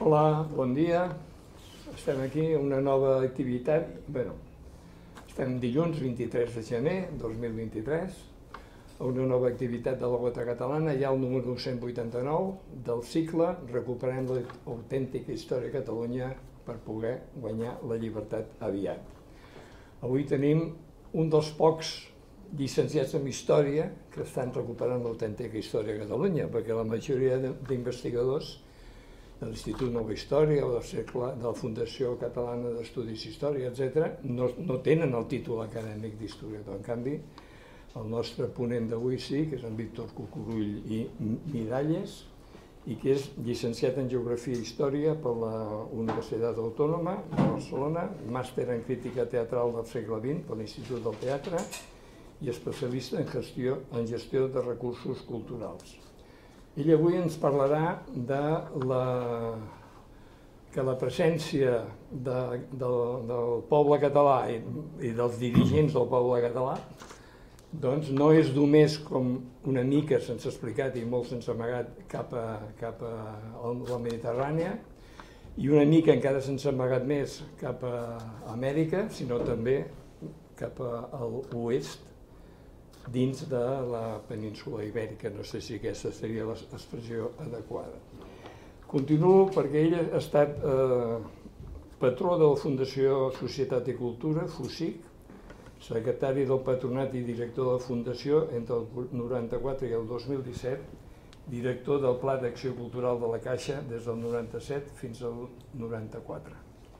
Hola, bon dia. Estem aquí a una nova activitat. Estem dilluns 23 de gener 2023 a una nova activitat de la Gota Catalana, ja el número 189 del cicle Recuperem l'autèntica història de Catalunya per poder guanyar la llibertat aviat. Avui tenim un dels pocs llicenciats en Història que estan recuperant l'autèntica història de Catalunya, perquè la majoria d'investigadors de l'Institut Nova Història o de la Fundació Catalana d'Estudis Història, etc., no tenen el títol acadèmic d'historiador. En canvi, el nostre ponent d'avui sí, que és en Víctor Cucurull i Miralles, i que és llicenciat en Geografia i Història per la Universitat Autònoma de Barcelona, màster en Crítica Teatral del segle XX per l'Institut del Teatre i especialista en gestió de recursos culturals. Ell avui ens parlarà de que la presència del poble català i dels dirigents del poble català doncs no és només com una mica se'ns ha explicat i molt se'ns ha amagat cap a la Mediterrània i una mica encara se'ns ha amagat més cap a Amèrica, sinó també cap a l'oest dins de la península ibèrica. No sé si aquesta seria l'expressió adequada. Continuo perquè ell ha estat patró de la Fundació Societat i Cultura, FUSIC, secretari del Patronat i director de la Fundació entre el 94 i el 2017, director del Pla d'Acció Cultural de la Caixa des del 97 fins al 94.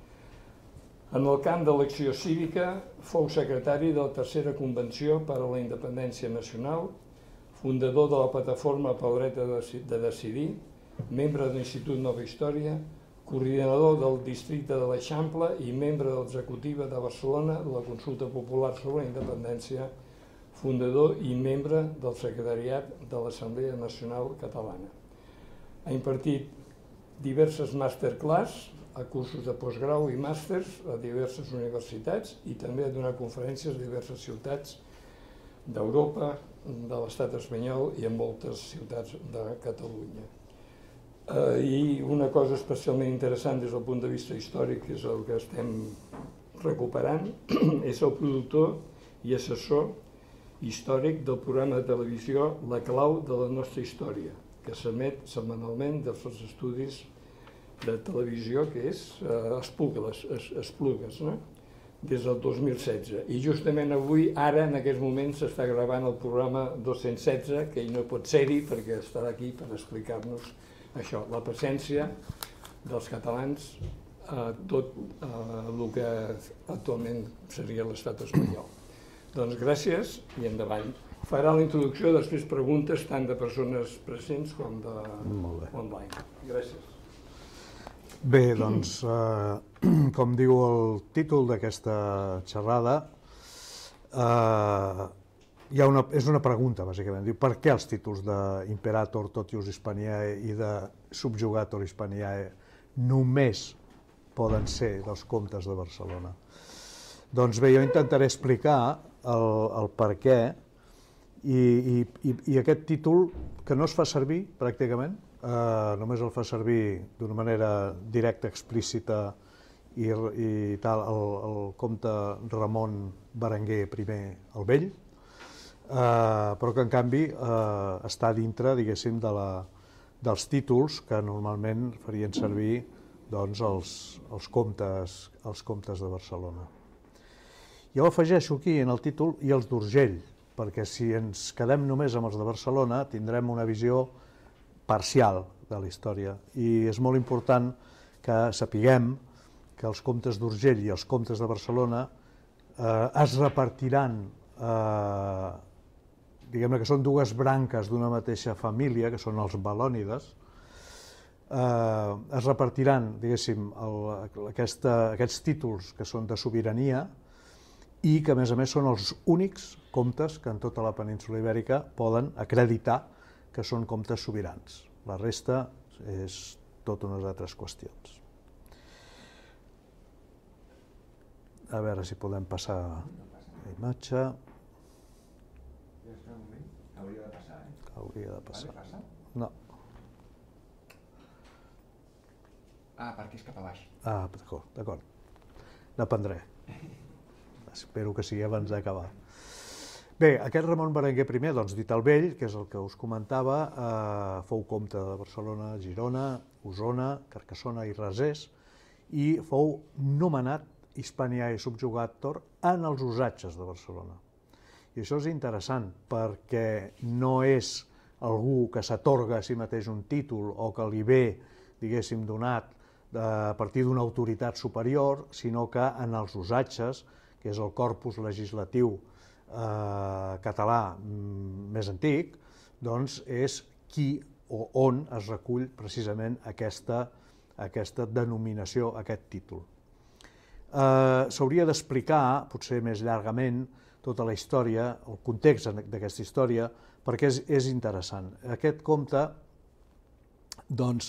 En el camp de l'acció cívica fou secretari de la Tercera Convenció per a la Independència Nacional, fundador de la Plataforma pel Dret de Decidir, membre de l'Institut Nova Història, coordinador del districte de l'Eixample i membre de l'executiva de Barcelona de la Consulta Popular sobre la Independència, fundador i membre del secretariat de l'Assemblea Nacional Catalana. Ha impartit diverses masterclass a cursos de postgrau i màsters a diverses universitats i també ha donat conferències a diverses ciutats d'Europa, de l'estat espanyol i en moltes ciutats de Catalunya. I una cosa especialment interessant des del punt de vista històric, que és el que estem recuperant, és el productor i assessor històric del programa de televisió La Clau de la Nostra Història, que s'emet setmanalment dels estudis de televisió, que és Esplugues, des del 2016. I justament avui, ara, en aquests moments, s'està gravant el programa 216, que ell no pot ser-hi perquè estarà aquí per explicar-nos això, la presència dels catalans a tot el que actualment seria l'estat espanyol. Doncs gràcies i endavant. Farà la introducció, després preguntes tant de persones presents com d'online. Gràcies. Bé, doncs, com diu el títol d'aquesta xerrada, és una pregunta, bàsicament. Diu, per què els títols d'Imperator Totius Hispaniae i de Subjugator Hispaniae només poden ser dels comtes de Barcelona? Doncs bé, jo intentaré explicar el per què i aquest títol, que no es fa servir pràcticament, només el fa servir d'una manera directa, explícita i tal, el comte Ramon Berenguer I el Vell, però que en canvi està dintre, diguéssim, dels títols que normalment farien servir els comtes de Barcelona. Jo afegeixo aquí en el títol i els d'Urgell, perquè si ens quedem només amb els de Barcelona tindrem una visió parcial de la història i és molt important que sapiguem que els comtes d'Urgell i els comtes de Barcelona es repartiran, diguem-ne que són dues branques d'una mateixa família, que són els Balònides, es repartiran, diguéssim, aquests títols que són de sobirania i que, a més, són els únics comtes que en tota la península ibèrica poden acreditar que són comtes sobirans. La resta és tot unes altres qüestions. A veure si podem passar la imatge. Hauria de passar, Hauria de passar. Passa? No. Ah, perquè és cap a baix. Ah, d'acord. N'aprendré. Espero que sigui abans d'acabar. Bé, aquest Ramon Berenguer I, doncs, dit el vell, que és el que us comentava, fou comte de Barcelona, Girona, Osona, Carcassona i Resers, i fou nomenat hispaniae subjugator en els usatges de Barcelona. I això és interessant perquè no és algú que s'atorga a si mateix un títol o que li ve, diguéssim, donat a partir d'una autoritat superior, sinó que en els usatges, que és el corpus legislatiu català més antic, doncs és qui o on es recull precisament aquesta denominació, aquest títol. S'hauria d'explicar, potser més llargament, tota la història, el context d'aquesta història, perquè és interessant. Aquest comte, doncs,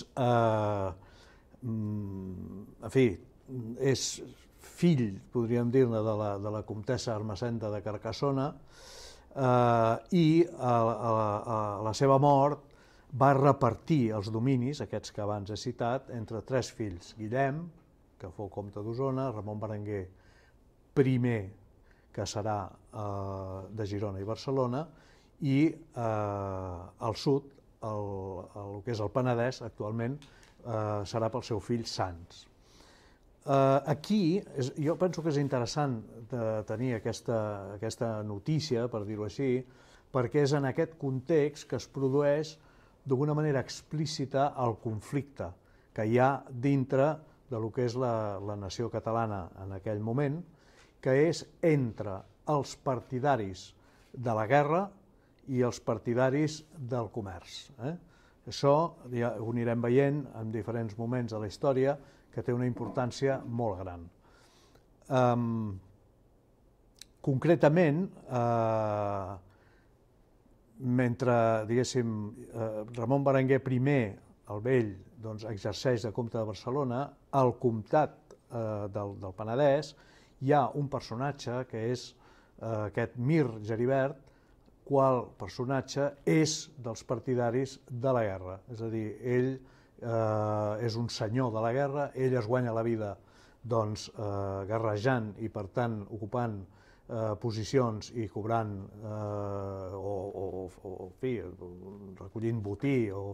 en fi, és fill, podríem dir-ne, de la comtessa Ermessenda de Carcassona, i a la seva mort va repartir els dominis, aquests que abans he citat, entre tres fills: Guillem, que fou comte d'Osona, Ramon Berenguer I, que serà de Girona i Barcelona, i al sud, el que és el Penedès, actualment serà pel seu fill Sans. Aquí, jo penso que és interessant de tenir aquesta notícia, per dir-ho així, perquè és en aquest context que es produeix d'alguna manera explícita el conflicte que hi ha dintre de lo que és la nació catalana en aquell moment, que és entre els partidaris de la guerra i els partidaris del comerç. Això ja ho anirem veient en diferents moments de la història, que té una importància molt gran. Concretament, mentre, diguéssim, Ramon Berenguer I, el vell, doncs, exerceix de comte de Barcelona, al comtat del Penedès hi ha un personatge que és aquest Mir Geribert, qual personatge és dels partidaris de la guerra. És a dir, ell és un senyor de la guerra, ell es guanya la vida guerrejant i, per tant, ocupant posicions i cobrant recollint botí o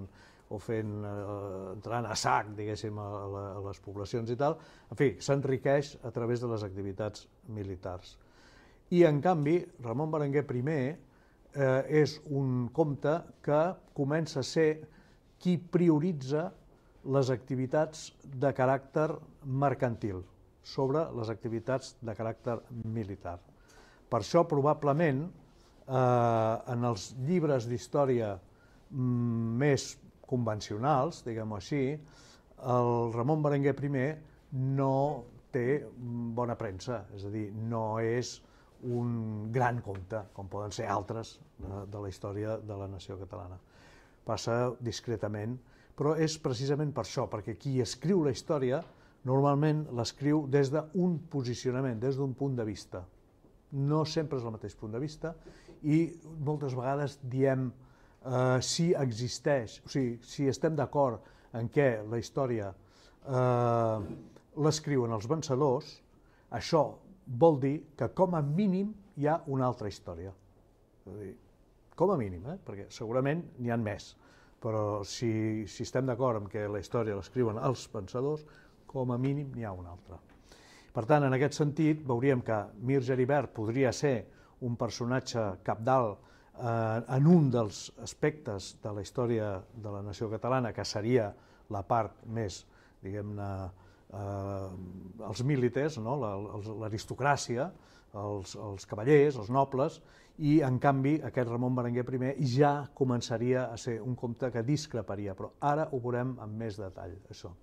entrant a sac, diguéssim, a les poblacions i tal. En fi, s'enriqueix a través de les activitats militars. I, en canvi, Ramon Berenguer I és un comte que comença a ser qui prioritza les activitats de caràcter mercantil sobre les activitats de caràcter militar. Per això, probablement, en els llibres d'història més convencionals, diguem-ho així, el Ramon Berenguer I no té bona premsa, és a dir, no és un gran comte, com poden ser altres de la història de la nació catalana. Passa discretament, però és precisament per això, perquè qui escriu la història normalment l'escriu des d'un posicionament, des d'un punt de vista. No sempre és el mateix punt de vista i moltes vegades diem si existeix, o sigui, si estem d'acord en què la història l'escriuen els vencedors, això vol dir que com a mínim hi ha una altra història. És a dir, com a mínim, perquè segurament n'hi ha més, però si estem d'acord en que la història l'escriuen els pensadors, com a mínim n'hi ha una altra. Per tant, en aquest sentit, veuríem que Mir Geribert podria ser un personatge cabdal en un dels aspectes de la història de la nació catalana, que seria la part més, diguem-ne, els militars, l'aristocràcia, els cavallers, els nobles, i, en canvi, aquest Ramon Berenguer I ja començaria a ser un comte que discreparia, però ara ho veurem amb més detall, això.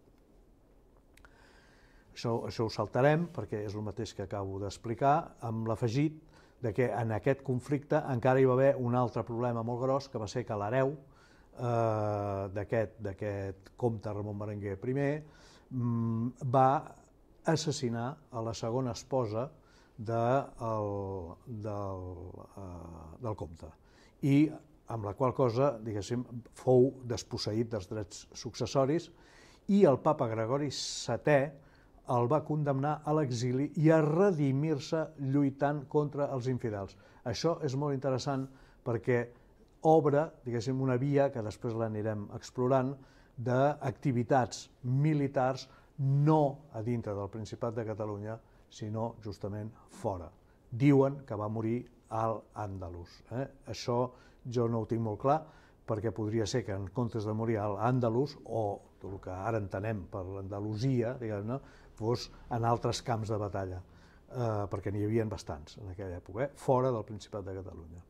Això ho saltarem, perquè és el mateix que acabo d'explicar, amb l'afegit que en aquest conflicte encara hi va haver un altre problema molt gros, que va ser que l'hereu d'aquest comte Ramon Berenguer I va assassinar a la segona esposa del comte, i amb la qual cosa, diguéssim, fou desposseït dels drets successoris i el papa Gregori VII el va condemnar a l'exili i a redimir-se lluitant contra els infidels. Això és molt interessant perquè obre, diguéssim, una via, que després l'anirem explorant, d'activitats militars no a dintre del Principat de Catalunya, sinó justament fora. Diuen que va morir al Àndalus. Això jo no ho tinc molt clar, perquè podria ser que en comptes de morir al Àndalus, o el que ara entenem per l'Andalusia, diguem-ne, fos en altres camps de batalla, perquè n'hi havia bastants en aquella època, fora del Principat de Catalunya.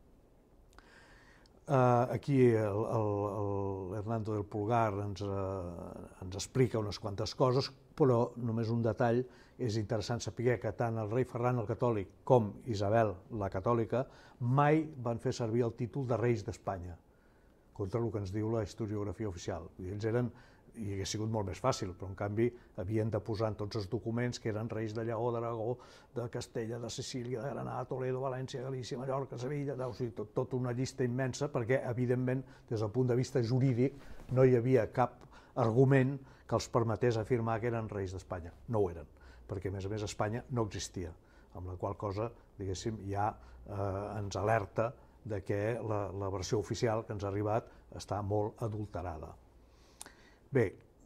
Aquí l'Hernando del Pulgar ens explica unes quantes coses, però només un detall: és interessant saber que tant el rei Ferran el Catòlic com Isabel la Catòlica mai van fer servir el títol de reis d'Espanya, contra el que ens diu la historiografia oficial. Ells eren, i hauria sigut molt més fàcil, però en canvi havien de posar en tots els documents que eren reis de Lleó, d'Aragó, de Castella, de Sicília, de Granada, Toledo, València, Galícia, Mallorca, Sevilla, o sigui, tota una llista immensa, perquè evidentment des del punt de vista jurídic no hi havia cap argument que els permetés afirmar que eren reis d'Espanya. No ho eren, perquè a més Espanya no existia, amb la qual cosa, diguéssim, ja ens alerta de que la versió oficial que ens ha arribat està molt adulterada. Bé,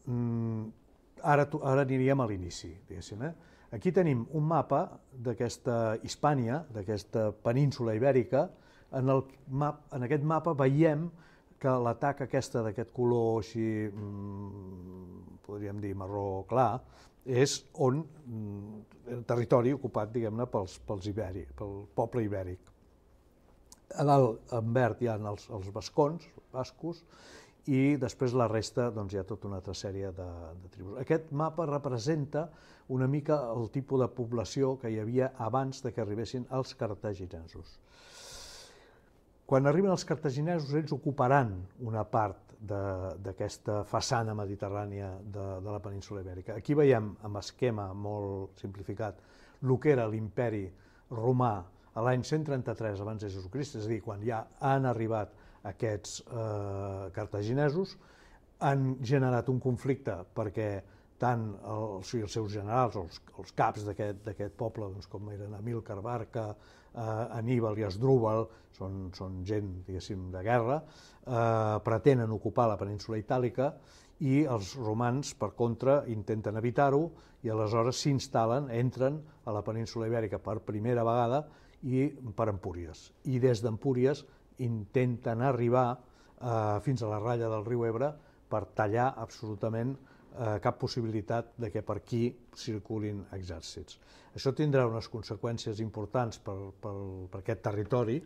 ara aniríem a l'inici, diguéssim. Aquí tenim un mapa d'aquesta Hispània, d'aquesta península ibèrica. En aquest mapa veiem que la taca aquesta d'aquest color així, podríem dir marró clar, és on el territori ocupat, diguem-ne, pel poble ibèric. A dalt, en verd, hi ha els bascos, i després la resta hi ha tota una altra sèrie de tribus. Aquest mapa representa una mica el tipus de població que hi havia abans que arribessin els cartaginesos. Quan arriben els cartaginesos, ells ocuparan una part d'aquesta façana mediterrània de la península ibèrica. Aquí veiem, amb esquema molt simplificat, el que era l'imperi romà a l'any 133 abans de Jesucrist, és a dir, quan ja han arribat aquests cartaginesos, han generat un conflicte perquè tant els seus generals, els caps d'aquest poble, com eren Amílcar Barca, Aníbal i Asdrúbal, són gent, diguéssim, de guerra, pretenen ocupar la península itàlica i els romans, per contra, intenten evitar-ho i aleshores s'instal·len, entren a la península ibèrica per primera vegada i per Empúries. I des d'Empúries intenten arribar fins a la ratlla del riu Ebre per tallar absolutament cap possibilitat de que per aquí circulin exèrcits. Això tindrà unes conseqüències importants per aquest territori,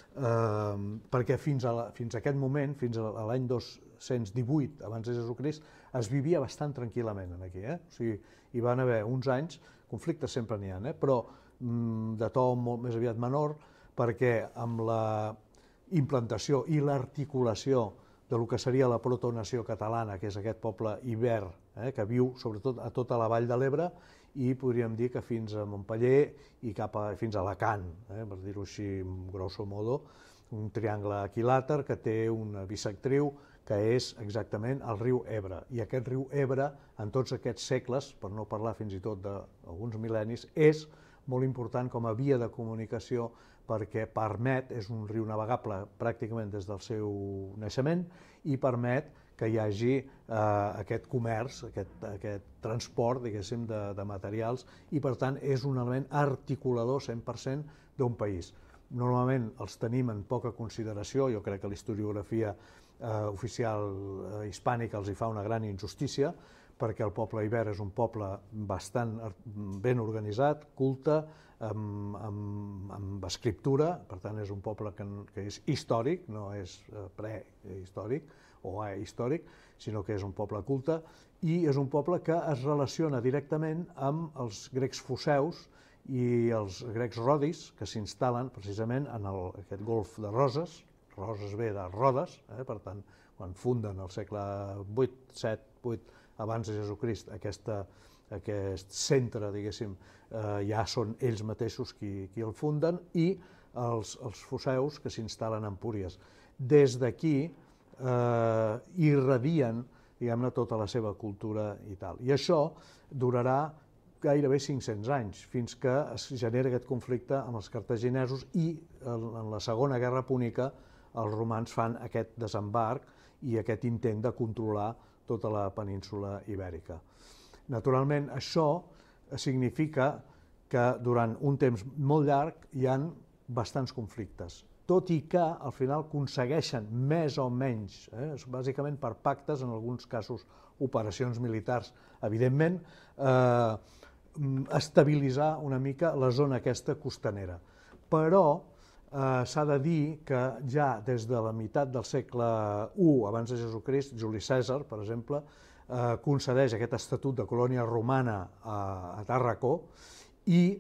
perquè fins a aquest moment, fins a l'any 218 abans de Jesucrist, es vivia bastant tranquil·lament aquí. O sigui, hi van haver uns anys, conflictes sempre n'hi ha, però de to molt més aviat menor, perquè amb la implantació i l'articulació del que seria la protonació catalana, que és aquest poble iber, que viu sobretot a tota la vall de l'Ebre i podríem dir que fins a Montpeller i fins a Alacant, per dir-ho així grosso modo, un triangle equilàter que té una bisectriu que és exactament el riu Ebre. I aquest riu Ebre, en tots aquests segles, per no parlar fins i tot d'alguns mil·lennis, és molt important com a via de comunicació perquè permet, és un riu navegable pràcticament des del seu naixement i permet que hi hagi aquest comerç, aquest transport, diguéssim, de materials i per tant és un element articulador 100% d'un país. Normalment els tenim en poca consideració, jo crec que la historiografia oficial hispànica els hi fa una gran injustícia, perquè el poble iber és un poble bastant ben organitzat, culte, amb escriptura, per tant és un poble que és històric, no és prehistòric o ahistòric, sinó que és un poble culte, i és un poble que es relaciona directament amb els grecs foceus i els grecs rodis, que s'instal·len precisament en aquest golf de Roses. Roses ve de Rodes, per tant, quan funden al segle VIII, VII, VIII, abans de Jesucrist, aquest centre, diguéssim, ja són ells mateixos qui el funden, i els foceus que s'instal·len a Empúries. Des d'aquí irradien diguem-ne, tota la seva cultura i tal. I això durarà gairebé 500 anys, fins que es genera aquest conflicte amb els cartaginesos i en la Segona Guerra Púnica els romans fan aquest desembarc i aquest intent de controlar tota la península ibèrica. Naturalment, això significa que durant un temps molt llarg hi ha bastants conflictes, tot i que al final aconsegueixen més o menys, bàsicament per pactes, en alguns casos operacions militars, evidentment, estabilitzar una mica la zona aquesta costanera. Però s'ha de dir que ja des de la meitat del segle I abans de Jesucrist, Juli Cèsar, per exemple, concedeix aquest estatut de colònia romana a Tàrraco i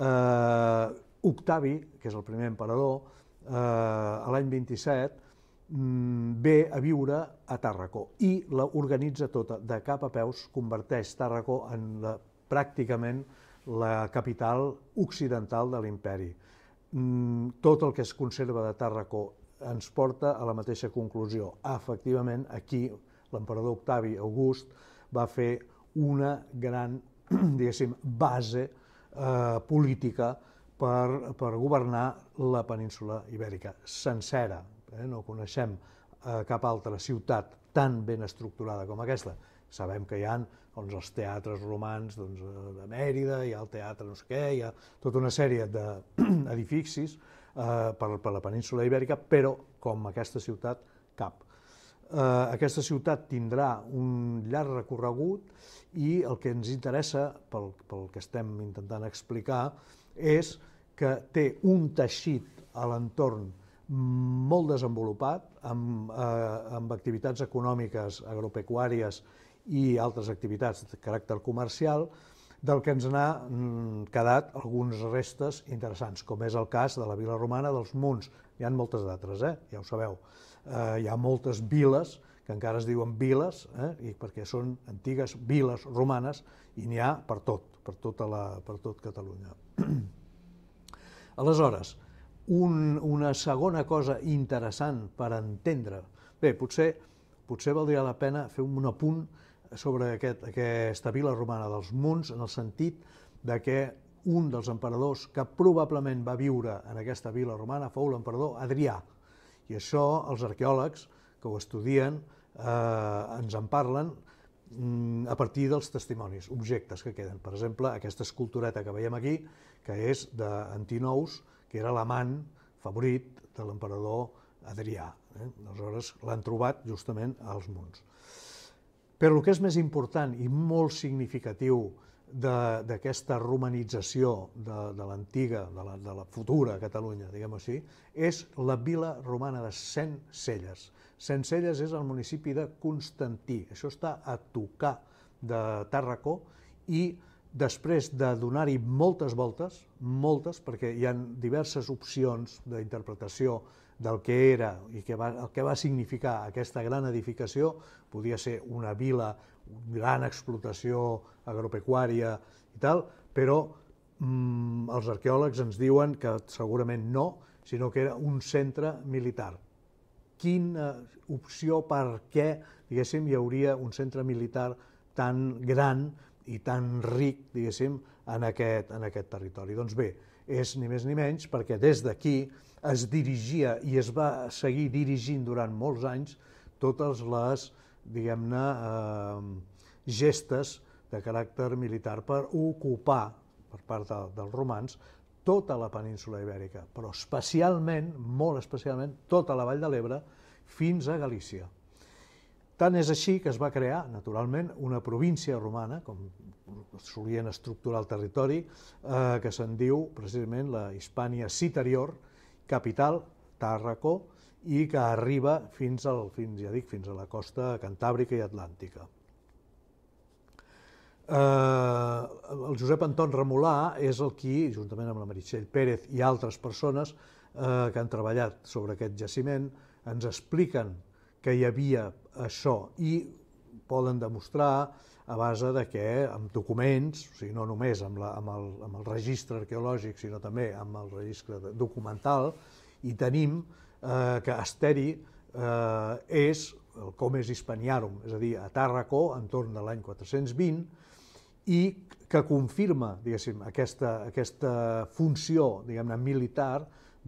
Octavi, que és el primer emperador, l'any 27, ve a viure a Tàrraco i l'organitza tota, de cap a peus, converteix Tàrraco en pràcticament la capital occidental de l'imperi. Tot el que es conserva de Tàrraco ens porta a la mateixa conclusió. Efectivament, aquí l'emperador Octavi August va fer una gran, diguéssim, base política per governar la península ibèrica sencera. No coneixem cap altra ciutat tan ben estructurada com aquesta. Sabem que hi ha els teatres romans de Mèrida, hi ha el teatre no sé què, hi ha tota una sèrie d'edificis per la península ibèrica, però com aquesta ciutat, cap. Aquesta ciutat tindrà un llarg recorregut i el que ens interessa, pel que estem intentant explicar, és que té un teixit a l'entorn molt desenvolupat, amb activitats econòmiques, agropecuàries i altres activitats de caràcter comercial, del que ens n'ha quedat algunes restes interessants, com és el cas de la vila romana dels Munts. Hi ha moltes d'altres, ja ho sabeu. Hi ha moltes viles que encara es diuen viles, perquè són antigues viles romanes, i n'hi ha per tot Catalunya. Aleshores, una segona cosa interessant per entendre, bé, potser valdria la pena fer un apunt sobre aquesta vila romana dels Munts, en el sentit que un dels emperadors que probablement va viure en aquesta vila romana fou l'emperador Adrià. I això els arqueòlegs que ho estudien ens en parlen a partir dels testimonis, objectes que queden. Per exemple, aquesta escultureta que veiem aquí, que és d'Antinous, que era l'amant favorit de l'emperador Adrià. Aleshores l'han trobat justament als Munts. Però el que és més important i molt significatiu d'aquesta romanització de l'antiga, de la futura Catalunya, diguem-ho així, és la vila romana de Centcelles. Centcelles és el municipi de Constantí. Això està a tocar de Tàrraco i després de donar-hi moltes voltes, perquè hi ha diverses opcions d'interpretació del que era i el que va significar aquesta gran edificació, podia ser una vila, una gran explotació agropecuària i tal, però els arqueòlegs ens diuen que segurament no, sinó que era un centre militar. Quina opció, per què, diguéssim, hi hauria un centre militar tan gran i tan ric, diguéssim, en aquest territori? Doncs bé, és ni més ni menys perquè des d'aquí es dirigia i es va seguir dirigint durant molts anys totes les, diguem-ne, gestes de caràcter militar per ocupar, per part dels romans, tota la península ibèrica, però especialment, molt especialment, tota la Vall de l'Ebre fins a Galícia. Tant és així que es va crear, naturalment, una província romana, com solien estructurar el territori, que se'n diu precisament la Hispània Citerior, capital Tàrraco, i que arriba fins a la costa cantàbrica i atlàntica. El Josep Anton Remolà és el qui, juntament amb la Meritxell Pérez i altres persones que han treballat sobre aquest jaciment, ens expliquen que hi havia això i poden demostrar a base que amb documents, o sigui, no només amb el registre arqueològic, sinó també amb el registre documental, i tenim que Asteri és el Comes Hispaniarum, és a dir, a Tàrraco, entorn de l'any 420, i que confirma, diguéssim, aquesta funció, diguem-ne, militar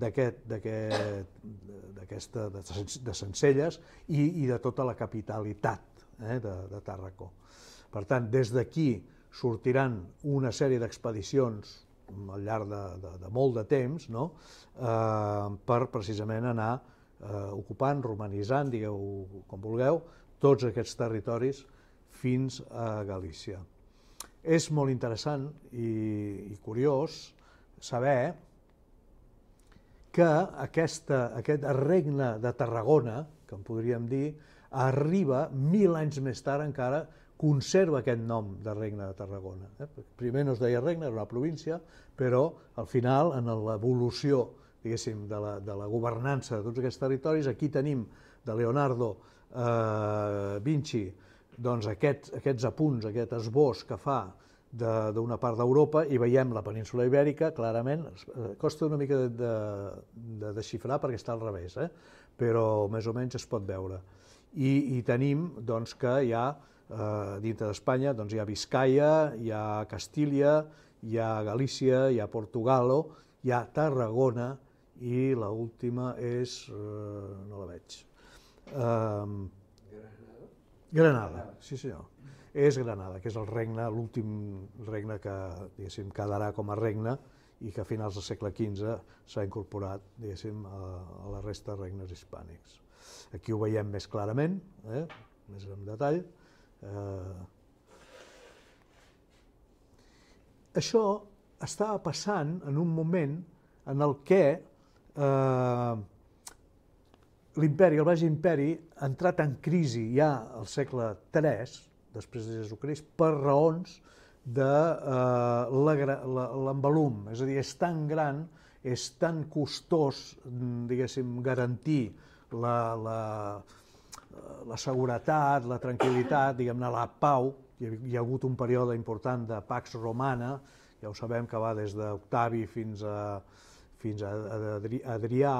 de Sencelles i de tota la capitalitat de Tàrraco. Per tant, des d'aquí sortiran una sèrie d'expedicions al llarg de molt de temps, no? Per precisament anar ocupant, romanitzant, digueu com vulgueu, tots aquests territoris fins a Galícia. És molt interessant i curiós saber que aquest regne de Tarragona, que en podríem dir, arriba 1000 anys més tard encara, conserva aquest nom de regne de Tarragona. Primer no es deia regne, era una província, però al final, en l'evolució, diguéssim, de la governança de tots aquests territoris, aquí tenim de Leonardo Vinci doncs aquests apunts, aquest esbós que fa d'una part d'Europa i veiem la península Ibèrica, clarament, costa una mica de desxifrar perquè està al revés, però més o menys es pot veure. I tenim doncs, que hi ha, dintre d'Espanya, hi ha Biscaia, hi ha Castília, hi ha Galícia, hi ha Portugalo, hi ha Tarragona i l'última és... no la veig. Granada, sí senyor. És Granada, que és el regne, l'últim regne que, diguéssim, quedarà com a regne i que a finals del segle XV s'ha incorporat, diguéssim, a la resta de regnes hispànics. Aquí ho veiem més clarament, més en detall. Això estava passant en un moment en el què l'imperi, el Baix Imperi, ha entrat en crisi ja al segle III, després de Jesucrist, per raons de l'envolum. És a dir, és tan gran, és tan costós, diguéssim, garantir la seguretat, la tranquil·litat, diguem-ne, la pau. Hi ha hagut un període important de Pax Romana, ja ho sabem que va des d'Octavi fins a Adrià,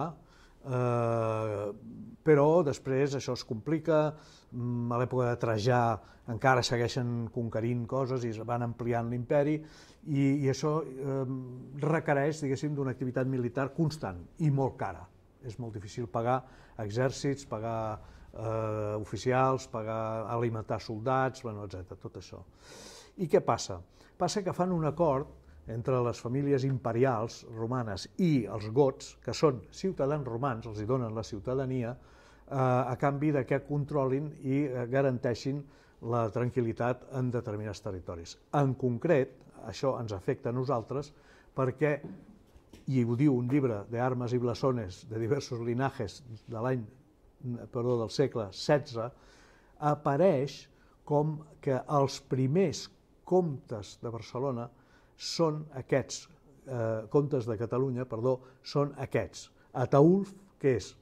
però després això es complica, a l'època de Trajà encara segueixen conquerint coses i es van ampliant l'imperi i això requereix, diguéssim, d'una activitat militar constant i molt cara. És molt difícil pagar exèrcits, pagar oficials, alimentar soldats, etc. tot això. I què passa? Passa que fan un acord entre les famílies imperials romanes i els gots, que són ciutadans romans, els hi donen la ciutadania, a canvi que controlin i garanteixin la tranquil·litat en determinats territoris. En concret, això ens afecta a nosaltres perquè, i ho diu un llibre d'armes i blasones de diversos linajes del segle XVI, apareix com que els primers comtes de Barcelona són aquests, comtes de Catalunya, perdó, són aquests. Ataulf, que és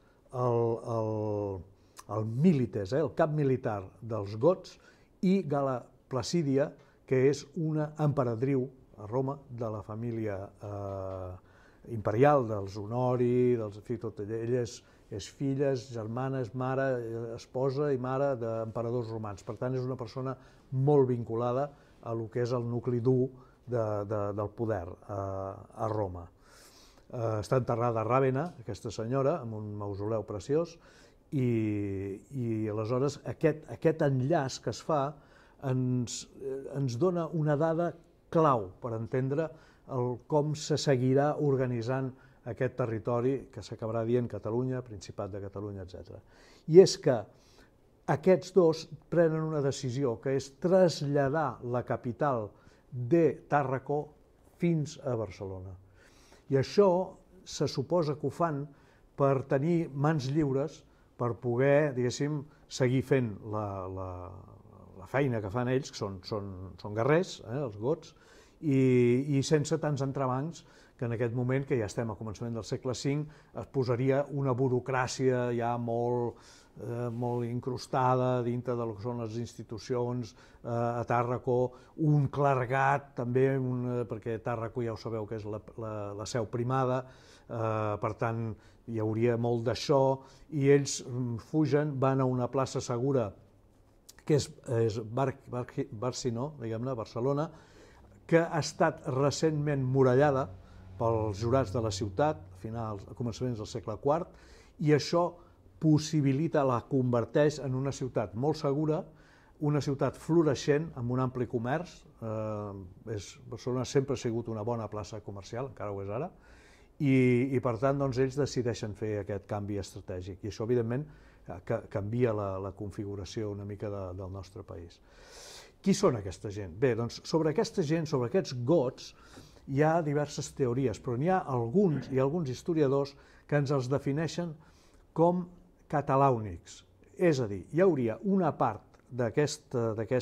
el milites, el cap militar dels gots, i Gala Placídia, que és una emperadriu a Roma de la família imperial, dels Honori, ella és filla, és germana, és mare, esposa i mare d'emperadors romans. Per tant, és una persona molt vinculada a lo que és el nucli dur del poder a Roma. Està enterrada a Ràvena, aquesta senyora, amb un mausoleu preciós, i aleshores aquest enllaç que es fa ens dona una dada clau per entendre com se seguirà organitzant aquest territori que s'acabarà dient Catalunya, Principat de Catalunya, etc. I és que aquests dos prenen una decisió, que és traslladar la capital de Tàrraco fins a Barcelona. I això se suposa que ho fan per tenir mans lliures per poder, diguéssim, seguir fent la feina que fan ells, que són guerrers, els gots, i sense tants entrebancs que en aquest moment, que ja estem a començament del segle V, es posaria una burocràcia ja molt incrustada dintre del que són les institucions a Tàrraco, un clergat també, perquè Tàrraco ja ho sabeu que és la seu primada, per tant hi hauria molt d'això, i ells fugen, van a una plaça segura que és Barcino, diguem-ne, Barcelona, que ha estat recentment murallada pels jurats de la ciutat, a començaments del segle IV, i això possibilita, la converteix en una ciutat molt segura, una ciutat floreixent, amb un ampli comerç. Barcelona sempre ha sigut una bona plaça comercial, encara ho és ara, i per tant doncs, ells decideixen fer aquest canvi estratègic, i això evidentment canvia la configuració una mica del nostre país. Qui són aquesta gent? Bé, doncs sobre aquesta gent, sobre aquests gots, hi ha diverses teories, però n'hi ha alguns historiadors que ens els defineixen com catalàunics. És a dir, hi hauria una part d'aquest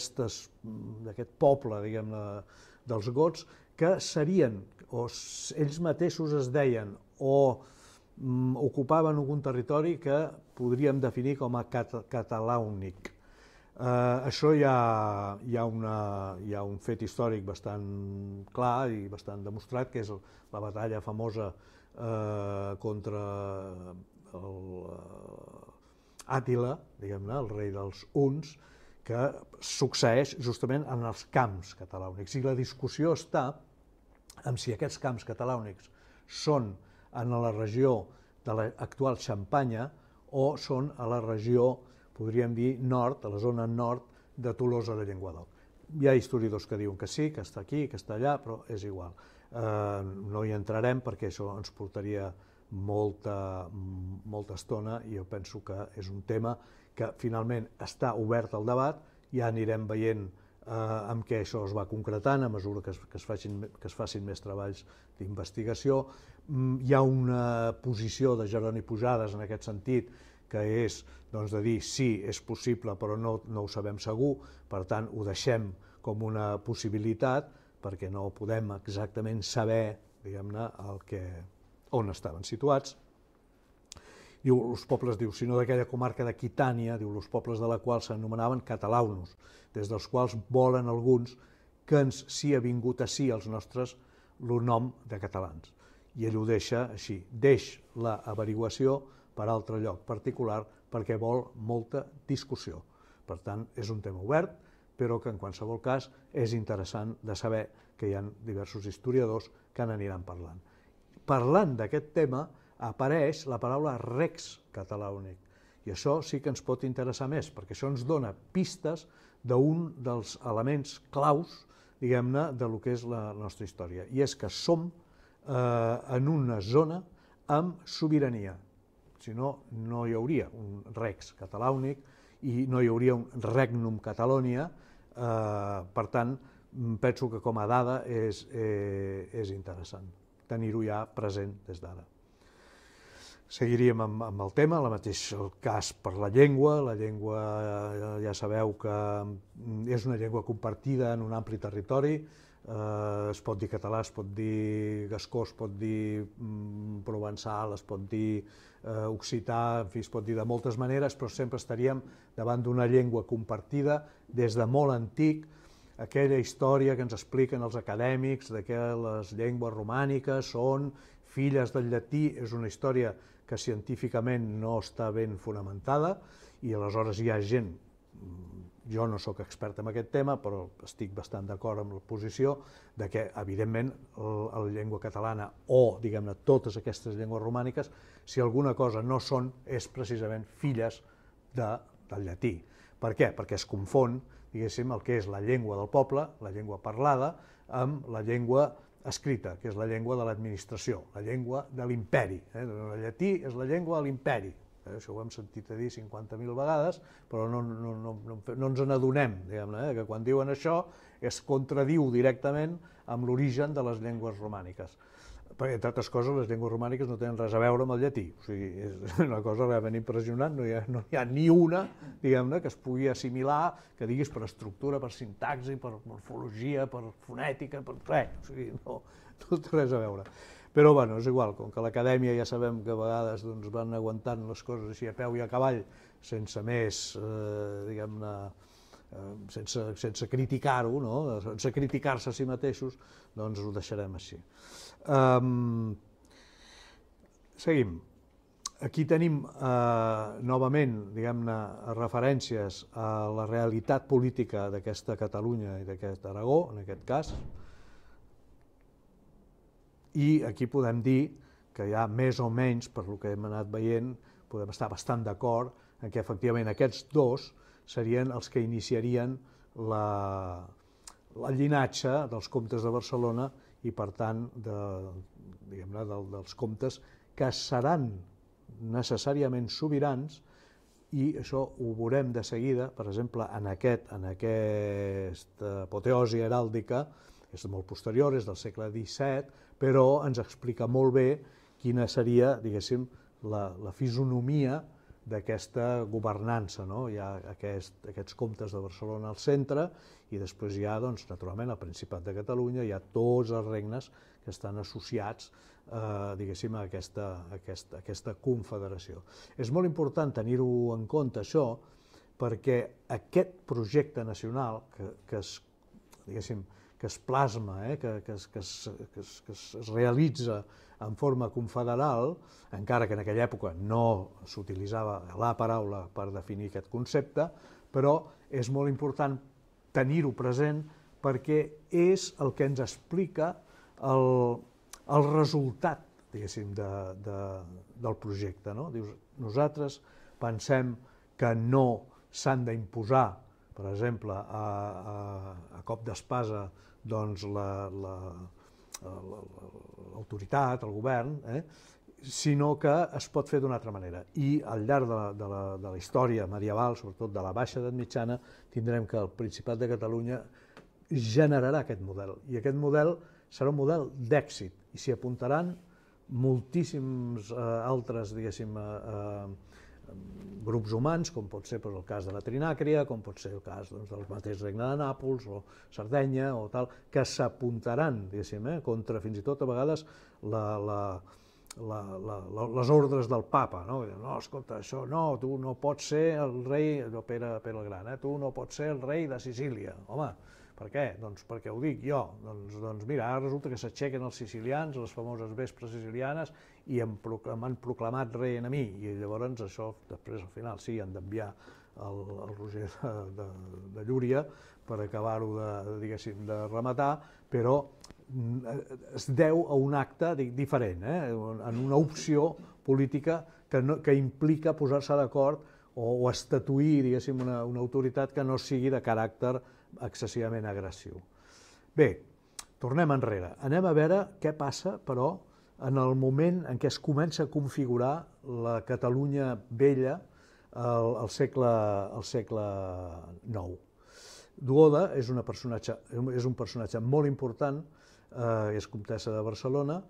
poble, diguem-ne, dels gots, que serien, o ells mateixos es deien, o ocupaven algun territori que podríem definir com a catalàunic. Això hi ha un fet històric bastant clar i bastant demostrat, que és la batalla famosa contra Àtila, diguem-ne, el rei dels huns, que succeeix justament en els camps catalàunics. I la discussió està en si aquests camps catalàunics són en la regió de l'actual Xampanya o són a la regió, podríem dir, nord, a la zona nord de Tolosa de Llenguadoc. Hi ha historiadors que diuen que sí, que està aquí, que està allà, però és igual. No hi entrarem perquè això ens portaria molta estona, i jo penso que és un tema que finalment està obert al debat, ja anirem veient amb què això es va concretant a mesura que es facin més treballs d'investigació. Hi ha una posició de Jeroni Pujades en aquest sentit, que és de dir sí, és possible, però no ho sabem segur, per tant ho deixem com una possibilitat, perquè no podem exactament saber, diguem-ne, on estaven situats. Diu, els pobles, diu, sinó d'aquella comarca d'Aquitània, diu, els pobles de la qual s'anomenaven catalaunos, des dels quals volen alguns que ens sia vingut ací als nostres el nom de catalans. I ell ho deixa així, deix l'averiguació per altre lloc particular perquè vol molta discussió. Per tant, és un tema obert, però que en qualsevol cas és interessant de saber que hi ha diversos historiadors que n'aniran parlant. Parlant d'aquest tema, apareix la paraula rex catalàunic, i això sí que ens pot interessar més, perquè això ens dona pistes d'un dels elements claus, diguem-ne, de lo que és la nostra història, i és que som en una zona amb sobirania. Si no, no hi hauria un rex catalàunic i no hi hauria un regnum Catalonia. Per tant, penso que com a dada és interessant tenir-ho ja present des d'ara. Seguiríem amb el tema, el cas per la llengua. La llengua ja sabeu que és una llengua compartida en un ampli territori. Es pot dir català, es pot dir gascó, es pot dir provençal, es pot dir occità, en fi, es pot dir de moltes maneres, però sempre estaríem davant d'una llengua compartida des de molt antic. Aquella història que ens expliquen els acadèmics de que les llengües romàniques són filles del llatí és una història que científicament no està ben fonamentada, i aleshores hi ha gent, jo no sóc expert en aquest tema, però estic bastant d'acord amb la posició de que, evidentment, la llengua catalana o, diguem-ne, totes aquestes llengües romàniques, si alguna cosa no són, és precisament filles del llatí. Per què? Perquè es confon, diguéssim, el que és la llengua del poble, la llengua parlada, amb la llengua escrita, que és la llengua de l'administració, la llengua de l'imperi. El llatí és la llengua de l'imperi. Això ho hem sentit a dir 50.000 vegades, però no ens n'adonem, diguem-ne, que quan diuen això es contradiu directament amb l'origen de les llengües romàniques. Perquè, entre altres coses, les llengües romàniques no tenen res a veure amb el llatí. O sigui, és una cosa realment impressionant, no hi ha ni una, diguem-ne, que es pugui assimilar, que diguis per estructura, per sintaxi, per morfologia, per fonètica, per res. O sigui, no té res a veure. Però bueno, és igual, com que a l'acadèmia ja sabem que a vegades van aguantant les coses així a peu i a cavall, sense més, diguem-ne, sense criticar-ho, no? Sense criticar-se a si mateixos, doncs ho deixarem així. Seguim. Aquí tenim novament, diguem-ne, referències a la realitat política d'aquesta Catalunya i d'aquest Aragó, en aquest cas, i aquí podem dir que ja més o menys, per lo que hem anat veient, podem estar bastant d'acord en què efectivament aquests dos serien els que iniciarien el llinatge dels comtes de Barcelona i, per tant, diguem-ne, dels comtes que seran necessàriament sobirans, i això ho veurem de seguida, per exemple, en aquesta apoteosi heràldica, és molt posterior, és del segle XVII, però ens explica molt bé quina seria, diguéssim, la fisonomia d'aquesta governança, no? Hi ha aquests comtes de Barcelona al centre i després hi ha, doncs, naturalment, el Principat de Catalunya, hi ha tots els regnes que estan associats, diguéssim, a aquesta confederació. És molt important tenir-ho en compte, això, perquè aquest projecte nacional que es plasma, que es realitza en forma confederal, encara que en aquella època no s'utilitzava la paraula per definir aquest concepte, però és molt important tenir-ho present perquè és el que ens explica el resultat, diguéssim, del projecte. Dius, nosaltres pensem que no s'han d'imposar, per exemple, a cop d'espasa, doncs l'autoritat, el govern, sinó que es pot fer d'una altra manera. I al llarg de la història medieval, sobretot de la Baixa Edat Mitjana, tindrem que el Principat de Catalunya generarà aquest model. I aquest model serà un model d'èxit i s'hi apuntaran moltíssims altres, diguéssim, grups humans, com pot ser el cas de la Trinàcria, com pot ser el cas del mateix Regne de Nàpols o Sardenya o tal, que s'apuntaran, diguéssim, contra fins i tot a vegades les ordres del papa, no? No, escolta, això no, tu no pots ser el rei, Pere el Gran, tu no pots ser el rei de Sicília. Home, per què? Doncs perquè ho dic jo. Doncs mira, ara resulta que s'aixequen els sicilians, les famoses vespres sicilianes, i m'han proclamat rei a mi, i llavors això, després al final sí, han d'enviar el Roger de Llúria per acabar-ho de rematar, però es deu a un acte diferent, en una opció política que implica posar-se d'acord o estatuir, diguéssim, una autoritat que no sigui de caràcter excessivament agressiu. Bé, tornem enrere. Anem a veure què passa, però, en el moment en què es comença a configurar la Catalunya vella al segle IX. Duoda és un personatge molt important, és comtessa de Barcelona,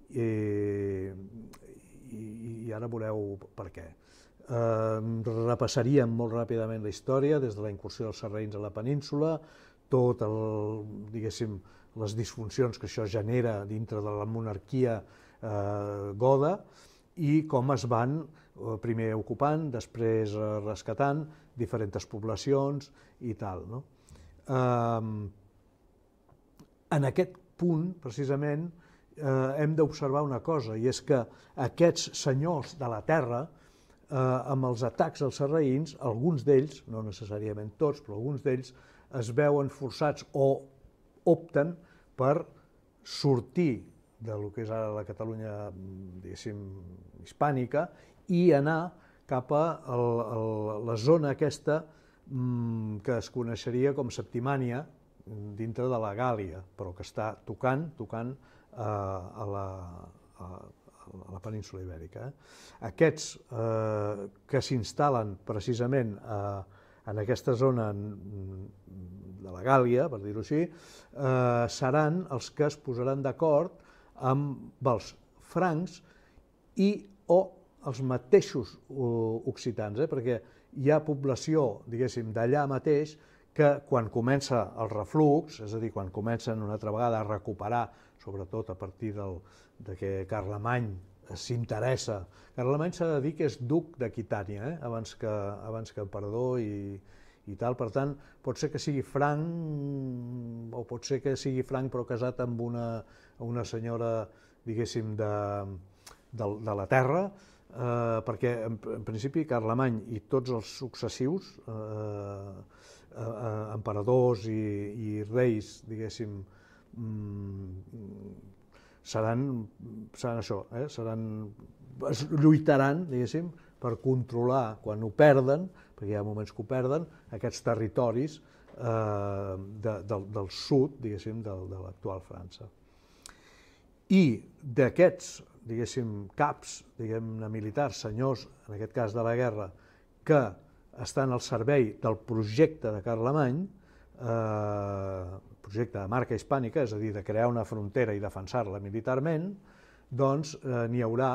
i ara veureu per què. Repassaríem molt ràpidament la història, des de la incursió dels sarraïns a la península, tot diguéssim, les disfuncions que això genera dintre de la monarquia goda i com es van primer ocupant, després rescatant diferents poblacions i tal. En aquest punt, precisament, hem d'observar una cosa, i és que aquests senyors de la terra, amb els atacs als sarraïns, alguns d'ells, no necessàriament tots, però alguns d'ells es veuen forçats o opten per sortir del que és ara la Catalunya, diguéssim, hispànica i anar cap a la zona aquesta que es coneixeria com Septimània, dintre de la Gàl·lia, però que està tocant a la península ibèrica. Aquests que s'instal·len precisament en aquesta zona de la Gàl·lia, per dir-ho així, seran els que es posaran d'acord amb els francs o els mateixos occitans, perquè hi ha població, diguéssim, d'allà mateix que quan comença el reflux, és a dir, quan comencen una altra vegada a recuperar, sobretot a partir de que Carlemany s'interessa. Carlemany s'ha de dir que és duc d'Aquitània, abans que emperador i tal, per tant, pot ser que sigui franc, o pot ser que sigui franc però casat amb una senyora, diguéssim, de la terra, perquè en principi Carlemany i tots els successius emperadors i reis, diguéssim, seran això, es lluitaran, diguéssim, per controlar, quan ho perden, perquè hi ha moments que ho perden, aquests territoris del sud, diguéssim, de l'actual França. I d'aquests, diguéssim, caps, diguem-ne, militars, senyors, en aquest cas de la guerra, que estan al servei del projecte de Carlemany, projecte de marca hispànica, és a dir, de crear una frontera i defensar-la militarment, doncs n'hi haurà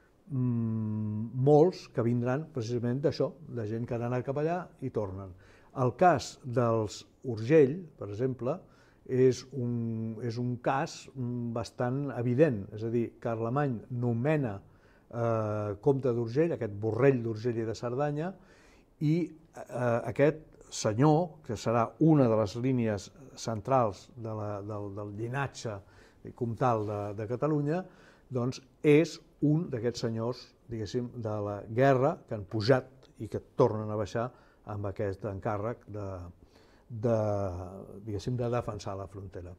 molts que vindran precisament d'això, de gent que han anat cap allà i tornen. El cas dels Urgell, per exemple, és un cas bastant evident, és a dir, Carlemany nomena comte d'Urgell, aquest Borrell d'Urgell i de Cerdanya, i aquest senyor, que serà una de les línies centrals del llinatge comtal de Catalunya, doncs és un d'aquests senyors, diguéssim, de la guerra que han pujat i que tornen a baixar amb aquest encàrrec diguéssim, de defensar la frontera.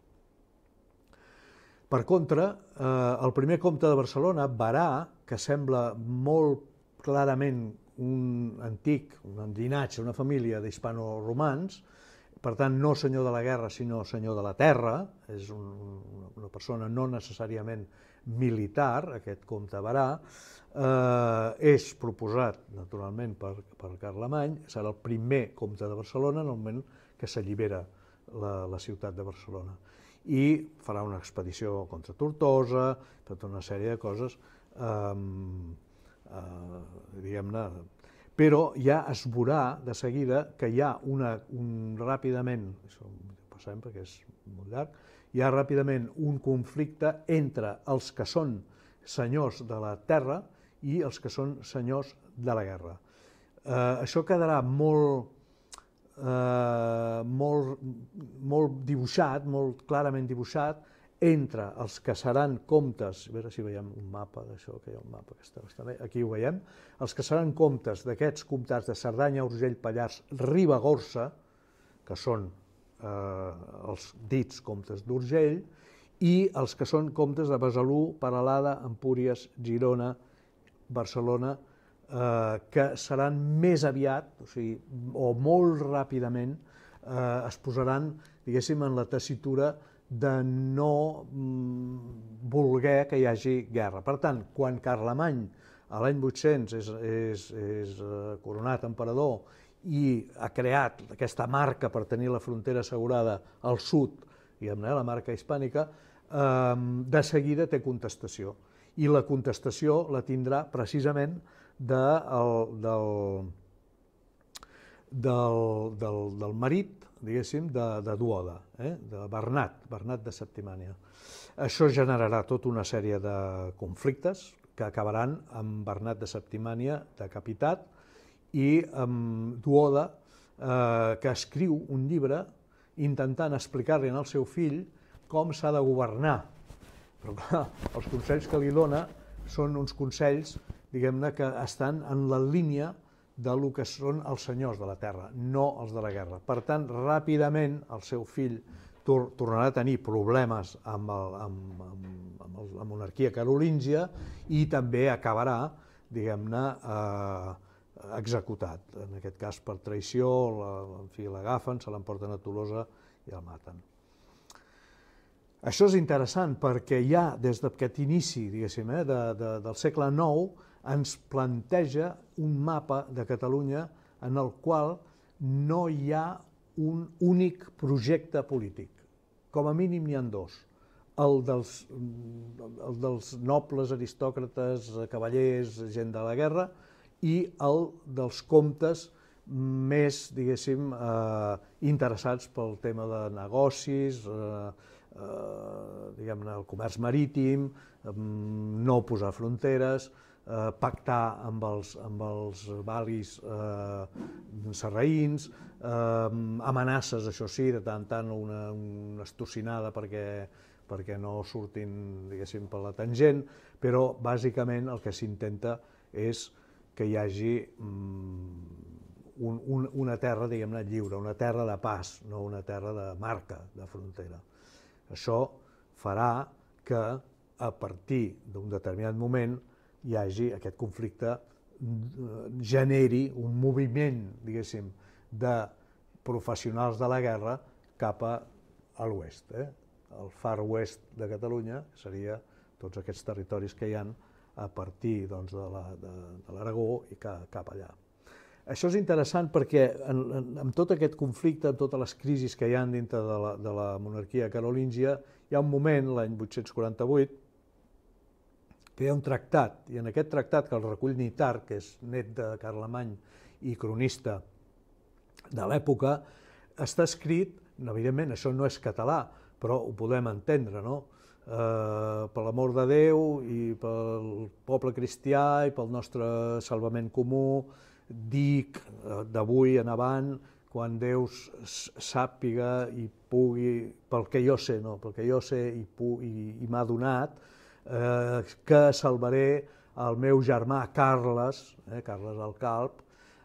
Per contra, el primer comte de Barcelona, Berà, que sembla molt clarament un antic, un llinatge, una família d'hispano-romans, per tant, no senyor de la guerra, sinó senyor de la terra, és una persona no necessàriament militar, aquest comte Berà, és proposat, naturalment, per Carlemany, serà el primer comte de Barcelona en el moment que s'allibera la ciutat de Barcelona. I farà una expedició contra Tortosa, tota una sèrie de coses, diguem-ne, però ja es veurà de seguida que hi ha ràpidament, això ho passem perquè és molt llarg, hi ha ràpidament un conflicte entre els que són senyors de la terra i els que són senyors de la guerra. Això quedarà molt dibuixat, molt clarament dibuixat, entre els que seran comtes, a veure si veiem un mapa d'això, que hi ha un mapa que està bastant bé, aquí ho veiem, els que seran comtes d'aquests comtats de Cerdanya, Urgell, Pallars, Ribagorça, que són els dits comtes d'Urgell, i els que són comtes de Besalú, Peralada, Empúries, Girona, Barcelona, que seran més aviat, o molt ràpidament, es posaran, diguéssim, en la tessitura de no voler que hi hagi guerra. Per tant, quan Carlemany, a l'any 800, és coronat emperador i ha creat aquesta marca per tenir la frontera assegurada al sud, diguem-ne, la marca hispànica, de seguida té contestació. I la contestació la tindrà precisament del marit, diguéssim, de Duoda, de Bernat de Septimània. Això generarà tota una sèrie de conflictes que acabaran amb Bernat de Septimània decapitat i amb Duoda, que escriu un llibre intentant explicar-li al seu fill com s'ha de governar. Però clar, els consells que li dona són uns consells, diguem-ne, que estan en la línia del que són els senyors de la terra, no els de la guerra. Per tant, ràpidament el seu fill tornarà a tenir problemes amb la monarquia carolíngia i també acabarà, diguem-ne, executat. En aquest cas per traïció, l'agafen, se l'emporten a Tolosa i el maten. Això és interessant perquè ja des d'aquest inici, diguéssim, del segle IX, ens planteja un mapa de Catalunya en el qual no hi ha un únic projecte polític. Com a mínim n'hi ha dos. El dels nobles, aristòcrates, cavallers, gent de la guerra, i el dels comtes més, diguéssim, interessats pel tema de negocis, diguem-ne, el comerç marítim, no posar fronteres, pactar amb els valis sarraïns, amenaces, això sí, de tant en tant una estocinada perquè no surtin, diguéssim, per la tangent, però bàsicament el que s'intenta és que hi hagi una terra, diguem-ne, lliure, una terra de pas, no una terra de marca, de frontera. Això farà que a partir d'un determinat moment hi hagi aquest conflicte, generi un moviment, diguéssim, de professionals de la guerra cap a l'oest. El far oest de Catalunya seria tots aquests territoris que hi ha a partir doncs, de l'Aragó i cap allà. Això és interessant perquè amb tot aquest conflicte, amb totes les crisis que hi ha dintre de la monarquia carolíngia, hi ha un moment, l'any 848, que hi ha un tractat, i en aquest tractat, que el recull Nitar, que és net de Carlemany i cronista de l'època, està escrit, evidentment això no és català, però ho podem entendre, no? Per l'amor de Déu i pel poble cristià i pel nostre salvament comú, dic d'avui en avant, quan Déu sàpiga i pugui, pel que jo sé, no, pel que jo sé i m'ha donat, que salvaré el meu germà Carles, Carles el Calb,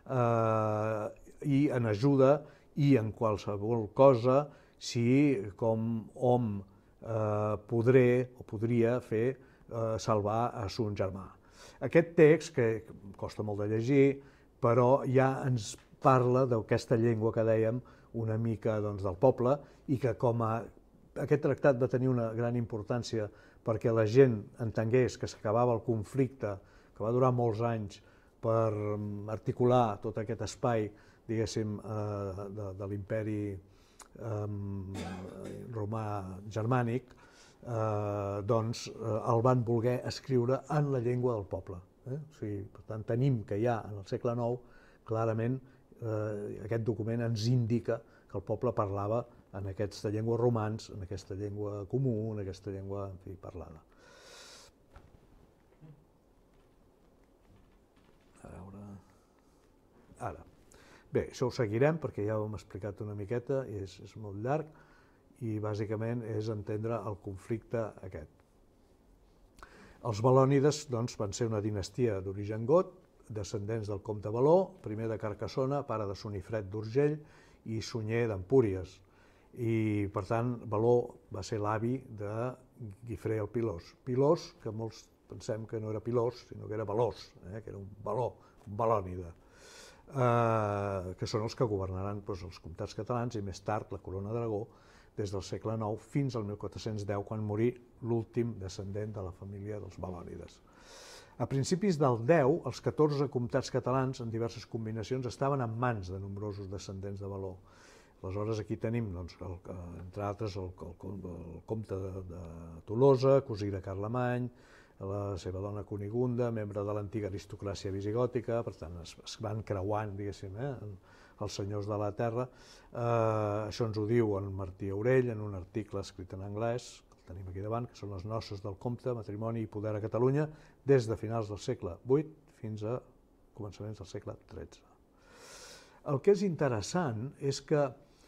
i en ajuda i en qualsevol cosa, si com hom podré o podria fer salvar a son germà. Aquest text, que costa molt de llegir, però ja ens parla d'aquesta llengua que dèiem una mica del poble i que aquest tractat va tenir una gran importància perquè la gent entengués que s'acabava el conflicte, que va durar molts anys per articular tot aquest espai, diguéssim, de l'imperi romà germànic, doncs el van voler escriure en la llengua del poble. O sigui, per tant, tenim que ja en el segle IX, clarament, aquest document ens indica que el poble parlava en aquesta llengua romans, en aquesta llengua comú, en aquesta llengua parlada. A veure... Ara. Bé, això ho seguirem perquè ja ho hem explicat una miqueta i és molt llarg i bàsicament és entendre el conflicte aquest. Els Valònides doncs, van ser una dinastia d'origen got, descendents del comte Való, primer de Carcassona, pare de Sonifred d'Urgell i Sunyer d'Empúries. I, per tant, Való va ser l'avi de Guifré el Pilós. Pilós, que molts pensem que no era Pilós, sinó que era Valós, que era un Való, un Valònida, que són els que governaran els comtats catalans i més tard la corona d'Aragó des del segle IX fins al 1410, quan morí l'últim descendent de la família dels Valònides. A principis del X, els 14 comtats catalans, en diverses combinacions, estaven en mans de nombrosos descendents de Való. Aleshores, aquí tenim, entre altres, el comte de Tolosa, cosí de Carlemany, la seva dona Cunigunda, membre de l'antiga aristocràcia visigòtica, per tant, es van creuant, diguéssim, els senyors de la terra. Això ens ho diu en Martí Aurell, en un article escrit en anglès, que el tenim aquí davant, que són les noces del comte, matrimoni i poder a Catalunya, des de finals del segle VIII fins a començaments del segle XIII. El que és interessant és que,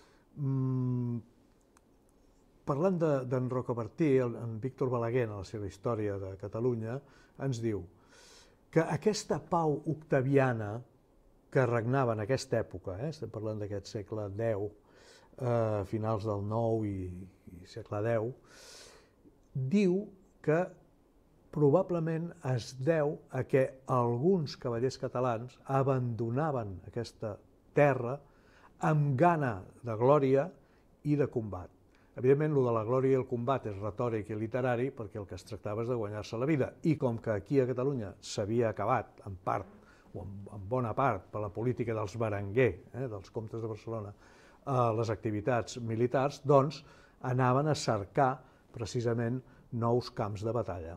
parlant d'en Rocabertí, en Víctor Balaguer, en la seva història de Catalunya, ens diu que aquesta pau octaviana que regnava en aquesta època, estem parlant d'aquest segle X, finals del IX i segle X, diu que probablement es deu a que alguns cavallers catalans abandonaven aquesta terra amb gana de glòria i de combat. Evidentment, el de la glòria i el combat és retòric i literari perquè el que es tractava és de guanyar-se la vida. I com que aquí a Catalunya s'havia acabat, en part, o en bona part, per la política dels Berenguer, dels comtes de Barcelona, les activitats militars, doncs anaven a cercar precisament nous camps de batalla.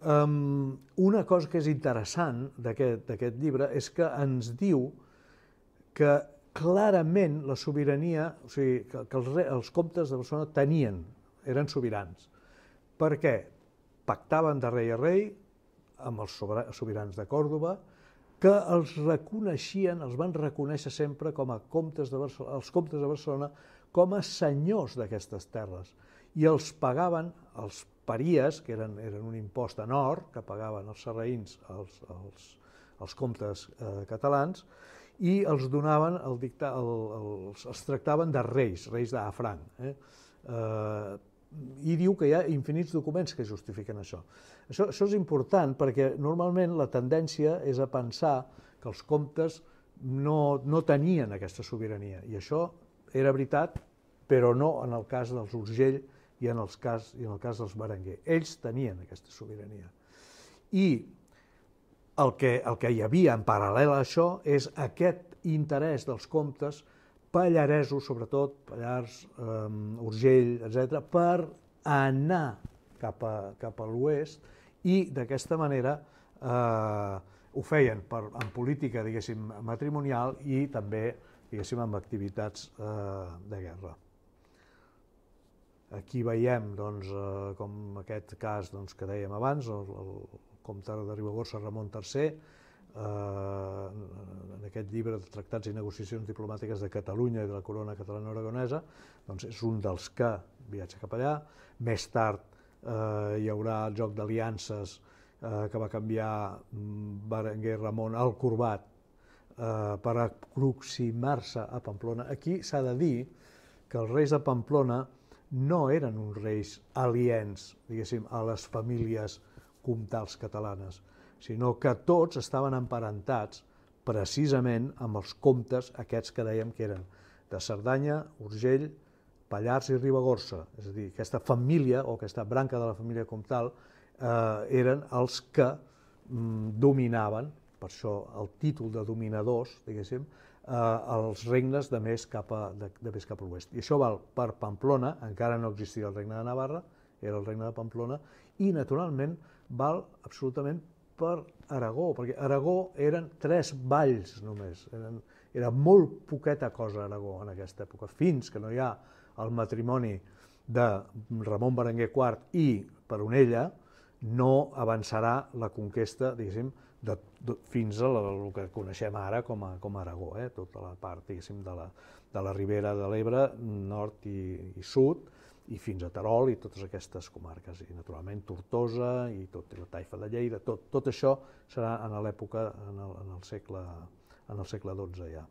Una cosa que és interessant d'aquest llibre és que ens diu que clarament la sobirania, o sigui, que els comtes de Barcelona eren sobirans. Per què? Pactaven de rei a rei amb els sobirans de Còrdova, que els reconeixien, els van reconèixer sempre com a comtes de Barcelona, els comtes de Barcelona com a senyors d'aquestes terres, i els pagaven els paries, que eren un impost en or que pagaven els sarraïns als comtes catalans, i els donaven, els tractaven de reis d'Afranc. I diu que hi ha infinits documents que justifiquen això. Això és important perquè normalment la tendència és a pensar que els comtes no tenien aquesta sobirania, i això era veritat, però no en el cas dels Urgell i en el cas dels Berenguer. Ells tenien aquesta sobirania. I el que hi havia en paral·lel a això és aquest interès dels comtes pallaresos, sobretot, Pallars, Urgell, etc., per anar cap a l'oest, i d'aquesta manera ho feien en política, diguéssim, matrimonial, i també, diguéssim, amb activitats de guerra. Aquí veiem, doncs, com aquest cas que dèiem abans, el comte de Ribagorça, Ramon III, en aquest llibre de Tractats i negociacions diplomàtiques de Catalunya i de la corona catalana-aragonesa, doncs és un dels que viatja cap allà. Més tard hi haurà el joc d'aliances que va canviar Berenguer Ramon al Corbat per aproximar-se a Pamplona. Aquí s'ha de dir que els reis de Pamplona no eren uns reis aliens, diguéssim, a les famílies comtals catalanes, sinó que tots estaven emparentats precisament amb els comtes aquests que dèiem que eren de Cerdanya, Urgell, Pallars i Ribagorça. És a dir, aquesta família, o aquesta branca de la família comtal, eren els que dominaven, per això el títol de dominadors, diguéssim, els regnes de més cap a l'oest. I això val per Pamplona, encara no existia el regne de Navarra, era el regne de Pamplona, i naturalment val absolutament per Aragó, perquè Aragó eren 3 valls només, era molt poqueta cosa Aragó en aquesta època, fins que no hi ha el matrimoni de Ramon Berenguer IV i Peronella, no avançarà la conquesta, diguéssim, fins a el que coneixem ara com a Aragó, tota la part, diguéssim, de la ribera de l'Ebre, nord i sud, i fins a Terol i totes aquestes comarques, i naturalment Tortosa i la taifa de Lleida, tot això serà en l'època, en el segle XII ja.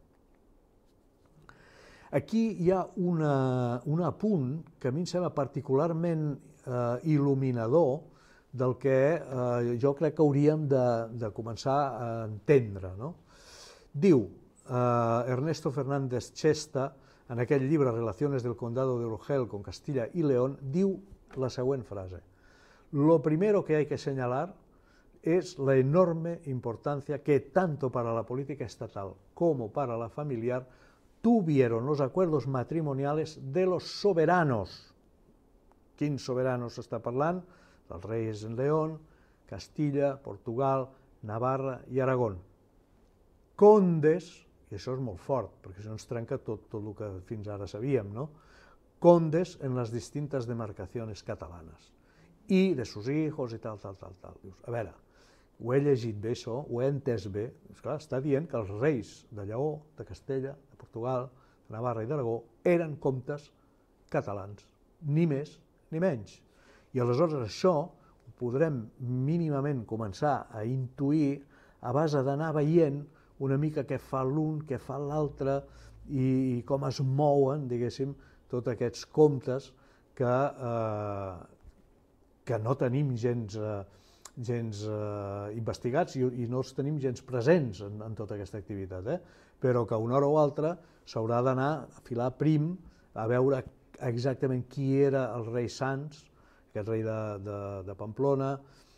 Aquí hi ha un apunt que a mi em sembla particularment il·luminador del que jo crec que hauríem de començar a entendre. Diu Ernesto Fernández Chesta, en aquell llibre Relaciones del Condado de Urgel con Castilla y León, diu la següent frase: lo primero que hay que señalar es la enorme importancia que tanto para la política estatal como para la familiar tuvieron los acuerdos matrimoniales de los soberanos. Quins soberanos està parlant? Els reis en León, Castilla, Portugal, Navarra i Aragón. Condes, i això és molt fort, perquè això ens trenca tot el que fins ara sabíem, no? Condes en les distintes demarcacions catalanes, i de sus hijos i tal. Dius, a veure, ho he llegit bé això, ho he entès bé, esclar, està dient que els reis de Lleó, de Castella, de Portugal, de Navarra i d'Aragó eren comtes catalans, ni més ni menys. I aleshores això ho podrem mínimament començar a intuir a base d'anar veient una mica què fa l'un, què fa l'altre, i com es mouen, diguéssim, tots aquests comtes que no tenim gens investigats i no els tenim gens presents en tota aquesta activitat, però que una hora o altra s'haurà d'anar a filar prim a veure exactament qui era el rei Sanç, aquest rei de Pamplona,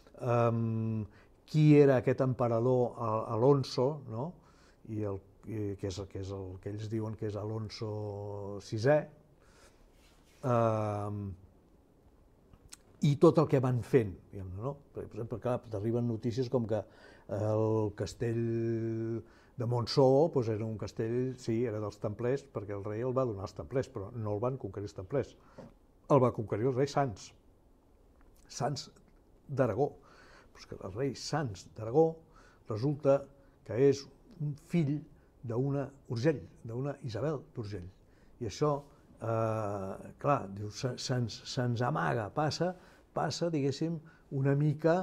qui era aquest emperador Alonso, que és el que ells diuen que és Alonso VI, i tot el que van fent. Per exemple, clar, t'arriben notícies com que el castell de Montsó doncs era un castell, sí, era dels templers, perquè el rei el va donar als templers, però no el van conquerir els templers, el va conquerir el rei Sanç d'Aragó. Però és que el rei Sanç d'Aragó resulta que és un fill d'una Urgell, d'una Isabel d'Urgell. I això, clar, se'ns amaga, passa, diguéssim, una mica...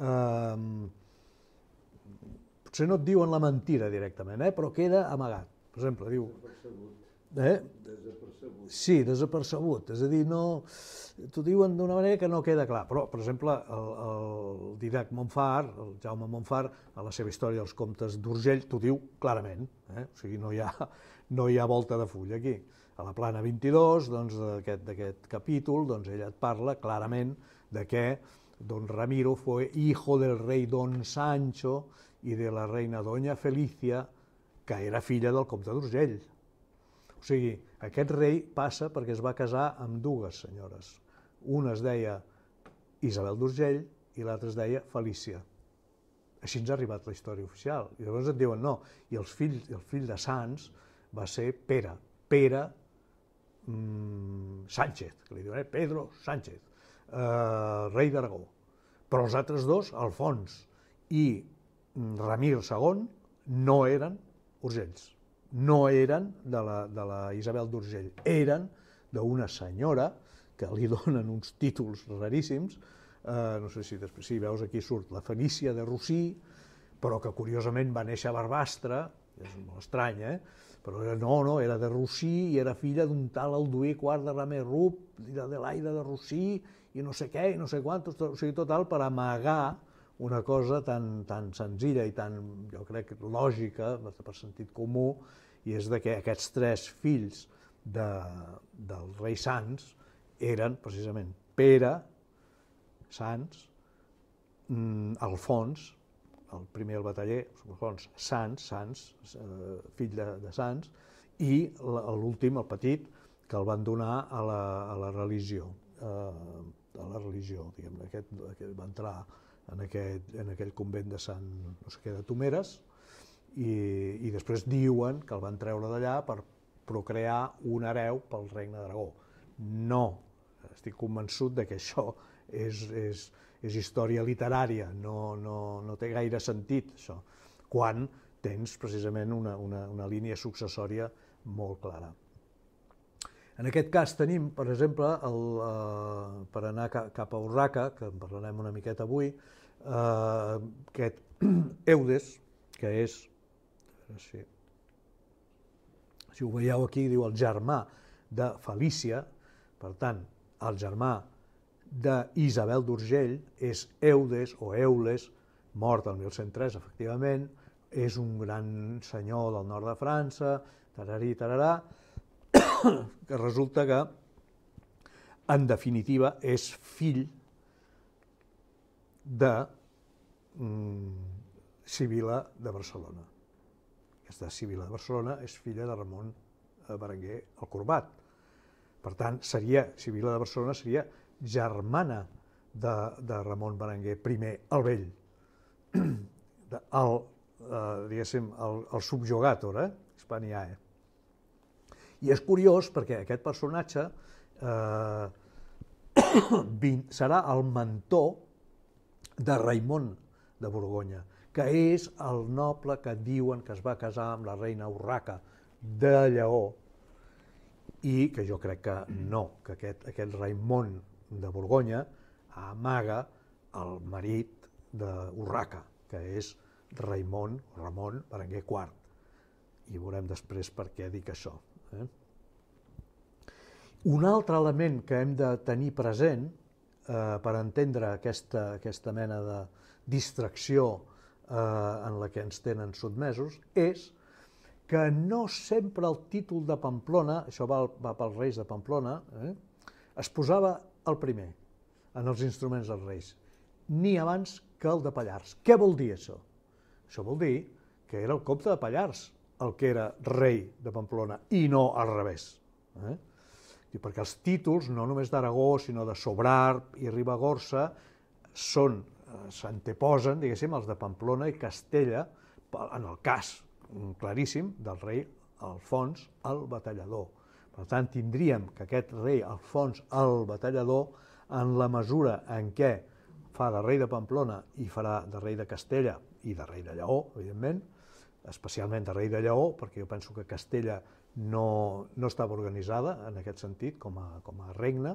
Potser no et diuen la mentira directament, però queda amagat. Per exemple, diu... Desapercebut. Sí, desapercebut. És a dir, no... T'ho diuen d'una manera que no queda clar. Però, per exemple, el Didac Montfar, el Jaume Montfar, a la seva història dels comtes d'Urgell, t'ho diu clarament. O sigui, no hi ha volta de full aquí. A la plana 22 d'aquest capítol, ella et parla clarament de que don Ramiro fue hijo del rei don Sancho i de la reina doña Felicia, que era filla del comte d'Urgell. O sigui, aquest rei passa perquè es va casar amb dues senyores. Una es deia Isabel d'Urgell i l'altra es deia Felícia. Així ens ha arribat la història oficial. I llavors et diuen no. I el fill de Sanç va ser Pere Sánchez, que li diuen Pedro Sánchez, rei d'Aragó. Però els altres dos, Alfons i Ramir II, no eren Urgells. No eren de la Isabel d'Urgell, eren d'una senyora que li donen uns títols raríssims, no sé si després, sí, veus aquí surt la Felícia de Rossí, però que curiosament va néixer a Barbastre, és molt estrany, però no, era de Rossí i era filla d'un tal Alduí IV de Ramer-Rup, d'Adelaida de Rossí, i no sé què, i no sé quantos, o sigui, total, per amagar una cosa tan senzilla i tan, jo crec, lògica, per sentit comú, i és que aquests tres fills del rei Sanç eren precisament Pere, Sanç, Alfons, el primer el bataller, Alfons Sanç, fill de Sanç, i l'últim, el petit, que el van donar a la religió, diguem-ne, aquest va entrar en aquell convent de Sant no sé què de Tomeres i després diuen que el van treure d'allà per procrear un hereu pel regne d'Aragó. No, estic convençut que això és història literària, no té gaire sentit això, quan tens precisament una línia successòria molt clara. En aquest cas tenim, per exemple, per anar cap a Urraca, que en parlarem una miqueta avui, aquest Eudes, que és, si ho veieu aquí, diu el germà de Felícia, per tant, el germà d'Isabel d'Urgell és Eudes o Eules, mort el 1103, efectivament, és un gran senyor del nord de França, tararí, tararà, que resulta que, en definitiva, és fill de Sibil·la de Barcelona. Aquesta Sibil·la de Barcelona és filla de Ramon Berenguer el Corbat. Per tant, Sibil·la de Barcelona seria germana de Ramon Berenguer I el Vell, diguéssim, el subjugator, Hispaniae. I és curiós perquè aquest personatge serà el mentor de Raimon de Borgonya, que és el noble que diuen que es va casar amb la reina Urraca de Lleó i que jo crec que no, que aquest Raimon de Borgonya amaga el marit d'Urraca, que és Ramon Berenguer IV. I veurem després per què dic això. Un altre element que hem de tenir present per entendre aquesta mena de distracció en la que ens tenen sotmesos és que no sempre el títol de Pamplona, això va pels reis de Pamplona, es posava el primer en els instruments dels reis, ni abans que el de Pallars. Què vol dir això? Això vol dir que era el comte de Pallars el que era rei de Pamplona i no al revés. Perquè els títols, no només d'Aragó, sinó de Sobrarb i Ribagorça, s'anteposen, diguéssim, els de Pamplona i Castella, en el cas claríssim del rei Alfons el Batallador. Per tant, tindríem que aquest rei Alfons el Batallador, en la mesura en què fa de rei de Pamplona i farà de rei de Castella i de rei de Lleó, evidentment, especialment de rei de Lleó, perquè jo penso que Castella no estava organitzada en aquest sentit com a regne,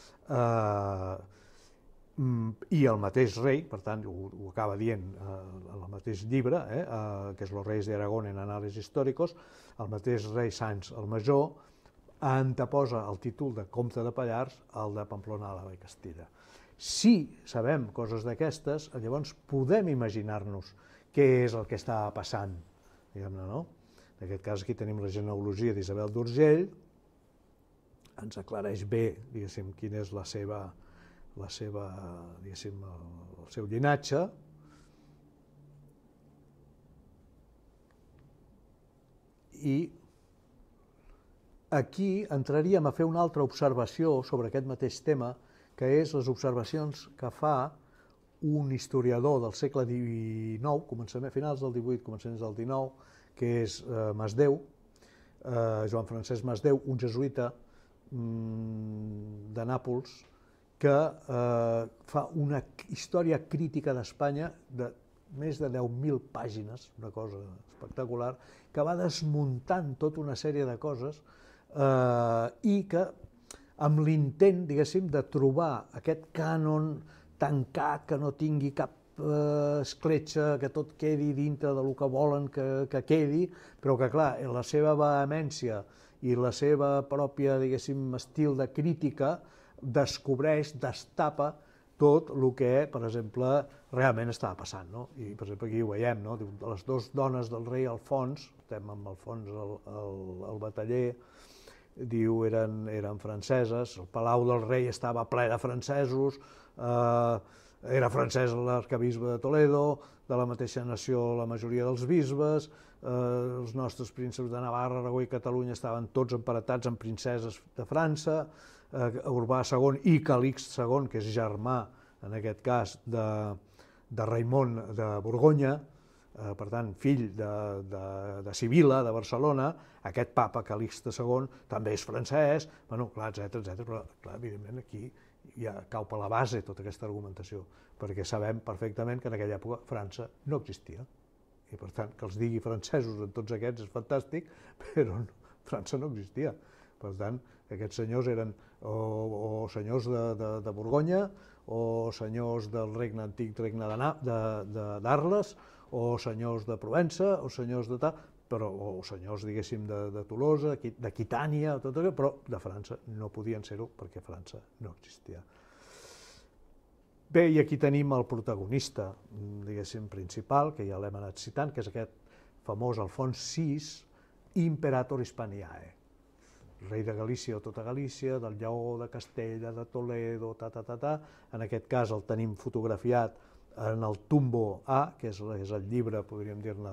i el mateix rei, per tant, ho acaba dient en el mateix llibre, que és Los Reyes de Aragón en Anales Históricos, el mateix rei Sanç el Major anteposa el títol de comte de Pallars al de Pamplona, Àlava i Castella. Si sabem coses d'aquestes, llavors podem imaginar-nos què és el que estava passant, diguem-ne, no? En aquest cas aquí tenim la genealogia d'Isabel d'Urgell, ens aclareix bé, diguéssim, quin és diguéssim, el seu llinatge. I aquí entraríem a fer una altra observació sobre aquest mateix tema, que és les observacions que fa un historiador del segle XIX, finals del XVIII, començaments del XIX, que és Masdeu, Joan Francesc Masdeu, un jesuïta de Nàpols, que fa una història crítica d'Espanya de més de 10.000 pàgines, una cosa espectacular, que va desmuntant tota una sèrie de coses i que amb l'intent, diguéssim, de trobar aquest cànon tancat, que no tingui cap escletxa, que tot quedi dintre del que volen que quedi, però que, clar, la seva vehemència i la seva pròpia, diguéssim, estil de crítica descobreix, destapa tot el que, per exemple, realment estava passant, no? I, per exemple, aquí ho veiem, no? Les dues dones del rei Alfons, estem amb Alfons el bataller, diu, eren franceses, el palau del rei estava ple de francesos, era francès l'arquebisbe de Toledo, de la mateixa nació la majoria dels bisbes, els nostres prínceps de Navarra, Aragó i Catalunya estaven tots emparentats amb princeses de França, Urbà II i Calixt II, que és germà, en aquest cas, de Raimon de Borgonya, per tant, fill de Sibil·la, de Barcelona, aquest papa Calixt II també és francès, bueno, clar, etcètera, però clar, evidentment aquí ja cau per la base tota aquesta argumentació, perquè sabem perfectament que en aquella època França no existia, i per tant, que els digui francesos en tots aquests és fantàstic, però França no existia. Per tant, aquests senyors eren o senyors de Borgonya, o senyors del regne antic, regne d'Arles, o senyors de Provença, o senyors de tal, o senyors, diguéssim, de Tolosa, d'Aquitània, tot allò, però de França no podien ser-ho perquè França no existia. Bé, i aquí tenim el protagonista, diguéssim, principal, que ja l'hem anat citant, que és aquest famós Alfons VI, Imperator Hispaniae, rei de Galícia o tota Galícia, del Lleó, de Castella, de Toledo, en aquest cas el tenim fotografiat en el Tumbo A, que és el llibre, podríem dir-ne,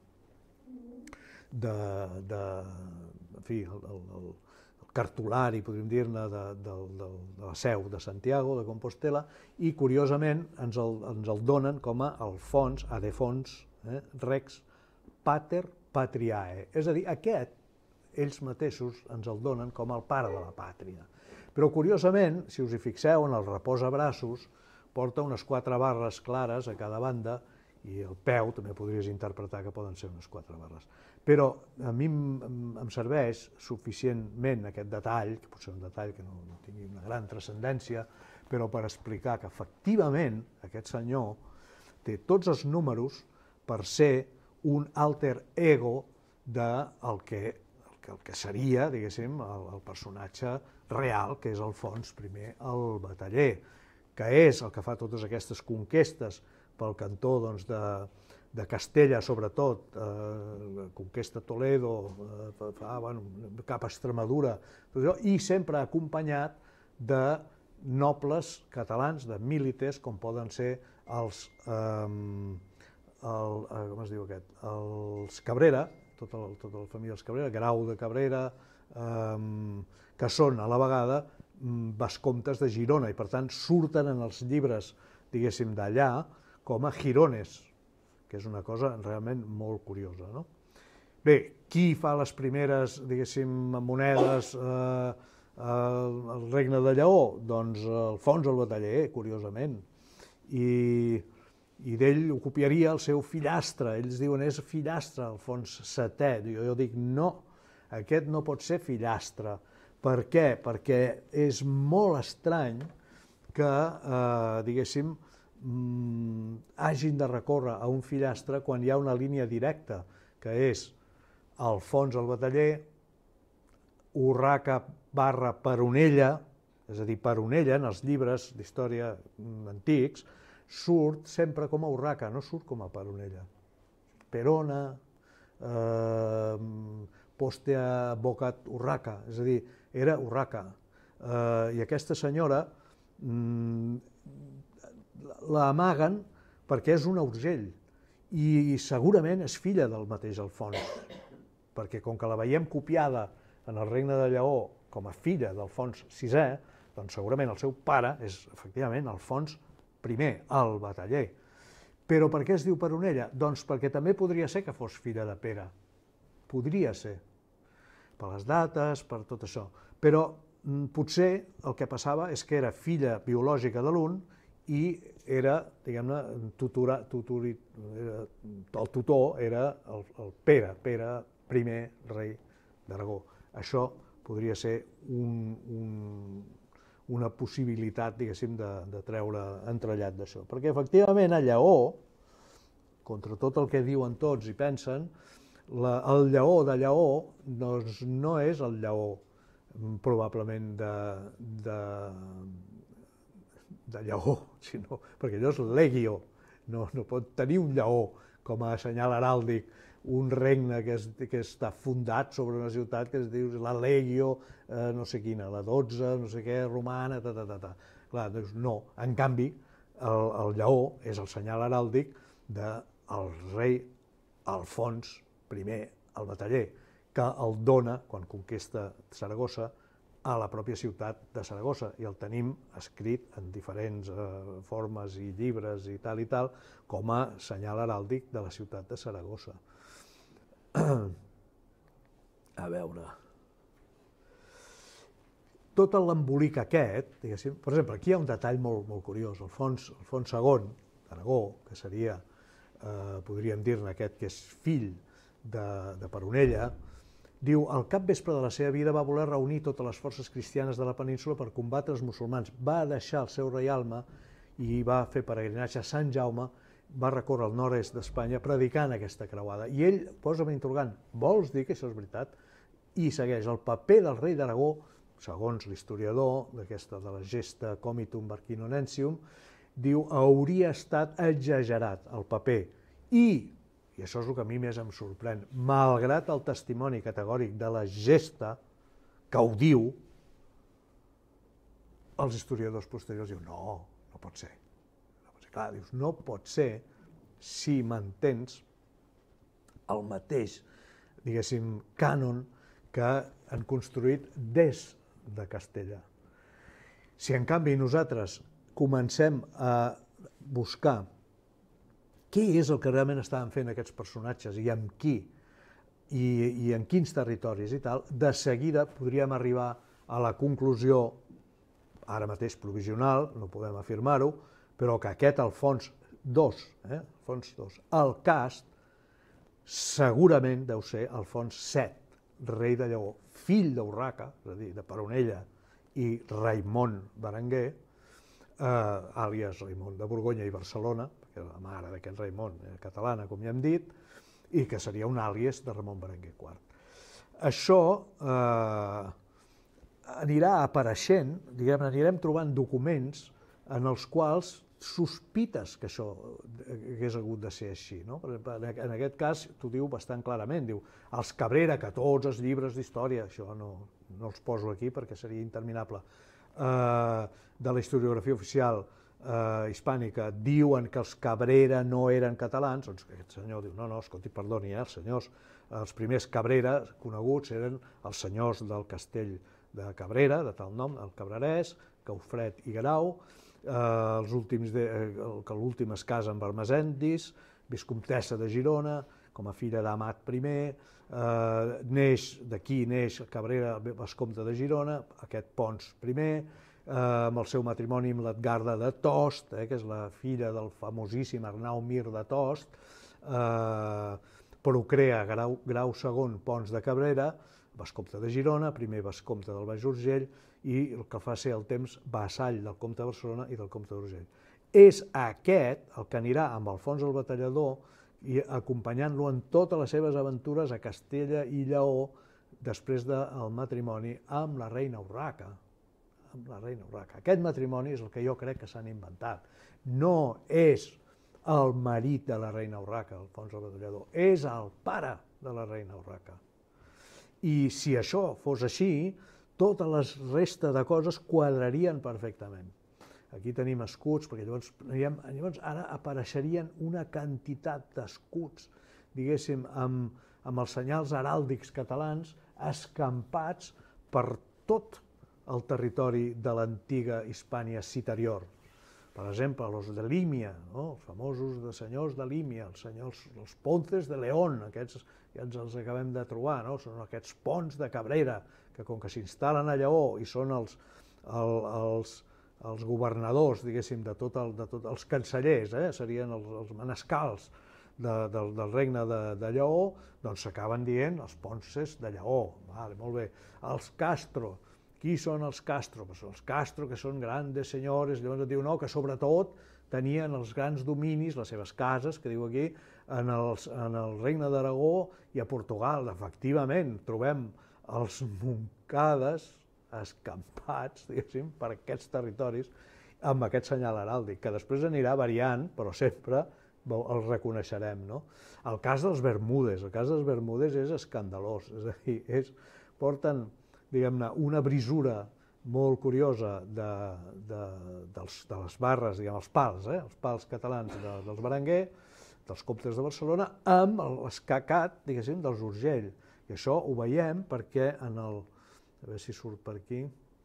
en fi, el cartulari, podríem dir-ne, de la seu de Santiago, de Compostela, i curiosament ens el donen com a Alfons, Adefons, Rex Pater Patriae, és a dir, aquest ells mateixos ens el donen com el pare de la pàtria. Però, curiosament, si us hi fixeu, en el reposabraços porta unes 4 barres clares a cada banda i el peu també podries interpretar que poden ser unes 4 barres. Però a mi em serveix suficientment aquest detall, que pot ser un detall que no tingui una gran transcendència, però per explicar que efectivament aquest senyor té tots els números per ser un alter ego del que seria, diguéssim, el personatge real, que és Alfons I el Bataller, que és el que fa totes aquestes conquestes pel cantó de Castella, sobretot, conquesta Toledo, cap a Extremadura, i sempre acompanyat de nobles catalans, de milites, com poden ser els Cabrera, tota la família dels Cabrera, Grau de Cabrera, que són a la vegada vescomtes de Girona i per tant surten en els llibres, diguéssim, d'allà com a girones, que és una cosa realment molt curiosa, no? Bé, qui fa les primeres, diguéssim, monedes al Regne de Lleó? Doncs Alfons el Bataller, curiosament. I d'ell ho copiaria el seu fillastre. Ells diuen és fillastre, Alfons VII. Jo dic no, aquest no pot ser fillastre. Per què? Perquè és molt estrany que, diguéssim, hagin de recórrer a un fillastre quan hi ha una línia directa, que és Alfons el Bataller, Urraca barra Peronella, és a dir, Peronella, en els llibres d'història antics, surt sempre com a Urraca, no surt com a Peronella. Perona, postea vocat Urraca, és a dir, era Urraca. I aquesta senyora l'amaguen perquè és una Urgell i segurament és filla del mateix Alfons, perquè com que la veiem copiada en el Regne de Lleó com a filla d'Alfons VI, doncs segurament el seu pare és efectivament Alfons I, el Bataller. Però per què es diu Peronella? Doncs perquè també podria ser que fos filla de Pere. Podria ser. Per les dates, per tot això. Però potser el que passava és que era filla biològica de l'un i era, diguem-ne, el tutor era el Pere I, rei d'Aragó. Això podria ser una possibilitat, diguéssim, de treure entrellat d'això. Perquè, efectivament, a Lleó, contra tot el que diuen tots i pensen, el lleó de Lleó doncs, no és el lleó probablement de lleó, sinó, perquè allò és legio, no pot tenir un lleó com a senyal heràldic, un regne que està fundat sobre una ciutat que es diu la legio, no sé quina, la 12, no sé què, romana, Clar, doncs no. En canvi, el lleó és el senyal heràldic del rei Alfons I el Bataller, que el dona, quan conquista Saragossa, a la pròpia ciutat de Saragossa, i el tenim escrit en diferents formes i llibres i tal, com a senyal heràldic de la ciutat de Saragossa. A veure... Tot l'embolic aquest, diguéssim, per exemple, aquí hi ha un detall molt curiós. Alfons II d'Aragó, que seria, podríem dir-ne aquest, que és fill de Peronella, diu, al capvespre de la seva vida va voler reunir totes les forces cristianes de la península per combatre els musulmans. Va deixar el seu reialme i va fer peregrinatge a Sant Jaume, va recórrer al nord-est d'Espanya predicant aquesta creuada. I ell posa un interrogant, vols dir que això és veritat? I segueix, el paper del rei d'Aragó, segons l'historiador d'aquesta de la Gesta Comitum Barquinonensium, diu, hauria estat exagerat el paper. I això és el que a mi més em sorprèn, malgrat el testimoni categòric de la Gesta, que ho diu, els historiadors posteriors diuen, no pot ser. Clar, dius, no pot ser si mantens el mateix, diguéssim, cànon que han construït des de Castella. Si en canvi nosaltres comencem a buscar què és el que realment estaven fent aquests personatges i amb qui i en quins territoris i tal, de seguida podríem arribar a la conclusió, ara mateix provisional, no podem afirmar-ho, però que aquest Alfons II, el Cast, segurament deu ser Alfons VII, rei de Lleó, fill d'Urraca, és a dir, de Peronella, i Raimon Berenguer, àlies Raimon de Borgonya i Barcelona, perquè la mare d'aquest Raimon era catalana, com ja hem dit, i que seria un àlies de Ramon Berenguer IV. Això anirà apareixent, diguem, anirem trobant documents en els quals sospites que això hagués hagut de ser així. Per exemple, en aquest cas t'ho diu bastant clarament, diu els Cabrera, que tots els llibres d'història, això no els poso aquí perquè seria interminable, de la historiografia oficial hispànica diuen que els Cabrera no eren catalans, doncs aquest senyor diu, no, escolti, perdoni, els senyors, els primers Cabrera coneguts eren els senyors del castell de Cabrera, de tal nom, el Cabrerès, Gaufret i Guerau, l'últim es casa amb Ermesendis, viscomtessa de Girona, com a filla d'Amat I, d'aquí neix Cabrera, vescomte de Girona, aquest Pons I, amb el seu matrimoni amb l'Edgarda de Tost, que és la filla del famosíssim Arnau Mir de Tost, procrea Grau II Pons de Cabrera, vescomte de Girona, primer vescomte del Baix Urgell, i el que fa ser el temps vassall del comte de Barcelona i del comte d'Urgell. És aquest el que anirà amb Alfons el Batallador i acompanyant-lo en totes les seves aventures a Castella i Lleó després del matrimoni amb la reina Urraca. Aquest matrimoni és el que jo crec que s'han inventat. No és el marit de la reina Urraca, Alfons el Batallador, és el pare de la reina Urraca. I si això fos així, totes les restes de coses quadrarien perfectament. Aquí tenim escuts, perquè llavors ara apareixerien una quantitat d'escuts, diguéssim, amb els senyals heràldics catalans escampats per tot el territori de l'antiga Hispània Citerior. Per exemple, els de Límia, els famosos senyors de Límia, els Ponces de León, aquests ja ens els acabem de trobar, són aquests ponts de Cabrera, que com que s'instal·len a Lleó i són els governadors, diguéssim, de tots els cancellers, serien els manescals del regne de Lleó, doncs s'acaben dient els Ponces de Lleó. Molt bé. Els Castro. Qui són els Castro? Els Castro, que són grandes senyores, llavors et diu que sobretot tenien els grans dominis, les seves cases, que diu aquí, en el regne d'Aragó i a Portugal. Efectivament, trobem els Montcades escampats, diguéssim, per aquests territoris, amb aquest senyal heràldic, que després anirà variant, però sempre el reconeixerem. El cas dels Bermudes és escandalós, és a dir, porten, diguem-ne, una brisura molt curiosa de les barres, els pals catalans dels Berenguer, dels comtes de Barcelona, amb l'escacat, diguéssim, dels Urgell. I això ho veiem perquè a veure si surt per aquí,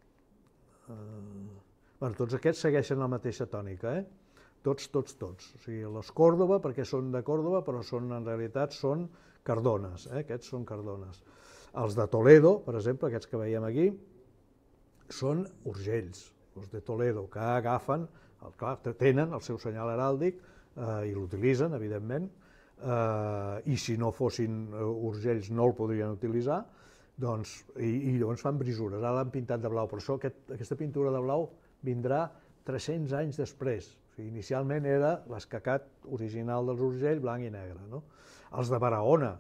tots aquests segueixen la mateixa tònica, tots. O sigui, les Còrdova, perquè són de Còrdova, però en realitat són cardones, aquests són cardones. Els de Toledo, per exemple, aquests que veiem aquí, són urgells, els de Toledo, que agafen, tenen el seu senyal heràldic i l'utilitzen, evidentment, i si no fossin urgells no el podrien utilitzar, i llavors fan brisures. Ara l'han pintat de blau, però aquesta pintura de blau vindrà 300 anys després. Inicialment era l'escacat original dels Urgell, blanc i negre. Els de Barahona,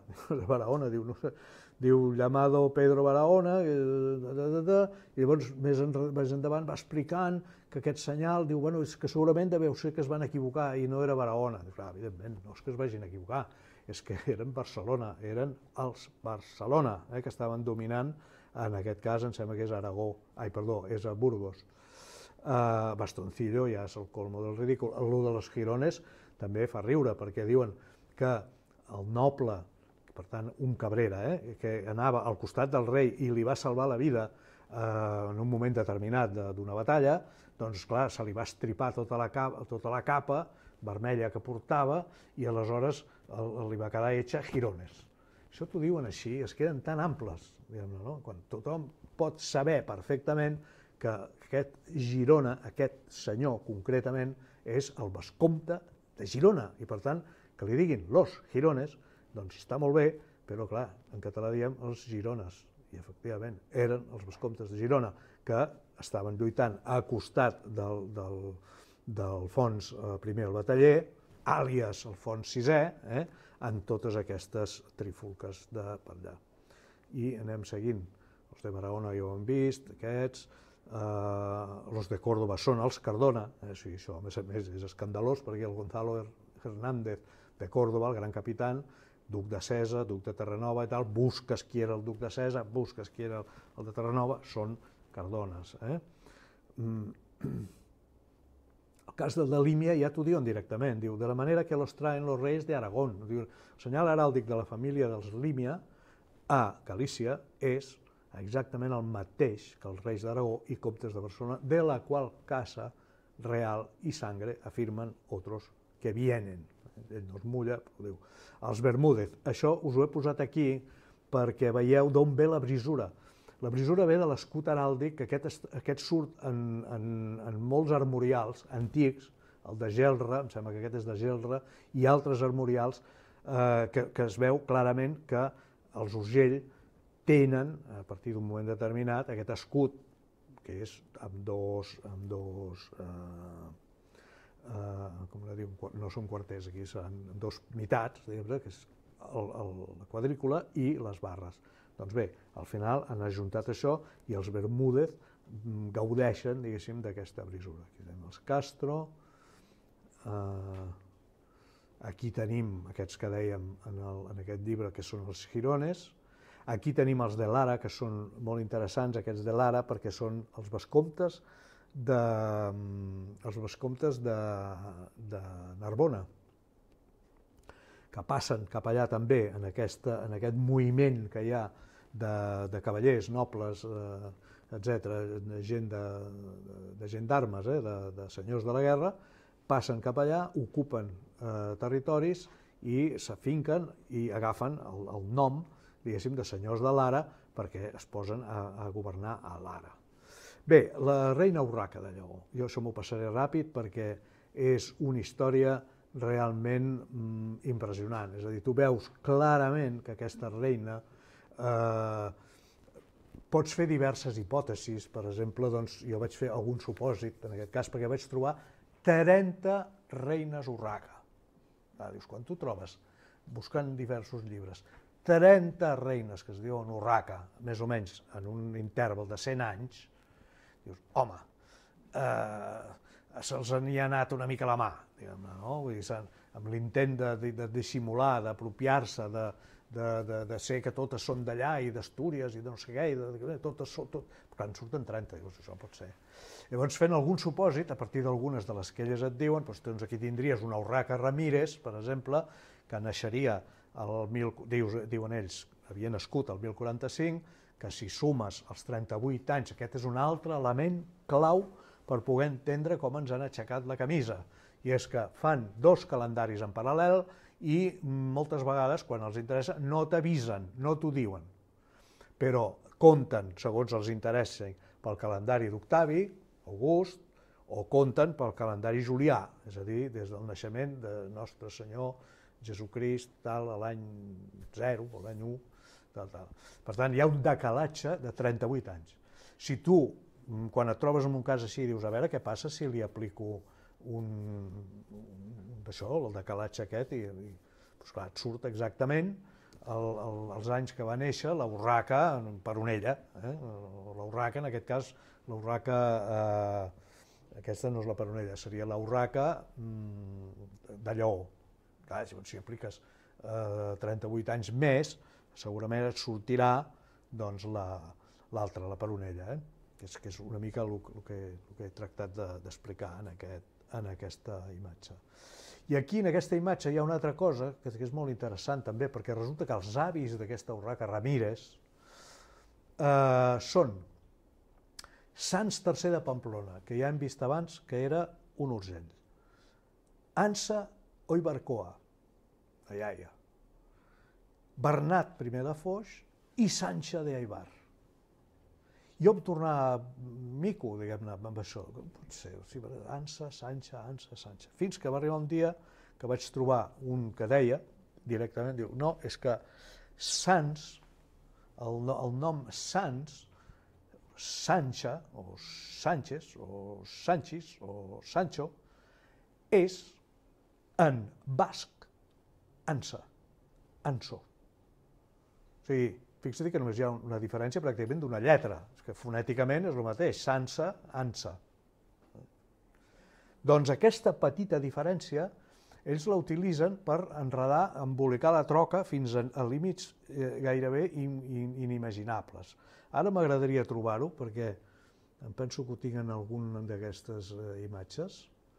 diu llamado Pedro Barahona, i llavors més endavant va explicant que aquest senyal, diu, és que segurament deveu ser que es van equivocar i no era Barahona. Clar, evidentment, no és que es vagin a equivocar, és que eren Barcelona, eren els Barcelona, que estaven dominant, en aquest cas em sembla que és Aragó, és a Burgos. Bastoncillo ja és el colmo del ridícul. El de los Girones també fa riure, perquè diuen que el noble, per tant un Cabrera, que anava al costat del rei i li va salvar la vida en un moment determinat d'una batalla, doncs clar, se li va estripar tota la capa vermella que portava i aleshores li va quedar hecha Girones. Això t'ho diuen així, es queden tan amples, quan tothom pot saber perfectament que aquest Girona, aquest senyor concretament, és el vescomte de Girona, i per tant, que li diguin los Girones, doncs està molt bé, però clar, en català diem els Girones, i efectivament eren els vescomtes de Girona, que estaven lluitant a costat d'Alfons I el Bataller, àlies Alfons VI, en totes aquestes trifulques de per allà. I anem seguint. Els de Barahona ja ho hem vist, aquests, els de Córdoba són els Cardona, això a més és escandalós perquè el Gonzalo Hernández de Córdoba, el gran capità, duc de Cesa, duc de Terranova i tal, busques qui era el duc de Cesa, busques qui era el de Terranova, són Cardones. El cas del de Límia ja t'ho diuen directament, diu, de la manera que los traen los reyes de Aragón. El senyal heràldic de la família dels Límia a Galícia és exactament el mateix que els reis d'Aragó i comtes de Barcelona, de la qual casa real y sangre afirman otros que vienen. ell no es mulla, però diu, els Bermúdez. Això us ho he posat aquí perquè veieu d'on ve la brisura. La brisura ve de l'escut heràldic, que aquest surt en molts armorials antics, el de Gelre, em sembla que aquest és de Gelre, i altres armorials que es veu clarament que els Urgell tenen, a partir d'un moment determinat, aquest escut, que és amb dos com la diu, no són quarters, aquí seran dos meitats, diguem-ne, que és la quadrícula i les barres. Doncs bé, al final han ajuntat això i els Bermúdez gaudeixen, diguéssim, d'aquesta brisura. Aquí tenim els Castro, aquí tenim aquests que dèiem en aquest llibre, que són els Girones, aquí tenim els de Lara, que són molt interessants, aquests de Lara, perquè són els vescomtes de Narbona, que passen cap allà també en aquest moviment que hi ha de cavallers, nobles, etc., de gent d'armes, de senyors de la guerra, passen cap allà, ocupen territoris i s'afinquen i agafen el nom, diguéssim, de senyors de Lara perquè es posen a governar a Lara. Bé, la reina Urraca de Lleó, jo això m'ho passaré ràpid perquè és una història realment impressionant. És a dir, tu veus clarament que aquesta reina pots fer diverses hipòtesis. Per exemple, doncs, jo vaig fer algun supòsit, en aquest cas, perquè vaig trobar 30 reines Urraca. Dius, quan tu trobes, buscant diversos llibres, 30 reines que es diuen Urraca, més o menys en un interval de 100 anys, dius, home, se'ls n'hi ha anat una mica la mà, diguem-ne, no? Vull dir, amb l'intent de dissimular, d'apropiar-se, de ser que totes són d'allà i d'Astúries i de no sé què, totes són... Clar, en surten 30, dius, això pot ser. Llavors, fent algun supòsit, a partir d'algunes de les que elles et diuen, doncs aquí tindries una Urraca Ramírez, per exemple, que naixeria, diuen ells, havia nascut el 1045, que si sumes els 38 anys, aquest és un altre element clau per poder entendre com ens han aixecat la camisa. I és que fan dos calendaris en paral·lel i moltes vegades, quan els interessa, no t'avisen, no t'ho diuen. Però compten, segons els interessa, pel calendari d'Octavi, August, o compten pel calendari julià, és a dir, des del naixement de Nostre Senyor Jesucrist, tal, a l'any 0, o l'any 1, tal. Per tant, hi ha un decalatge de 38 anys. Si tu, quan et trobes en un cas així, dius, a veure què passa si li aplico el decalatge aquest, i doncs clar, et surt exactament els anys que va néixer la Urraca Peronella. La Urraca, en aquest cas, la Urraca, aquesta no és la Peronella, seria la Urraca de Lleó. Clar, si apliques 38 anys més, segurament et sortirà l'altra, la Peronella, que és una mica el que he tractat d'explicar en aquesta imatge. I aquí, en aquesta imatge, hi ha una altra cosa que és molt interessant també, perquè resulta que els avis d'aquesta Urraca Ramírez són Sants III de Pamplona, que ja hem vist abans que era un Urgell, Ansa Oibarcoa, la iaia, Bernat I de Foix i Sança d'Aibar. Jo em tornava mico, diguem-ne, amb això, pot ser, Ansa, Sança, fins que va arribar un dia que vaig trobar un que deia, directament, diu, no, és que Sants, el nom Sants, Sança, o Sánchez, o Sanchis, o Sancho, és en basc Ansa, Anso. O sigui, fixa't que només hi ha una diferència pràcticament d'una lletra, que fonèticament és el mateix, Sansa, Ansa. Doncs aquesta petita diferència ells la utilitzen per enredar, embolicar la troca fins a límits gairebé inimaginables. Ara m'agradaria trobar-ho, perquè em penso que ho tinc en alguna d'aquestes imatges.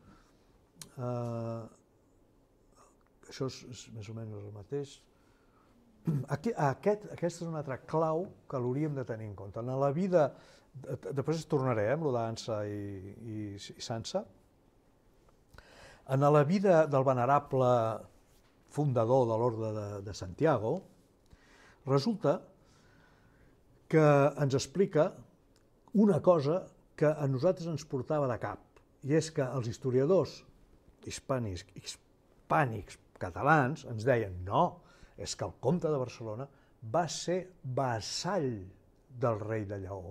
Això és més o menys el mateix. Aquesta és una altra clau que l'hauríem de tenir en compte. En la vida, després tornaré amb el d'Ansa i Sança, En la vida del venerable fundador de l'Orde de Santiago, resulta que ens explica una cosa que a nosaltres ens portava de cap, i és que els historiadors hispànics catalans ens deien no, és que el comte de Barcelona va ser vassall del rei de Lleó.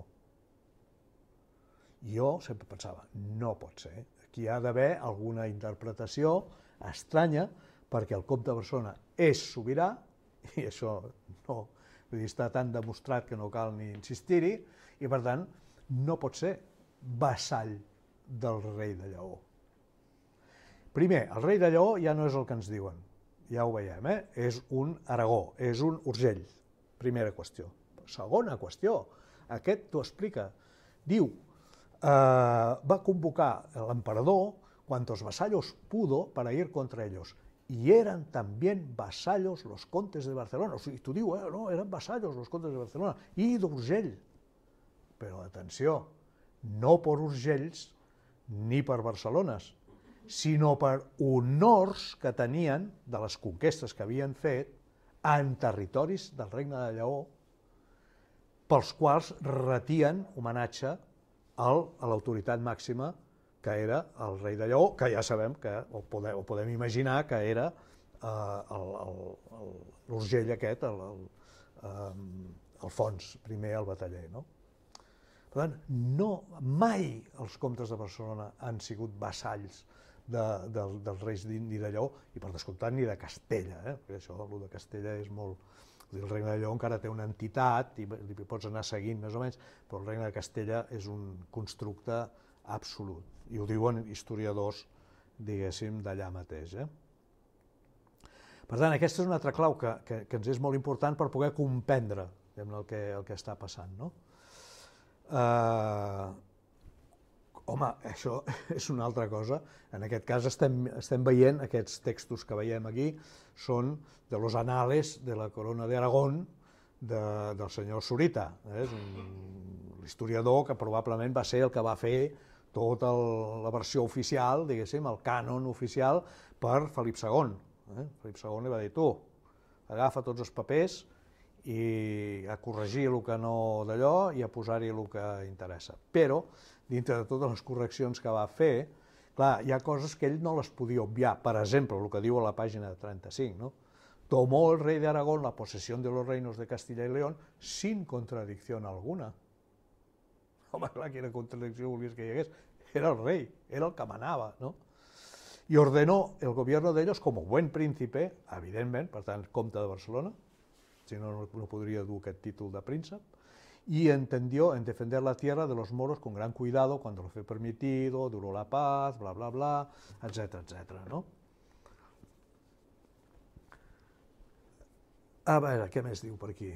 Jo sempre pensava, no pot ser, aquí ha d'haver alguna interpretació estranya perquè el comte de Barcelona és sobirà, i això no, vull dir, està tan demostrat que no cal ni insistir-hi, i per tant no pot ser vassall del rei de Lleó. Primer, el rei de Lleó ja no és el que ens diuen, ja ho veiem, és un Aragó, és un Urgell, primera qüestió. Segona qüestió, aquest t'ho explica, diu, va convocar l'emperador cuantos vasallos pudo para ir contra ellos, y eran también vasallos los contes de Barcelona. O sigui, t'ho diu, no, eren vasallos los contes de Barcelona, i d'Urgell. Però atenció, no per Urgells ni per Barcelones, sinó per honors que tenien de les conquestes que havien fet en territoris del Regne de Lleó, pels quals retien homenatge a l'autoritat màxima que era el rei de Lleó, que ja sabem que, o podem imaginar que era l'Urgell aquest, Alfons I el Bataller. No? Per tant, mai els comtes de Barcelona han sigut vassalls dels reis ni de Lleó, i per descomptat ni de Castella, perquè això, el de Castella és molt... El Regne de Lleó encara té una entitat i pots anar seguint més o menys, però el Regne de Castella és un constructe absolut, i ho diuen historiadors, diguéssim, d'allà mateix. Per tant, aquesta és una altra clau que ens és molt important per poder comprendre el que està passant. Home, això és una altra cosa. En aquest cas estem veient, aquests textos que veiem aquí són de los anales de la corona de Aragón del senyor Zurita. És l'historiador que probablement va ser el que va fer tota la versió oficial, diguéssim, el cànon oficial per Felip II. Felip II li va dir, tu, agafa tots els papers i a corregir el que no d'allò i a posar-hi el que interessa. Però, dintre de totes les correccions que va fer, clar, hi ha coses que ell no les podia obviar. Per exemple, el que diu a la pàgina 35, no? Tomó el rey de Aragón la posesión de los reinos de Castilla y León sin contradicción alguna. Home, clar, quina contradicció volies que hi hagués? Era el rei, era el que manava, no? Y ordenó el gobierno de ellos como buen príncipe, evidentment, per tant, comte de Barcelona, si no, no podria dur aquest títol de príncep, y entendió en defender la tierra de los moros con gran cuidado cuando lo fue permitido, duró la paz, bla, bla, bla, etcètera, etcètera, no? A veure, què més diu per aquí?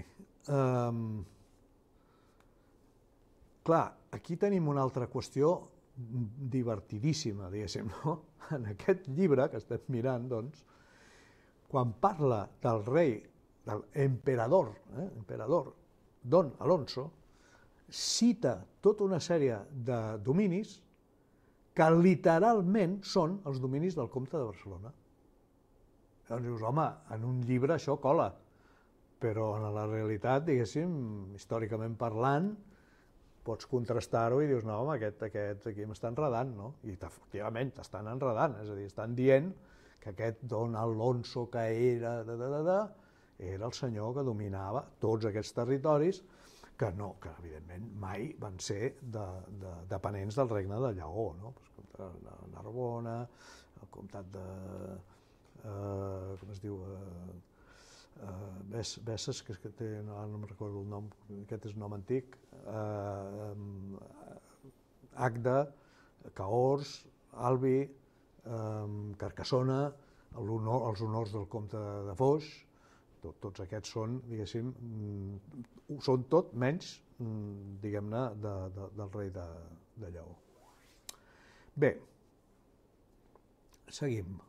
Clar, aquí tenim una altra qüestió divertidíssima, diguéssim, no? En aquest llibre que estem mirant, doncs, quan parla del rei, del emperador Don Alonso, cita tota una sèrie de dominis que literalment són els dominis del comte de Barcelona. Llavors dius, home, en un llibre això cola, però en la realitat, diguéssim, històricament parlant, pots contrastar-ho i dius, no, home, aquest aquí m'està enredant, no? I efectivament t'estan enredant, és a dir, estan dient que aquest Don Alonso que era era el senyor que dominava tots aquests territoris que no, que evidentment mai van ser dependents del regne de Lleó, no? El comtat de Narbona, el comtat de... com es diu... Besses, que té, no me'n recordo el nom, aquest és un nom antic, Agda, Cahors, Albi, Carcassona, els honors del comte de Foix, tots aquests són, diguéssim, són tot menys, diguem-ne, del rei de Lleó. Bé, seguim.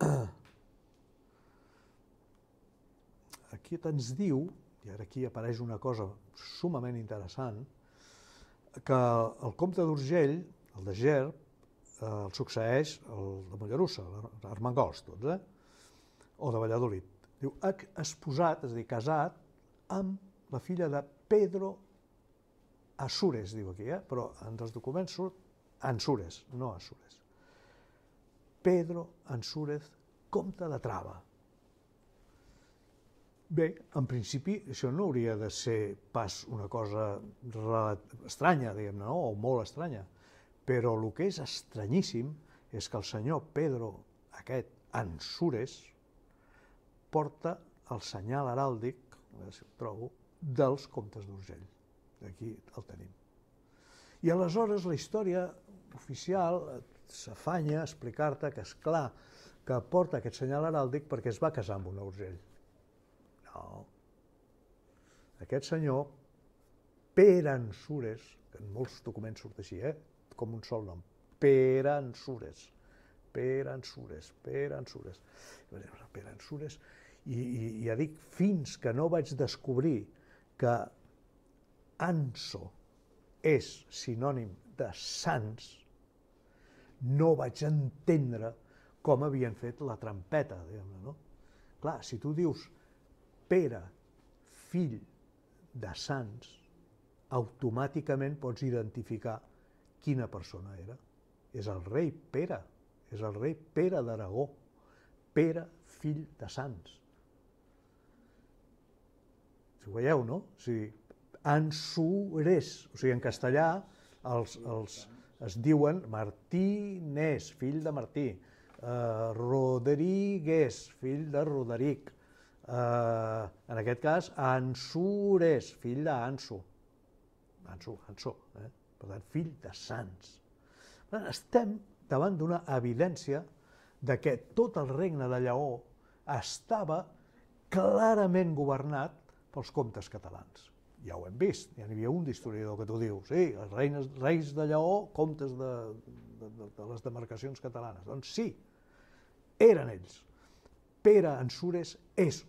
Aquí ens diu, i ara aquí apareix una cosa sumament interessant, que el comte d'Urgell, el de Gerb, el succeeix el de Mollerussa, Armengols, tots, o de Valladolid. Diu, esposat, és a dir, casat, amb la filla de Pedro Ansúrez, diu aquí, però en els documents surt Ansúrez, no Ansúrez. Pedro Ansúrez, comte de Trava. Bé, en principi, això no hauria de ser pas una cosa estranya, diguem-ne, no? O molt estranya, però el que és estranyíssim és que el senyor Pedro, aquest Ansúrez, porta el senyal heràldic, a veure si el trobo, dels comtes d'Urgell. Aquí el tenim. I aleshores la història oficial s'afanya a explicar-te que és clar que porta aquest senyal heràldic perquè es va casar amb una Urgell. No. Aquest senyor, Pere Ansúrez, que en molts documents surt així, com un sol nom, Pere Ansúrez, Pere Ansúrez, Pere Ansúrez, Pere Ansúrez, i ja dic, fins que no vaig descobrir que Anso és sinònim de sants, no vaig entendre com havien fet la trampeta, diguem-ne, no? Clar, si tu dius Pere, fill de sants, automàticament pots identificar quina persona era. És el rei Pere, és el rei Pere d'Aragó, Pere, fill de sants. Si ho veieu, no? O sigui, Ansúrez, o sigui, en castellà es diuen Martínez, fill de Martí, Rodríguez, fill de Roderic, en aquest cas, Ansúrez, fill d'Anso, per tant, fill de sants. Estem davant d'una evidència de que tot el regne de Lleó estava clarament governat pels comtes catalans. Ja ho hem vist, ja n'hi havia un d'historiador que t'ho diu, sí, els reis de Lleó, comtes de les demarcacions catalanes. Doncs sí, eren ells. Pere Ansúrez és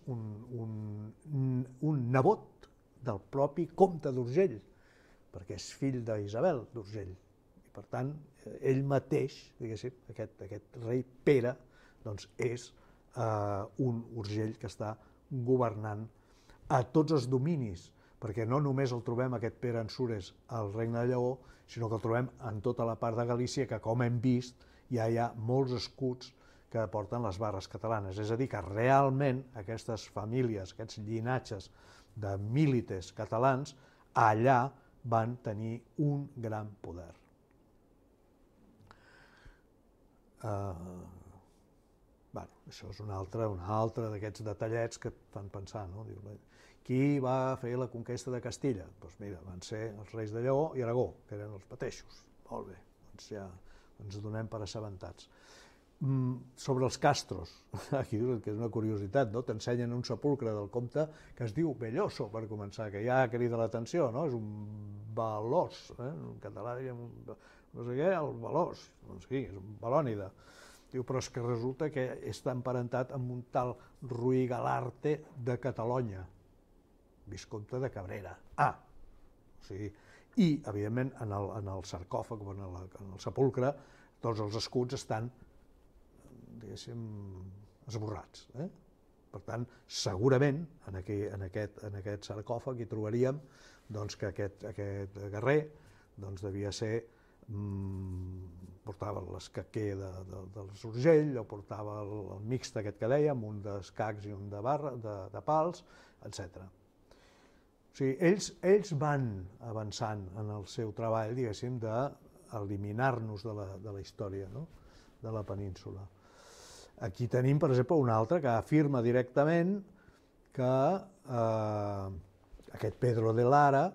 un nebot del propi comte d'Urgell, perquè és fill d'Isabel d'Urgell. I per tant, ell mateix, diguéssim, aquest rei Pere, doncs és un Urgell que està governant a tots els dominis, perquè no només el trobem, aquest Pere Ansúrez, al Regne de Lleó, sinó que el trobem en tota la part de Galícia, que, com hem vist, ja hi ha molts escuts que porten les barres catalanes. És a dir, que realment aquestes famílies, aquests llinatges de milites catalans, allà van tenir un gran poder. Això és un altre d'aquests detallets que et fan pensar, no? Qui va fer la conquesta de Castilla? Doncs mira, van ser els reis de Lleó i Aragó, que eren els mateixos. Molt bé, doncs ja ens donem per assabentats. Sobre els castros, aquí dius que és una curiositat, no? T'ensenyen un sepulcre del comte que es diu Belloso, per començar, que ja crida l'atenció, no? És un balós, en català diem no sé què, el balós, doncs sí, és un balònide. Diu, però és que resulta que està emparentat amb un tal Ruy Galarte de Catalunya, viscomte de Cabrera. O sigui, i, evidentment, en el sarcòfag, en el sepulcre, tots els escuts estan, diguéssim, esborrats. Per tant, segurament, en aquest sarcòfag hi trobaríem que aquest guerrer devia ser, portava l'escaquer dels Urgell, o portava el mixt aquest que dèiem, un d'escacs i un de pals, etc. O sigui, ells van avançant en el seu treball, diguéssim, d'eliminar-nos de la història, no? De la península. Aquí tenim, per exemple, un altre que afirma directament que aquest Pedro de Lara,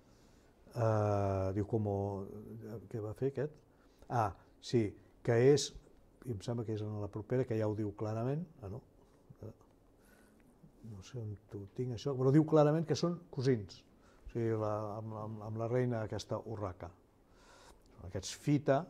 diu com... Què va fer aquest? Sí, que és, i em sembla que és en la propera, que ja ho diu clarament, no sé on ho tinc això, però diu clarament que són cosins, o sigui, amb la reina aquesta Urraca. Aquests Fita.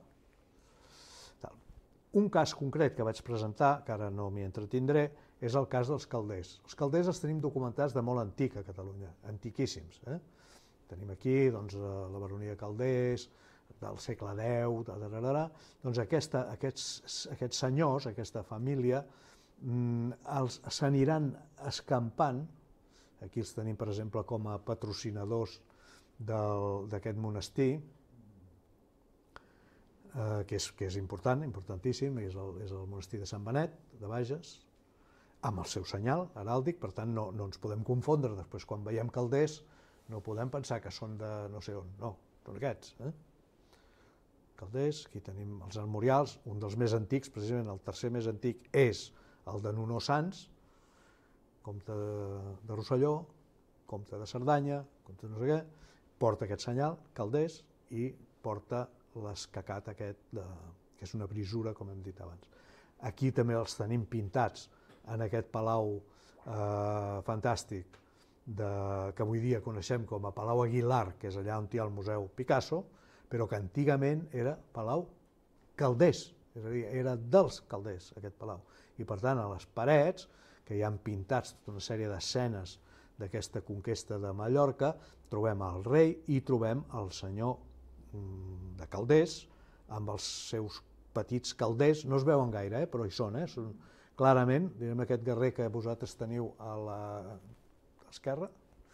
Un cas concret que vaig presentar, que ara no m'hi entretindré, és el cas dels calders. Els calders els tenim documentats de molt antic a Catalunya, antiquíssims. Tenim aquí la baronia de Calders, del segle X, doncs aquests senyors, aquesta família, s'aniran escampant. Aquí els tenim, per exemple, com a patrocinadors d'aquest monestir, que és important, importantíssim, és el monestir de Sant Benet, de Bages, amb el seu senyal heràldic, per tant no ens podem confondre, després quan veiem calders no podem pensar que són de no sé on, no, són aquests. Calders, aquí tenim els armorials, un dels més antics, precisament el tercer més antic és el de Nuno Sans, comte de Rosselló, comte de Cerdanya, comte de no sé què, porta aquest senyal, calders, i porta l'escacat aquest, que és una brisura, com hem dit abans. Aquí també els tenim pintats en aquest palau fantàstic que avui dia coneixem com a Palau Aguilar, que és allà on hi ha el Museu Picasso, però que antigament era Palau Calders, és a dir, era dels Calders, aquest palau. I per tant, a les parets, que hi han pintats tota una sèrie d'escenes d'aquesta conquesta de Mallorca, trobem el rei i trobem el senyor de Calders, amb els seus petits calders, no es veuen gaire, però hi són, són clarament, direm, aquest guerrer que vosaltres teniu a l'esquerra,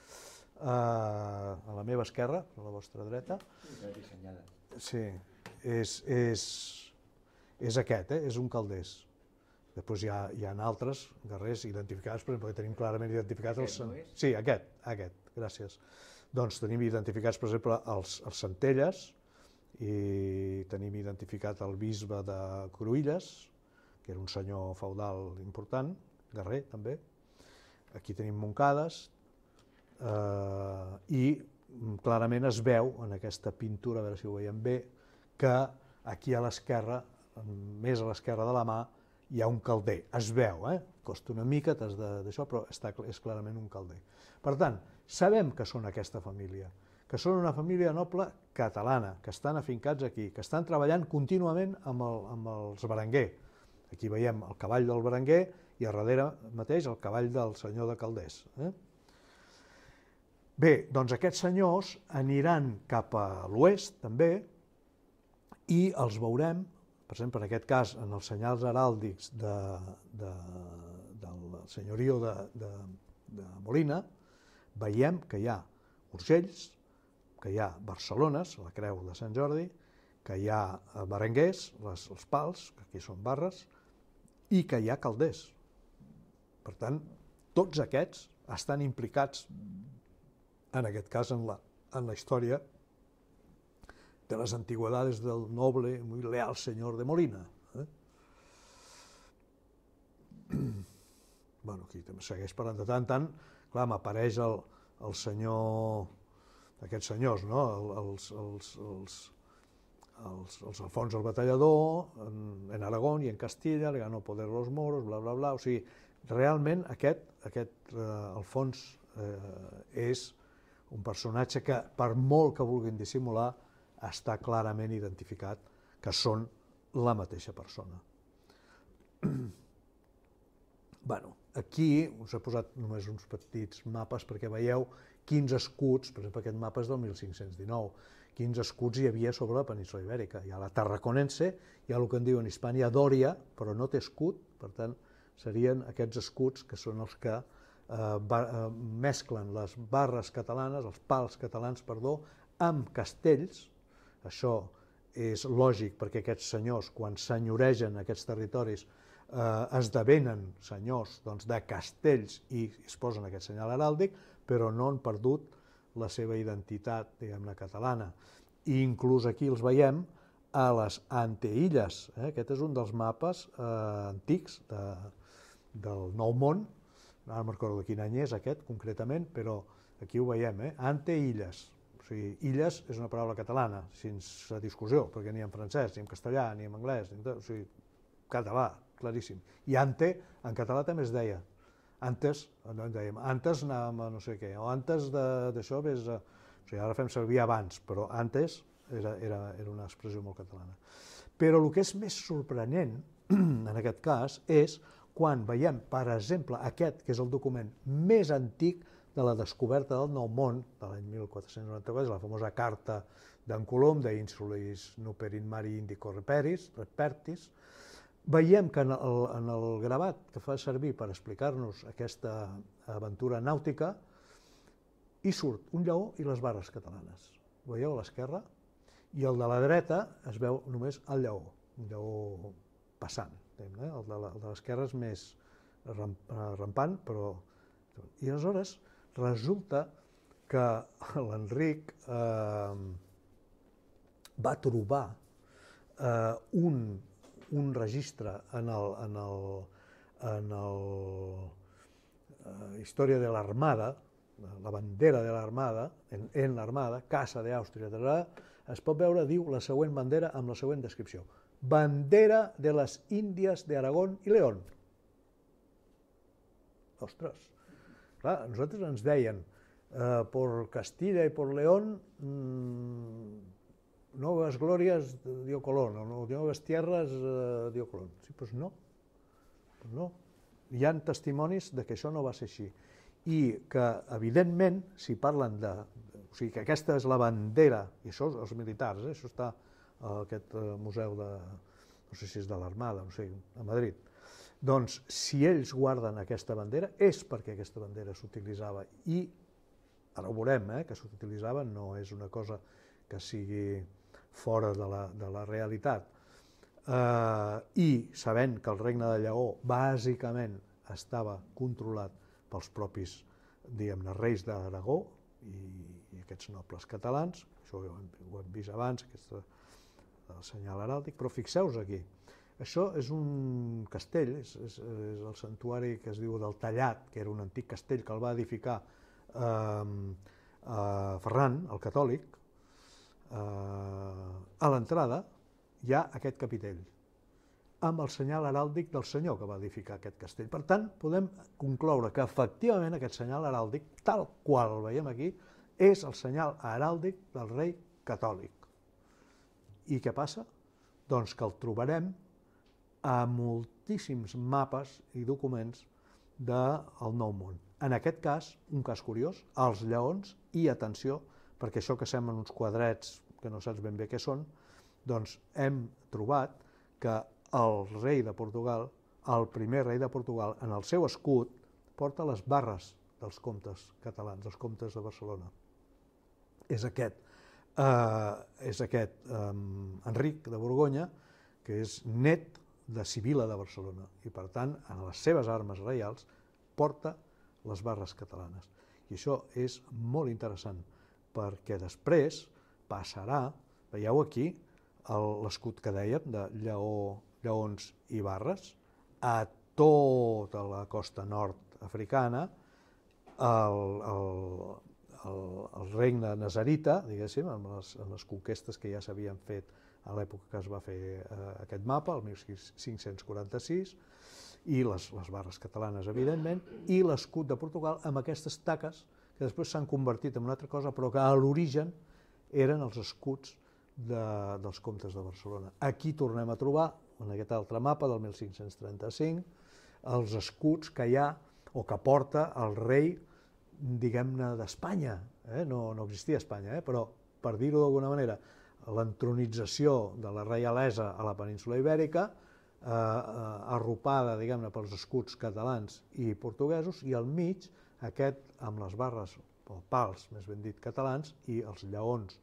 a la meva esquerra, a la vostra dreta. Sí, és aquest, és un calders. Després hi ha altres guerrers identificats, per exemple, que tenim clarament identificats els... Sí, aquest, gràcies. Doncs tenim identificats, per exemple, els Centelles, i tenim identificat el bisbe de Cruïlles, que era un senyor feudal important, guerrer també. Aquí tenim Montcades, i clarament es veu en aquesta pintura, a veure si ho veiem bé, que aquí a l'esquerra, més a l'esquerra de la mà, hi ha un calder. Es veu, costa una mica d'això, però és clarament un calder. Per tant, sabem que són aquesta família, que són una família noble catalana, que estan afincats aquí, que estan treballant contínuament amb els Berenguer. Aquí veiem el cavall del Berenguer i a darrere mateix el cavall del senyor de Calders. Bé, doncs aquests senyors aniran cap a l'oest també i els veurem, per exemple, en aquest cas, en els senyals heràldics del senyorio de Molina, veiem que hi ha Urgells, que hi ha Barcelones, la creu de Sant Jordi, que hi ha Berenguers, els pals, que aquí són barres, i que hi ha Calders. Per tant, tots aquests estan implicats, en aquest cas, en la història de les antigüedades del noble, muy leal senyor de Molina. Bueno, aquí també segueix parlant de tant en tant, clar, m'apareix el senyor, aquests senyors, no? Els Alfons el Batallador, en Aragón i en Castilla, le ganó poder los moros, bla, bla, bla. O sigui, realment aquest Alfons és un personatge que, per molt que vulguin dissimular, està clarament identificat que són la mateixa persona. Bueno, aquí us he posat només uns petits mapes perquè veieu quins escuts, per exemple aquest mapa és del 1519, quins escuts hi havia sobre la península Ibèrica. Hi ha la Tarraconense, hi ha el que en diuen Hispània Dòria, però no té escut, per tant serien aquests escuts que són els que mesclen les barres catalanes, els pals catalans, perdó, amb castells. Això és lògic perquè aquests senyors, quan senyoregen aquests territoris, esdevenen senyors de castells i es posen aquest senyal heràldic, però no han perdut la seva identitat, diguem-ne, catalana. I inclús aquí els veiem a les Anteilles. Aquest és un dels mapes antics del Nou Món. No me'n recordo de quin any és aquest, concretament, però aquí ho veiem, Anteilles. O sigui, illes és una paraula catalana, sense discussió, perquè ni en francès, ni en castellà, ni en anglès, o sigui, català, claríssim. I ante, en català també es deia. Antes, no en dèiem, antes anàvem a no sé què, o antes d'això, o sigui, ara fem servir abans, però antes era una expressió molt catalana. Però el que és més sorprenent, en aquest cas, és quan veiem, per exemple, aquest, que és el document més antic de la descoberta del Nou Món, de l'any 1494, la famosa carta d'en Colom, d'Insulis nuperin mari indico repertis, veiem que en el gravat que fa servir per explicar-nos aquesta aventura nàutica hi surt un lleó i les barres catalanes. Ho veieu a l'esquerra? I el de la dreta es veu només el lleó, un lleó passant. El de l'esquerra és més rampant, però... I aleshores resulta que l'Enric va trobar un registre en la història de l'Armada, la bandera de l'Armada, en l'Armada, Casa d'Àustria, es pot veure, diu, la següent bandera amb la següent descripció. Bandera de les Índies de Aragón i León. Ostres, clar, nosaltres ens deien por Castilla y por León nuevas glorias dio Colón, o nuevas tierras dio Colón. Sí, doncs no. Hi ha testimonis de que això no va ser així. I que, evidentment, si parlen de... O sigui, que aquesta és la bandera, i això els militars, això està a aquest museu de... no sé si és de l'Armada, no sé, a Madrid. Doncs, si ells guarden aquesta bandera, és perquè aquesta bandera s'utilitzava. I, ara ho veurem, que s'utilitzava, no és una cosa que sigui fora de la realitat. I sabent que el regne de Lleó bàsicament estava controlat pels propis, diguem-ne, reis d'Aragó i aquests nobles catalans, això ho hem vist abans, aquest senyal heràldic, però fixeu-vos aquí, això és un castell, és el santuari que es diu del Tallat, que era un antic castell que el va edificar Ferran, el catòlic. A l'entrada hi ha aquest capitell, amb el senyal heràldic del senyor que va edificar aquest castell. Per tant, podem concloure que efectivament aquest senyal heràldic, tal qual el veiem aquí, és el senyal heràldic del rei catòlic. I què passa? Doncs que el trobarem a moltíssims mapes i documents del Nou Món. En aquest cas, un cas curiós, els lleons, i atenció, perquè això que semblen uns quadrets que no saps ben bé què són, doncs hem trobat que el rei de Portugal, el primer rei de Portugal, en el seu escut, porta les barres dels comtes catalans, dels comtes de Barcelona. És aquest Enric de Borgonya, que és net de Sibil·la de Barcelona, i per tant, en les seves armes reials, porta les barres catalanes. I això és molt interessant, perquè després passarà, veieu aquí, l'escut que dèiem, de lleons i barres, a tota la costa nord africana, el regne nazarita, diguéssim, amb les conquestes que ja s'havien fet a l'època que es va fer aquest mapa, el 1546, i les barres catalanes, evidentment, i l'escut de Portugal amb aquestes taques que després s'han convertit en una altra cosa, però que a l'origen eren els escuts dels comtes de Barcelona. Aquí tornem a trobar, en aquest altre mapa del 1535, els escuts que hi ha, o que porta el rei, diguem-ne, d'Espanya. No existia Espanya, però, per dir-ho d'alguna manera, l'entronització de la reialesa a la península Ibèrica, arropada, diguem-ne, pels escuts catalans i portuguesos, i al mig, aquest amb les barres, o pals, més ben dit, catalans, i els lleons.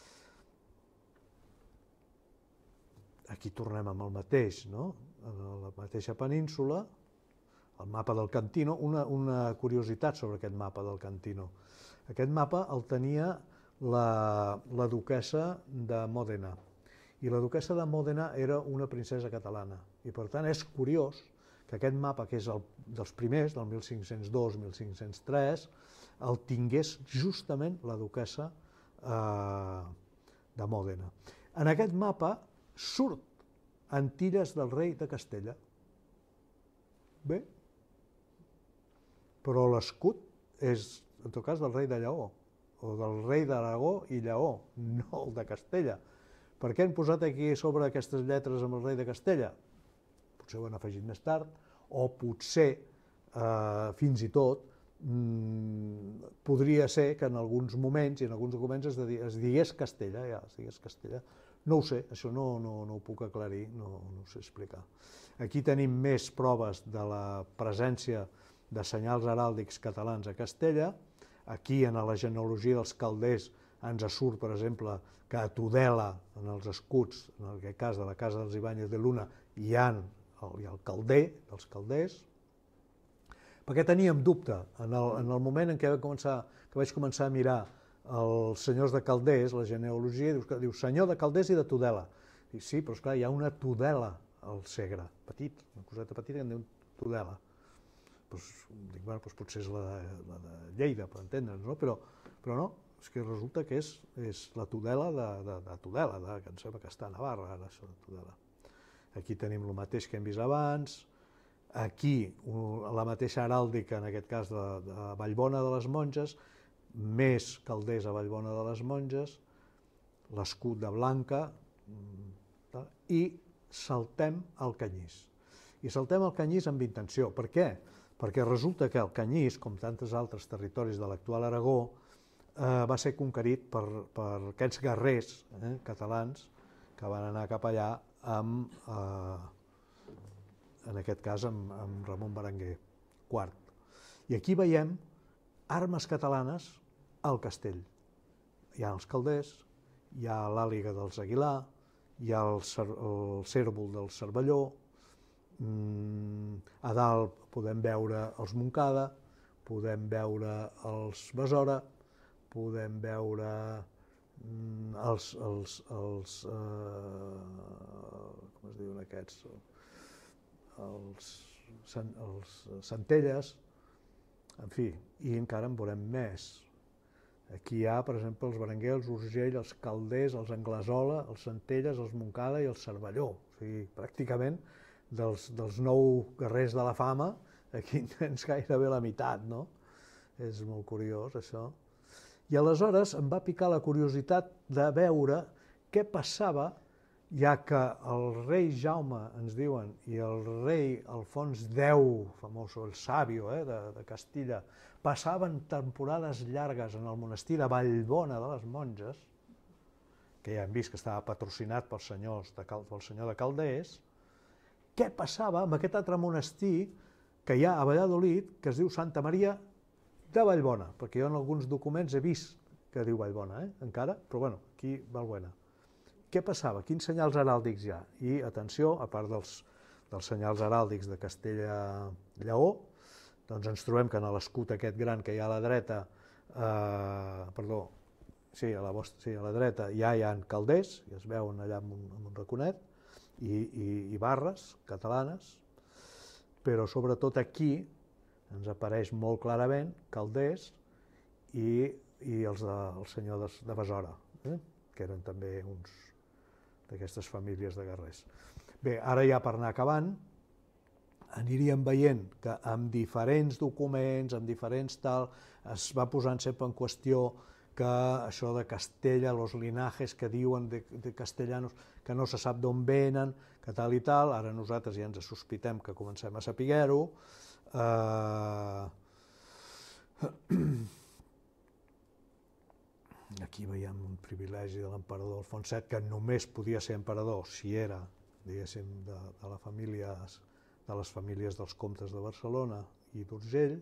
Aquí tornem amb el mateix, no? A la mateixa península, el mapa del Cantino, una curiositat sobre aquest mapa del Cantino. Aquest mapa el tenia la duquessa de Mòdena, i la duquessa de Mòdena era una princesa catalana, i per tant és curiós que aquest mapa, que és dels primers, del 1502-1503, el tingués justament la duquessa de Mòdena. En aquest mapa surt Antilles del rei de Castella. Bé, però l'escut és, en tot cas, del rei de Lleó, o del rei d'Aragó i Lleó, no el de Castella. Per què han posat aquí sobre aquestes lletres amb el rei de Castella? Potser ho han afegit més tard, o potser, fins i tot, podria ser que en alguns moments i en alguns documents es digués Castella, No ho sé, això no ho puc aclarir, no ho sé explicar. Aquí tenim més proves de la presència de senyals heràldics catalans a Castella. Aquí, en la genealogia dels Calders, ens surt, per exemple, que a Tudela, en els escuts, en aquest cas de la casa dels Ibáñez de Luna, hi ha el calder dels Calders. Perquè teníem dubte, en el moment en què vaig començar a mirar els senyors de Calders, la genealogia, diu senyor de Calders i de Tudela. Dic, sí, però esclar, hi ha una Tudela al Segre, petit, una coseta petita que en diu Tudela. Dic, bueno, potser és la de Lleida, per entendre'ns, no? Però no, és que resulta que és la Tudela de Tudela, que em sembla que està a Navarra, ara, això de Tudela. Aquí tenim el mateix que hem vist abans. Aquí, la mateixa heràldica, en aquest cas, de Vallbona de les Monges, més Calders a Vallbona de les Monges, l'escut de Blanca, i saltem al Canyís. I saltem al Canyís amb intenció. Per què? Perquè resulta que el Canyís, com tantes altres territoris de l'actual Aragó, va ser conquerit per aquests guerrers catalans que van anar cap allà en aquest cas amb Ramon Berenguer IV. I aquí veiem armes catalanes al castell. Hi ha els Calders, hi ha l'àliga dels Aguilar, hi ha el cérvol del Cervelló, a dalt podem veure els Montcada, podem veure els Besora, podem veure com es diuen aquests, els Centelles, en fi, i encara en veurem més. Aquí hi ha, per exemple, els Berenguer, els Urgell, els Calders, els Anglesola, els Centelles, els Montcada i el Cervelló. O sigui, pràcticament dels 9 guerrers de la fama, aquí en tens gairebé la meitat, no? És molt curiós, això. I aleshores em va picar la curiositat de veure què passava, ja que el rei Jaume, ens diuen, i el rei Alfons X, famós, el Sàvio de Castilla, passaven temporades llargues en el monestir de Vallbona de les Monges, que ja hem vist que estava patrocinat pel senyor de Calders. Què passava amb aquest altre monestir que hi ha a Valladolid, que es diu Santa Maria de Vallbona? Perquè jo en alguns documents he vist que diu Vallbona, encara, però bueno, aquí Valbuena. Què passava? Quins senyals heràldics hi ha? I, atenció, a part dels senyals heràldics de Castella-Lleó, doncs ens trobem que en l'escut aquest gran que hi ha a la dreta, a la dreta ja hi ha Calders, i es veuen allà amb un raconet, i barres catalanes, però sobretot aquí ens apareix molt clarament Calders i el senyor de Besora, que eren també uns d'aquestes famílies de guerrers. Bé, ara ja per anar acabant, aniríem veient que amb diferents documents, amb diferents tal, es va posant sempre en qüestió que això de Castella, los linajes que diuen de castellanos, que no se sap d'on venen, que tal i tal, ara nosaltres ja ens sospitem que comencem a saber-ho. Aquí veiem un privilegi de l'emperador Alfons VII, que només podia ser emperador si era, diguéssim, de les famílies dels comtes de Barcelona i d'Urgell.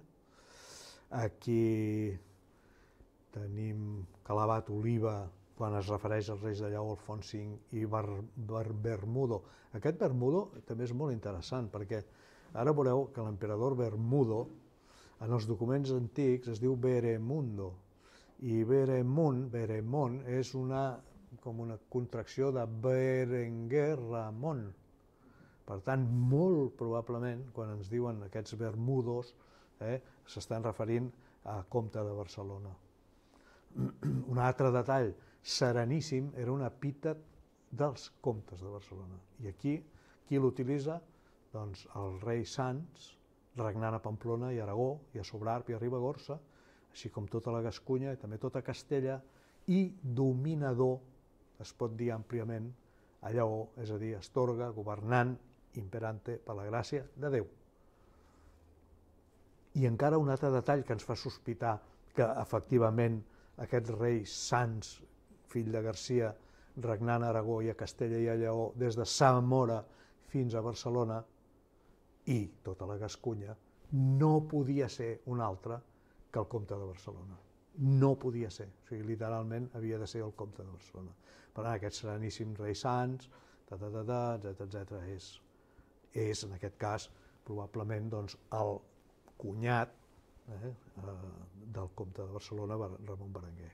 Aquí tenim Calabat Oliva, quan es refereix als reis de Lleó, Alfons V i Bermudo. Aquest Bermudo també és molt interessant, perquè ara veureu que l'emperador Bermudo, en els documents antics, es diu Beremundo, i Beremont és com una contracció de Berenguer Ramon. Per tant, molt probablement, quan ens diuen aquests Bermudos, s'estan referint a comte de Barcelona. Un altre detall sereníssim era un epítet dels comtes de Barcelona. I aquí, qui l'utilitza? Doncs el rei Sanç, regnant a Pamplona i Aragó, i a Sobrarb i a Ribagorça, així com tota la Gascunya i també tota Castella, i dominador, es pot dir àmpliament, a Lleó, és a dir, Astorga, governant, imperante, per la gràcia de Déu. I encara un altre detall que ens fa sospitar que efectivament aquests reis sants, fill de Garcia, regnant a Aragó i a Castella i a Lleó, des de Zamora fins a Barcelona i tota la Gascunya, no podia ser un altre que el comte de Barcelona. No podia ser, o sigui, literalment havia de ser el comte de Barcelona. Per tant, aquests sereníssims reis sants, etc. És, en aquest cas, probablement doncs, el cunyat del comte de Barcelona, Ramon Berenguer.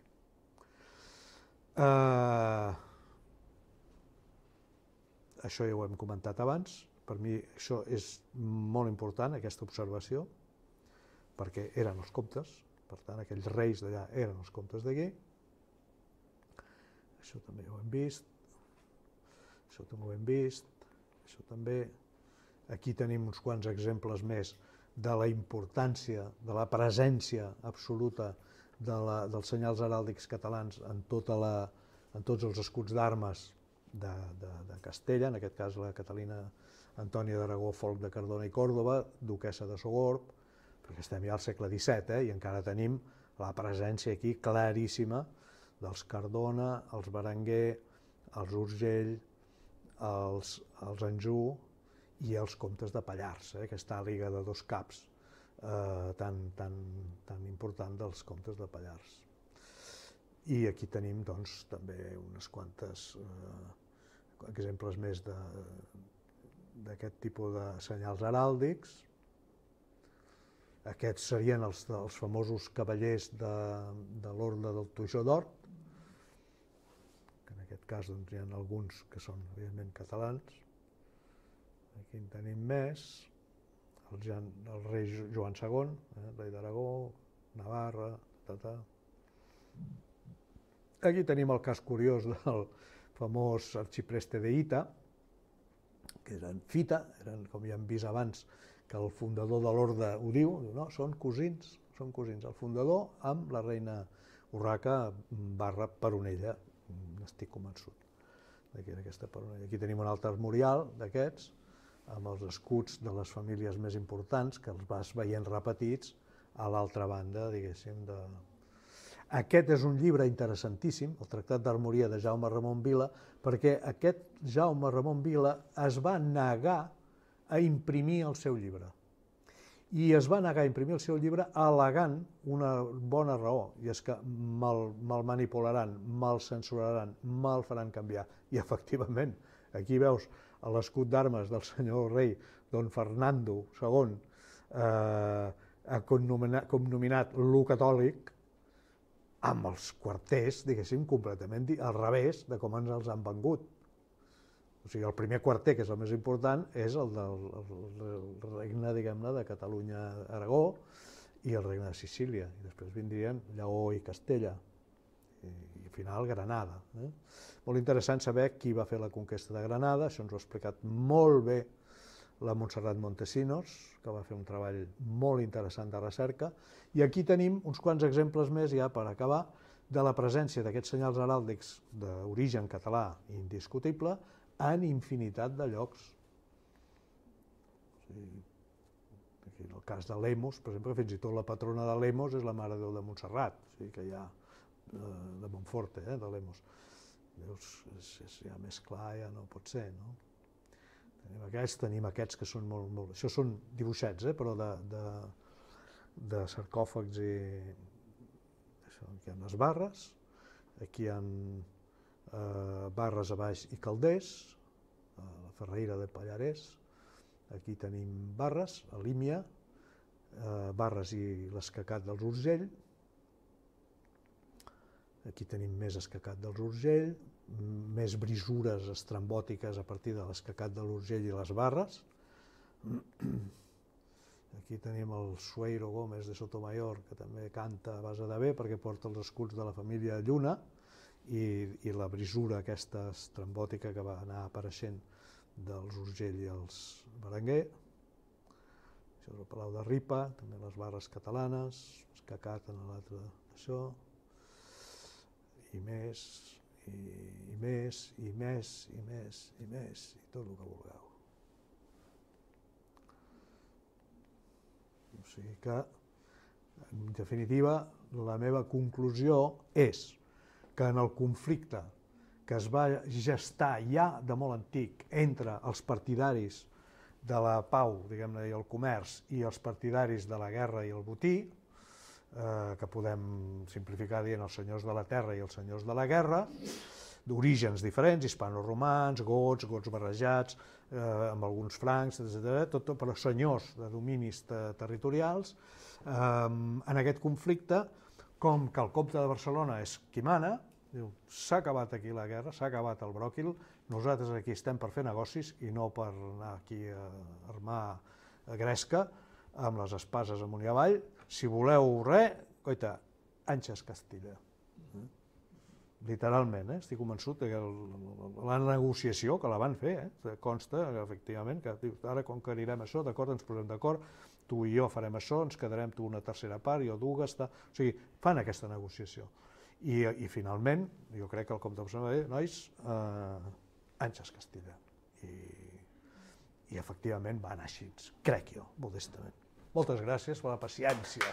Això ja ho hem comentat abans, per mi això és molt important, aquesta observació, perquè eren els comtes, per tant, aquells reis d'allà eren els comtes d'aquí. Això també ho hem vist, això també ho hem vist, això també. Aquí tenim uns quants exemples més de la importància, de la presència absoluta dels senyals heràldics catalans en tots els escuts d'armes de Castella, en aquest cas la Catalina Antònia d'Aragó, Folc de Cardona i Còrdova, duquessa de Sogorb, perquè estem ja al segle XVII i encara tenim la presència aquí claríssima dels Cardona, els Berenguer, els Urgell, els Anjou i els comtes de Pallars, aquesta àliga de dos caps tan important dels comtes de Pallars. I aquí tenim doncs, també uns quantes exemples més d'aquest tipus de senyals heràldics. Aquests serien els famosos cavallers de l'Orde del Toixó d'Or, que en aquest cas doncs, hi ha alguns que són, evidentment, catalans. Aquí en tenim més, el rei Joan II, rei d'Aragó, Navarra, Aquí tenim el cas curiós del famós arxipreste de Hita, que eren Fita, com ja hem vist abans, que el fundador de l'orde ho diu, no, són cosins, el fundador amb la reina Urraca / Peronella, n'estic convençut, d'aquesta Peronella. Aquí tenim un altre armorial d'aquests, amb els escuts de les famílies més importants, que els vas veient repetits a l'altra banda, diguéssim, Aquest és un llibre interessantíssim, el Tractat d'Armoria de Jaume Ramon Vila, perquè aquest Jaume Ramon Vila es va negar a imprimir el seu llibre. I es va negar a imprimir el seu llibre al·legant una bona raó, i és que me'l manipularan, me'l censuraran, me'l faran canviar. I efectivament, aquí veus l'escut d'armes del senyor rei don Fernando II, cognominat lo catòlic, amb els quarters, diguéssim, completament al revés de com ens els han vengut. O sigui, el primer quarter, que és el més important, és el del regne, diguem-ne, de Catalunya-Aragó i el regne de Sicília. I després vindrien Lleó i Castella, i al final Granada. Molt interessant saber qui va fer la conquesta de Granada, això ens ho ha explicat molt bé la Montserrat Montesinos, que va fer un treball molt interessant de recerca, i aquí tenim uns quants exemples més, ja per acabar, de la presència d'aquests senyals heràldics d'origen català indiscutible en infinitat de llocs. En el cas de Lemos, per exemple, fins i tot la patrona de Lemos és la Mare de Déu de Montserrat, o sigui que hi ha de Montforte, de Lemos. Ja més clar ja no pot ser, no? Tenim aquests que són molt... Això són dibuixets, però de sarcòfags i... Aquí hi ha les barres, aquí hi ha barres a baix i calders, a la Ferreira de Pallarès, aquí tenim barres, a Límia, barres i l'escacat dels Urgell, aquí tenim més escacat dels Urgell, més brisures estrambòtiques a partir de l'escacat de l'Urgell i les barres. Aquí tenim el Sueiro Gómez de Sotomayor, que també canta a base de bé, perquè porta els escuts de la família Lluna, i la brisura aquesta estrambòtica que va anar apareixent dels Urgell i els Berenguer. Això és el Palau de Ripa, també les barres catalanes, escacat en l'altre d'això, i més, i més, i més, i més, i més, i tot el que vulgueu. O sigui que, en definitiva, la meva conclusió és que en el conflicte que es va gestar ja de molt antic entre els partidaris de la pau, diguem-ne, i el comerç, i els partidaris de la guerra i el botí, que podem simplificar dient els senyors de la terra i els senyors de la guerra, d'orígens diferents, hispano-romans, gots barrejats, amb alguns francs, etc., tot però senyors de dominis territorials. En aquest conflicte, com que el comte de Barcelona és qui mana, diu, s'ha acabat aquí la guerra, s'ha acabat el bròquil, nosaltres aquí estem per fer negocis i no per anar aquí a armar gresca amb les espases amunt i avall. Si voleu res, coita, Anxes Castilla. Literalment, estic convençut que la negociació que la van fer, consta, efectivament, que ara conquerirem això, d'acord, ens posem d'acord, tu i jo farem això, ens quedarem tu una tercera part, jo dues, o sigui, fan aquesta negociació. I finalment, jo crec que el comte de Barcelona va dir, nois, Anxes Castilla. I efectivament va anar així, crec jo, modestament. Moltes gràcies per la paciència.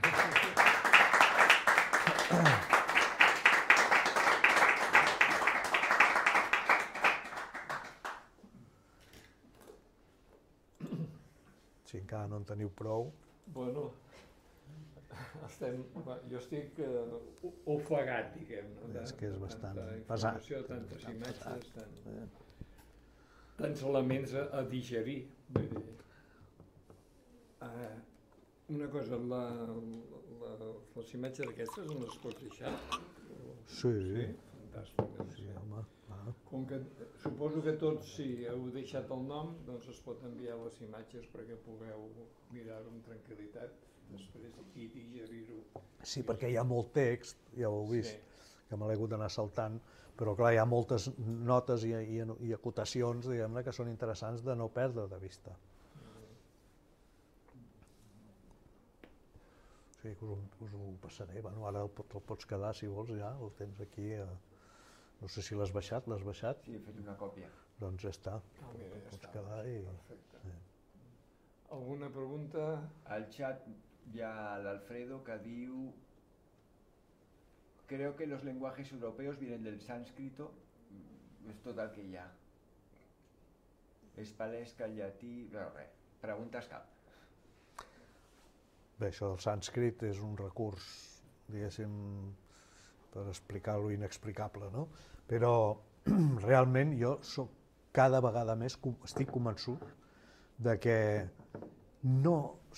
Si encara no en teniu prou. Bueno, jo estic ofegat, diguem-ne. És que és bastant pesat. Tantes imatges, tants elements a digerir. Una cosa, les imatges aquestes on les pots deixar? Sí. Fantàstic. Sí, home, clar. Com que suposo que tots, si heu deixat el nom, doncs es pot enviar les imatges perquè pugueu mirar-ho amb tranquil·litat després i digerir-ho. Sí, perquè hi ha molt text, ja ho heu vist, que me l'he hagut d'anar saltant, però clar, hi ha moltes notes i acotacions, diguem-ne, que són interessants de no perdre de vista. Sí, us ho passaré. Bueno, ara te'l pots quedar, si vols, ja, el tens aquí. No sé si l'has baixat, l'has baixat? Sí, he fet una còpia. Doncs ja està. Mira, ja Pots està. quedar i... Perfecte. Alguna pregunta? Al chat hi ha l'Alfredo que diu: creo que los lenguajes europeos vienen del sánscrito. És tot el que hi ha. És palès que el llatí... Però res, preguntes cap. Bé, això del sànscrit és un recurs, diguéssim, per explicar lo inexplicable, no? Però realment jo soc cada vegada més, estic convençut de que no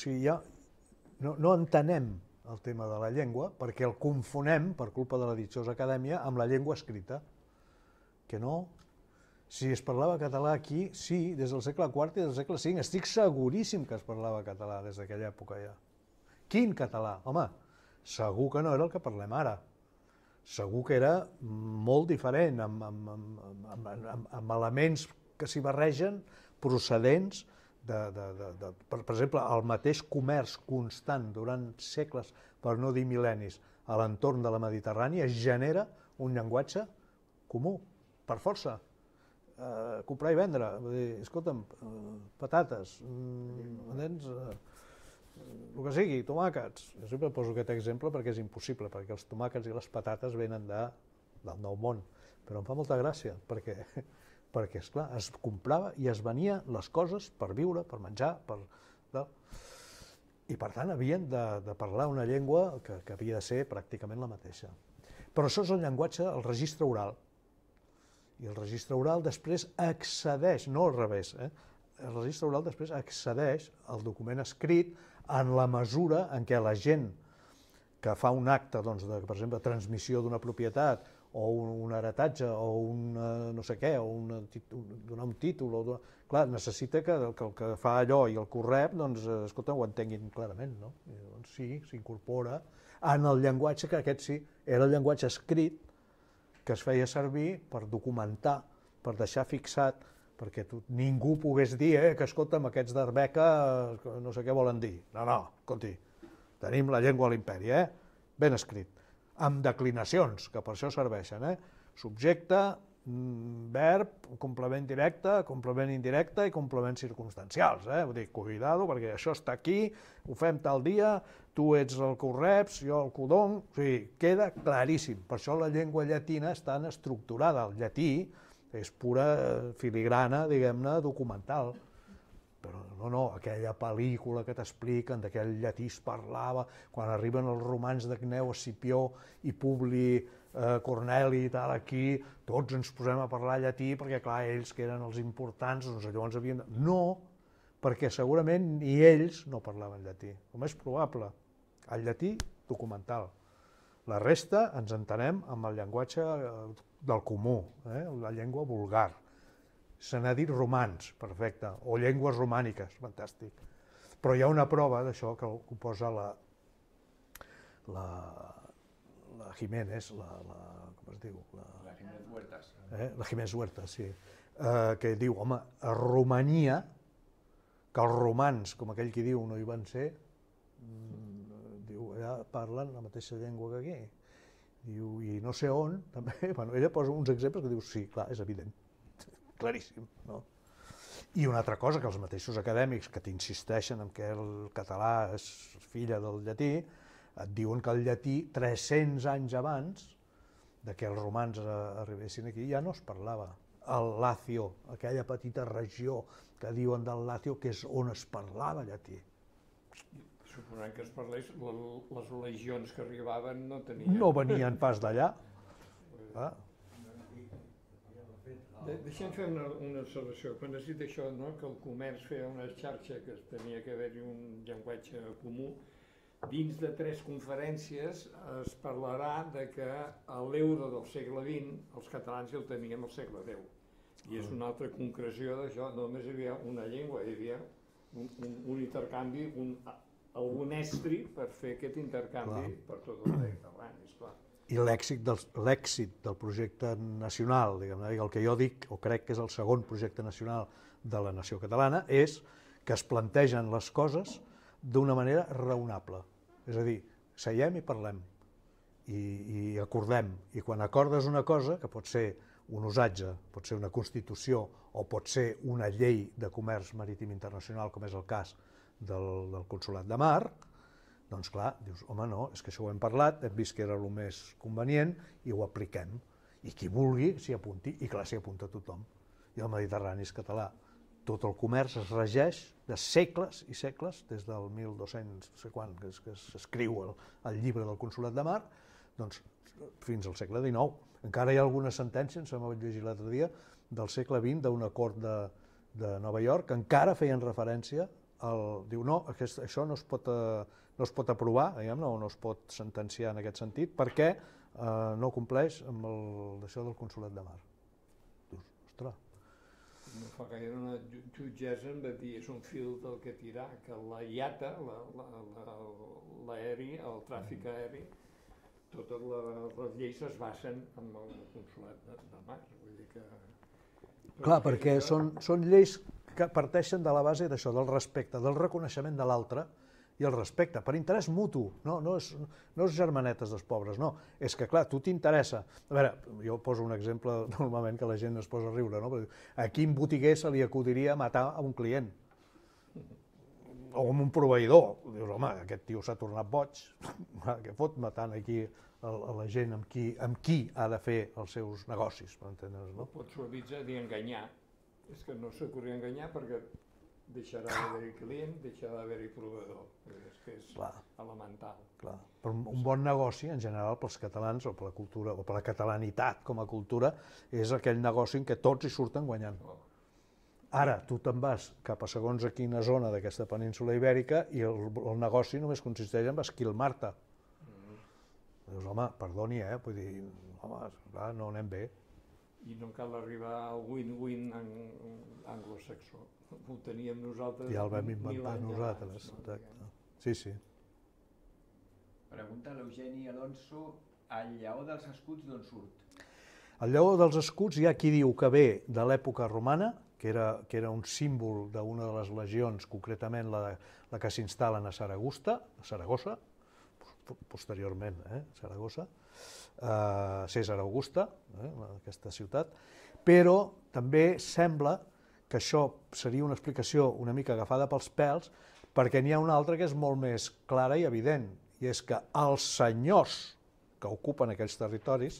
entenem el tema de la llengua perquè el confonem, per culpa de la ditxosa acadèmia, amb la llengua escrita. Que no. Si es parlava català aquí, sí, des del segle IV i del segle V, estic seguríssim que es parlava català des d'aquella època ja. Quin català? Home, segur que no era el que parlem ara. Segur que era molt diferent, amb elements que s'hi barregen procedents per exemple, el mateix comerç constant durant segles, per no dir mil·lennis, a l'entorn de la Mediterrània genera un llenguatge comú, per força. Comprar i vendre, escolta'm, patates, entens? El que sigui, tomàquets. Jo sempre poso aquest exemple perquè és impossible, perquè els tomàquets i les patates venen del Nou Món, però em fa molta gràcia, perquè esclar, es comprava i es venia les coses per viure, per menjar, i per tant havien de parlar una llengua que havia de ser pràcticament la mateixa. Però això és el llenguatge, el registre oral, i el registre oral després accedeix, no al revés, el registre oral després accedeix al document escrit en la mesura en què la gent que fa un acte, doncs, per exemple, de transmissió d'una propietat o un heretatge o un no sé què, o donar un títol, clar, necessita que el que fa allò i el que ho rep, doncs, escolta, ho entenguin clarament, no? I, doncs, sí, s'incorpora en el llenguatge, que aquest sí, era el llenguatge escrit que es feia servir per documentar, per deixar fixat, perquè ningú pogués dir que, escolta'm, aquests d'Arbeca no sé què volen dir. No, escolti, tenim la llengua a l'imperi, ben escrit, amb declinacions, que per això serveixen, subjecte, verb, complement directe, complement indirecte i complements circumstancials. Vull dir, cuidado, perquè això està aquí, ho fem tal dia, tu ets el que ho reps, jo el que ho dono, o sigui, queda claríssim. Per això la llengua llatina és tan estructurada. El llatí és pura filigrana, diguem-ne, documental. Però no, aquella pel·lícula que t'expliquen d'aquell llatí es parlava, quan arriben els romans de Cneu, Escipió i Publi, Corneli i tal, aquí, tots ens posem a parlar llatí perquè, clar, ells que eren els importants, doncs llavors havien de... No, perquè segurament ni ells no parlaven llatí, el més probable. El llatí, documental. La resta ens entenem amb el llenguatge del comú, la llengua vulgar. Se n'ha dit romans, perfecte, o llengües romàniques, fantàstic. Però hi ha una prova d'això que ho posa la Jiménez, com es diu? La Jiménez Huertas. La Jiménez Huertas, sí. Que diu, home, a Romania, que els romans, com aquell qui diu, no hi van ser, diu, allà parlen la mateixa llengua que aquí. Diu, i no sé on, també, bueno, ella posa uns exemples que diu, sí, clar, és evident. Claríssim, no? I una altra cosa, que els mateixos acadèmics que t'insisteixen en que el català és filla del llatí, et diuen que el llatí, 300 anys abans que els romans arribessin aquí, ja no es parlava. El Lacio, aquella petita regió que diuen del Lacio, que és on es parlava llatí. Suposant que es parlés, les legions que arribaven no tenien... No venien pas d'allà. Deixem fer una observació. Quan has dit això, que el comerç feia una xarxa, que tenia que haver-hi un llenguatge comú, dins de 3 conferències es parlarà de que a l'euro del segle XX els catalans ja el teníem al segle X. I és una altra concreció d'això, només hi havia una llengua, hi havia un intercanvi, algun estri per fer aquest intercanvi per tot el Mediterrani, esclar. I l'èxit del projecte nacional, diguem-ne, el que jo dic, o crec que és el segon projecte nacional de la nació catalana, és que es plantegen les coses d'una manera raonable. És a dir, seiem i parlem, i acordem, i quan acordes una cosa, que pot ser un usatge, pot ser una constitució, o pot ser una llei de comerç marítim internacional, com és el cas del Consolat de Mar, doncs clar, dius, home, no, és que això ho hem parlat, hem vist que era el més convenient i ho apliquem. I qui vulgui s'hi apunti, i clar, s'hi apunta tothom. I el Mediterrani és català. Tot el comerç es regeix de segles i segles, des del 1200, no sé quan, que s'escriu el llibre del Consolat de Mar, doncs fins al segle XIX. Encara hi ha alguna sentència, em sembla que vaig llegir l'altre dia, del segle XX, d'una cort de Nova York, que encara feien referència diu, no, això no es pot aprovar, o no es pot sentenciar en aquest sentit, perquè no compleix amb això del Consolat de Mar. Dius, ostres. No fa gaire una jutgessa em va dir, és un fil del que tirar, que la IATA, l'aeri, el tràfic aeri, totes les lleis es basen en el Consolat de Mar. Vull dir que... Clar, perquè són lleis que parteixen de la base d'això, del respecte, del reconeixement de l'altre i el respecte, per interès mutu, no és germanetes dels pobres, no, és que clar, tu t'interessa. A veure, jo poso un exemple normalment que la gent es posa a riure, no? A quin botiguer se li acudiria matar a un client? O a un proveïdor? Dius, home, aquest tio s'ha tornat boig, què fot matant aquí a la gent amb qui ha de fer els seus negocis, per entendre's, no? Pot suavitzar i enganyar. És que no s'acudia enganyar perquè deixarà d'haver-hi client, deixarà d'haver-hi proveïdor. És que és elemental. Clar. Però un bon negoci, en general, pels catalans, o per la cultura, o per la catalanitat com a cultura, és aquell negoci en què tots hi surten guanyant. Ara, tu te'n vas cap a segons a quina zona d'aquesta península ibèrica i el negoci només consisteix en esquilmar-te. Dius, home, perdoni, vull dir, home, clar, no anem bé. I no cal arribar al win-win anglosaxó. Ho teníem nosaltres... Ja el vam inventar nosaltres. Sí, sí. Pregunta l'Eugeni Alonso, el lleó dels escuts d'on surt? El lleó dels escuts hi ha qui diu que ve de l'època romana, que era un símbol d'una de les legions, concretament la que s'instal·len a Saragossa, posteriorment Saragossa, Cèsar Augusta, aquesta ciutat, però també sembla que això seria una explicació una mica agafada pels pèls, perquè n'hi ha una altra que és molt més clara i evident, i és que els senyors que ocupen aquells territoris,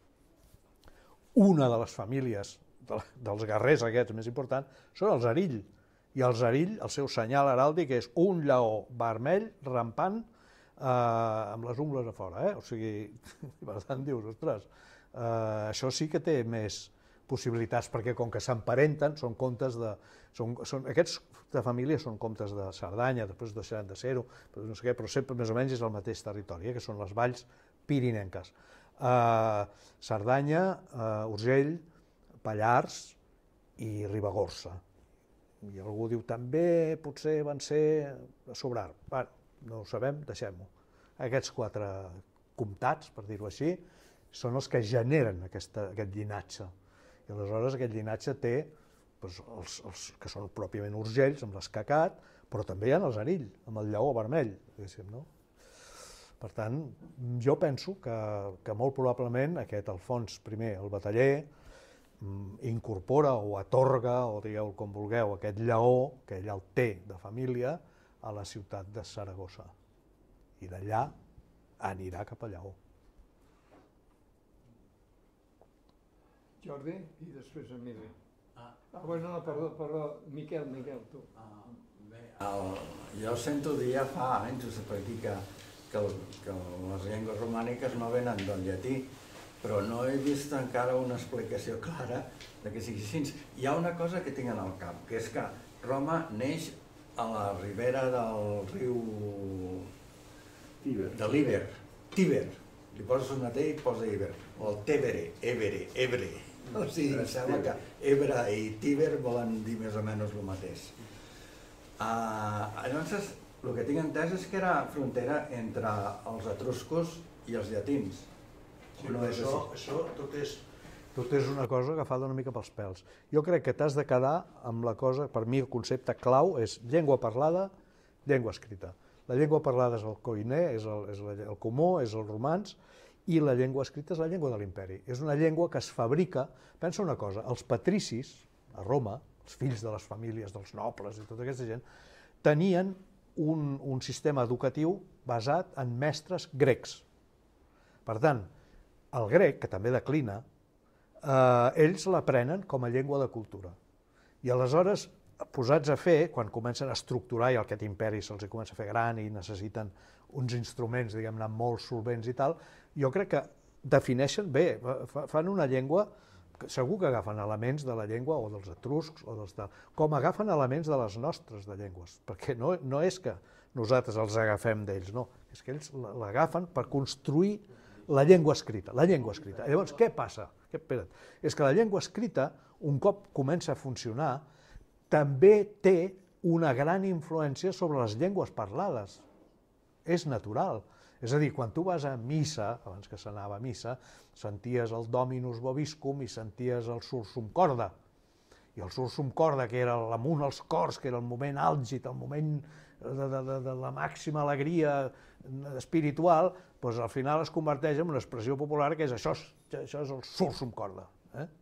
una de les famílies dels guerrers aquests més importants, són els Erill, i els Erill, el seu senyal heràldic és un lleó vermell rampant amb les ungles a fora, o sigui, per tant dius, ostres, això sí que té més possibilitats, perquè com que s'emparenten, són comtes de... Aquests de família són comtes de Cerdanya, després deixaran de ser-ho, no sé què, però sempre més o menys és el mateix territori, que són les valls pirinenques. Cerdanya, Urgell, Pallars i Ribagorça. I algú diu també potser van ser a Sobrar. Bueno, no ho sabem, deixem-ho. Aquests 4 comtats, per dir-ho així, són els que generen aquest llinatge. I aleshores aquest llinatge té els que són pròpiament Urgells, amb l'escacat, però també hi ha els Erill, amb el lleó vermell, diguéssim, no? Per tant, jo penso que molt probablement aquest Alfons I, el bataller, incorpora o atorga, o digueu com vulgueu, aquest lleó, que ell el té de família, a la ciutat de Saragossa. I d'allà anirà cap a Lleó. Jordi, i després Emili. Bueno, no, perdó, Miquel, tu. Bé, jo sento dir ja fa anys, ho sé per aquí, que les llengües romàniques no venen del llatí, però no he vist encara una explicació clara de que sigui així. Hi ha una cosa que tinc en el cap, que és que Roma neix a la ribera del riu de l'Iber, Tíber, li poses una T i posa Iber, o el Tèbere, Ebre, o sigui, em sembla que Ebre i Tíber volen dir més o menys el mateix. Llavors, el que tinc entès és que era frontera entre els etruscos i els llatins. Això tot és una cosa agafada una mica pels pèls. Jo crec que t'has de quedar amb la cosa, per mi el concepte clau és llengua parlada, llengua escrita. La llengua parlada és el koiné, és el comú, és el romans, i la llengua escrita és la llengua de l'imperi. És una llengua que es fabrica... Pensa una cosa, els patricis, a Roma, els fills de les famílies, dels nobles i tota aquesta gent, tenien un sistema educatiu basat en mestres grecs. Per tant, el grec, que també declina, ells l'aprenen com a llengua de cultura. I aleshores, posats a fer, quan comencen a estructurar i aquest imperi se'ls comença a fer gran i necessiten uns instruments, diguem-ne, molt solvents i tal, jo crec que defineixen bé, fan una llengua, segur que agafen elements de la llengua o dels etruscs, o dels tal, com agafen elements de les nostres de llengües, perquè no és que nosaltres els agafem d'ells, no, és que ells l'agafen per construir la llengua escrita, Llavors, què passa? Espera't, és que la llengua escrita, un cop comença a funcionar, també té una gran influència sobre les llengües parlades. És natural. És a dir, quan tu vas a missa, abans que s'anava a missa, senties el Dominus Vobiscum i senties el Sursum Corda. I el Sursum Corda, que era l'amunt als cors, que era el moment àlgid, el moment de la màxima alegria espiritual, doncs al final es converteix en una expressió popular que és això és el Sursum Corda.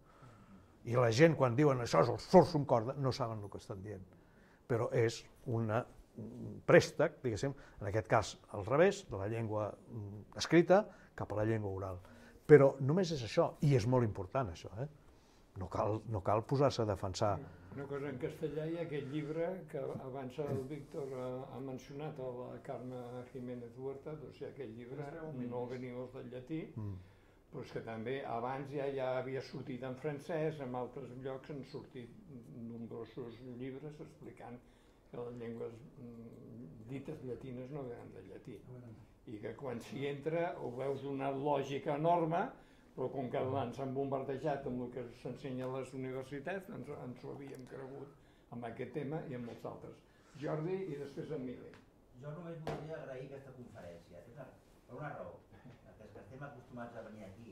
I la gent, quan diuen això és el Sursum Corda, no saben el que estan dient. Però és un préstec, diguéssim, en aquest cas al revés, de la llengua escrita cap a la llengua oral. Però només és això, i és molt important això. No cal posar-se a defensar. Una cosa, en castellà hi ha aquest llibre que abans el Víctor ha mencionat, la Carme Jiménez Huerta, doncs hi ha aquest llibre, No veniu del llatí, però és que també abans ja havia sortit en francès, en altres llocs han sortit nombrosos llibres explicant que les llengües dites llatines no venen del llatí. I que quan s'hi entra ho veus una lògica enorme, però com que ens han bombardejat amb el que s'ensenya a les universitats, ens ho havíem cregut amb aquest tema i amb molts altres. Jordi i després Emili. Jo només voldria agrair aquesta conferència, per una raó. Que estem acostumats a venir aquí,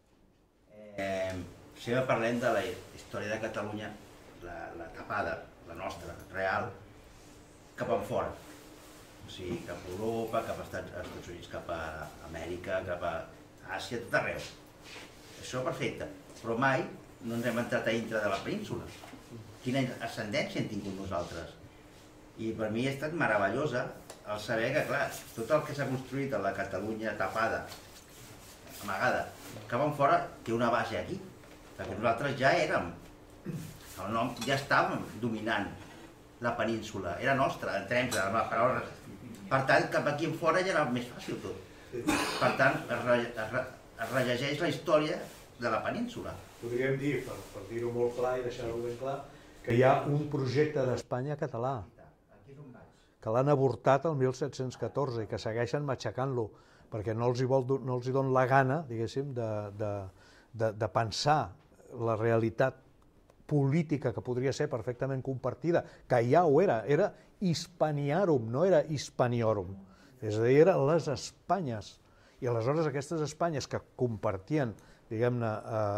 sempre parlem de la història de Catalunya, la tapada, la nostra, real, cap enfora. sigui, cap a Europa, cap a Estats Units, cap a Amèrica, cap a Àsia, tot arreu. Això perfecte, però mai no ens hem entrat a dintre de la península. Quina ascendència hem tingut nosaltres. I per mi ha estat meravellosa el saber que, clar, tot el que s'ha construït a la Catalunya tapada, amagada, cap enfora té una base aquí, perquè nosaltres ja érem, el nom ja estàvem dominant la península, era nostra, entrem amb les paraules. Per tant, cap aquí en fora ja era més fàcil tot. Per tant, es rellegeix la història de la península. Podríem dir, per dir-ho molt clar i deixar-ho ben clar, que hi ha un projecte d'Espanya català, que l'han avortat el 1714 i que segueixen matxacant-lo, perquè no els hi dona la gana, diguéssim, de pensar la realitat política que podria ser perfectament compartida, que ja ho era Hispaniarum, no era Hispaniorum, és a dir, eren les Espanyes, i aleshores aquestes Espanyes que compartien, diguem-ne,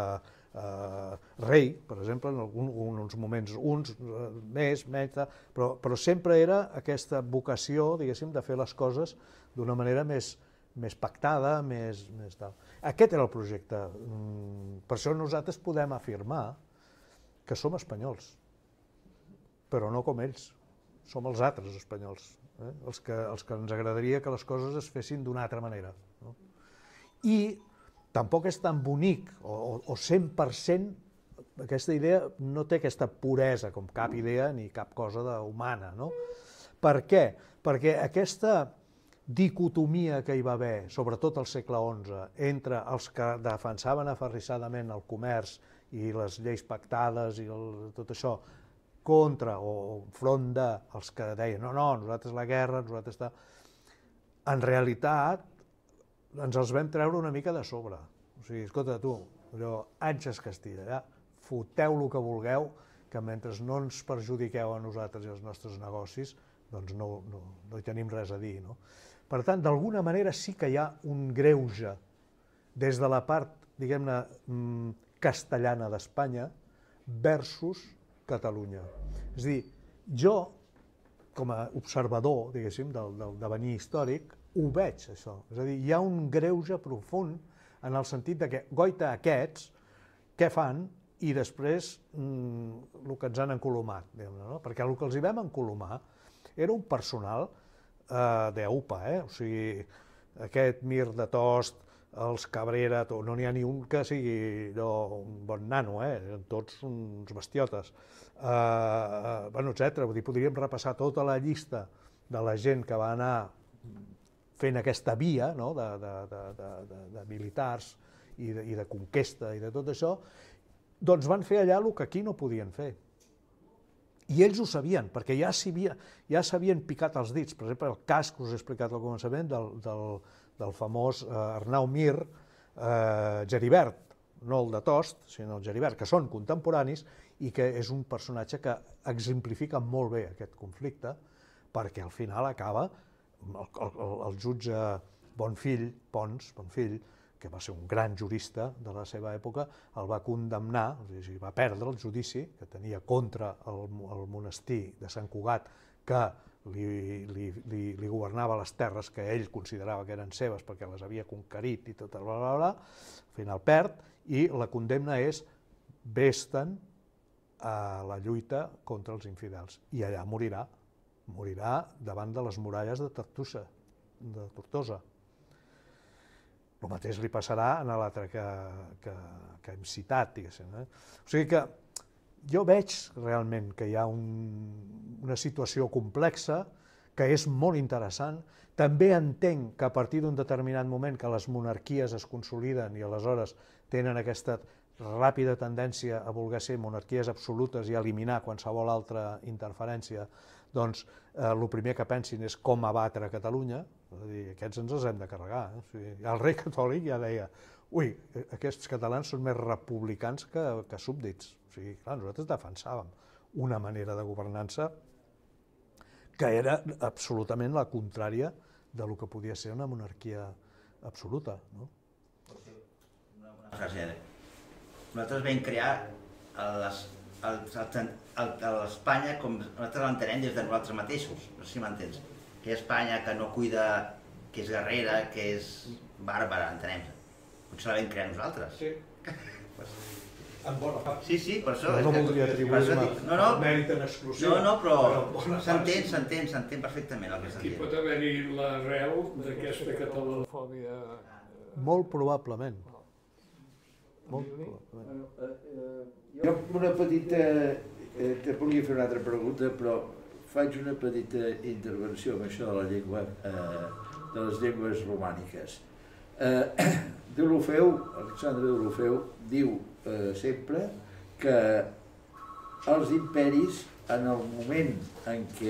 rei, per exemple, en uns moments, uns més, menys, però sempre era aquesta vocació, diguéssim, de fer les coses d'una manera més pactada, més tal. Aquest era el projecte. Per això nosaltres podem afirmar que som espanyols, però no com ells, som els altres espanyols, els que ens agradaria que les coses es fessin d'una altra manera. I tampoc és tan bonic, o 100%, aquesta idea no té aquesta puresa com cap idea ni cap cosa humana. Per què? Perquè aquesta dicotomia que hi va haver, sobretot al segle XI, entre els que defensaven aferrissadament el comerç i les lleis pactades i tot això, contra o front dels que deien no, nosaltres la guerra, nosaltres... En realitat, ens els vam treure una mica de sobre. O sigui, escolta, tu, allò, Anxes Castilla, foteu el que vulgueu, que mentre no ens perjudiqueu a nosaltres i als nostres negocis, doncs no hi tenim res a dir. Per tant, d'alguna manera sí que hi ha un greuge des de la part, diguem-ne, castellana d'Espanya versus Catalunya. És a dir, jo, com a observador, diguéssim, del devenir històric, ho veig, això. És a dir, hi ha un greuge profund en el sentit de que, goita, aquests, què fan? I després el que ens han encolomat, diguem-ne, perquè el que els hi vam encolomar era un personal d'EUPA, o sigui, aquest Mir de Tost, els Cabrera, no n'hi ha ni un que sigui un bon nano, eren tots uns bestiotes, etc. Podríem repassar tota la llista de la gent que va anar fent aquesta via de militars i de conquesta i de tot això, doncs van fer allà el que aquí no podien fer. I ells ho sabien, perquè ja s'havien picat els dits. Per exemple, el cas que us he explicat al començament del famós Arnau Mir Geribert, no el de Tost, sinó el Geribert, que són contemporanis i que és un personatge que exemplifica molt bé aquest conflicte, perquè al final acaba el jutge Bonfill, que va ser un gran jurista de la seva època, el va condemnar, va perdre el judici que tenia contra el monestir de Sant Cugat, que li governava les terres que ell considerava que eren seves perquè les havia conquerit i tot, al final perd, i la condemna és vés-te'n a la lluita contra els infidels. I allà morirà davant de les muralles de Tortosa. El mateix li passarà a l'altre que hem citat, diguéssim. O sigui que jo veig realment que hi ha una situació complexa, que és molt interessant. També entenc que a partir d'un determinat moment que les monarquies es consoliden i aleshores tenen aquesta ràpida tendència a voler ser monarquies absolutes i eliminar qualsevol altra interferència, doncs el primer que pensin és com abatre Catalunya, és a dir, aquests ens els hem de carregar. El rei catòlic ja deia, ui, aquests catalans són més republicans que súbdits. O sigui, clar, nosaltres defensàvem una manera de governança que era absolutament la contrària del que podia ser una monarquia absoluta. Nosaltres vam crear l'Espanya com nosaltres l'entenem des de nosaltres mateixos, no sé si m'entens, aquella Espanya que no cuida, que és guerrera, que és bàrbara, entenem. Potser la vam crear nosaltres. Sí. En bona part. Sí, per això... No voldria atribuir-me mèrit en exclusiu. No, però s'entén perfectament el que Aquí s'entén. pot haver-hi l'arrel d'aquesta catalanofòbia. Molt probablement. Molt probablement. Jo una petita... te volia fer una altra pregunta, però faig una petita intervenció amb això de la llengua, de les llengües romàniques. Deulofeu, Alexandre Deulofeu, diu sempre que els imperis, en el moment en què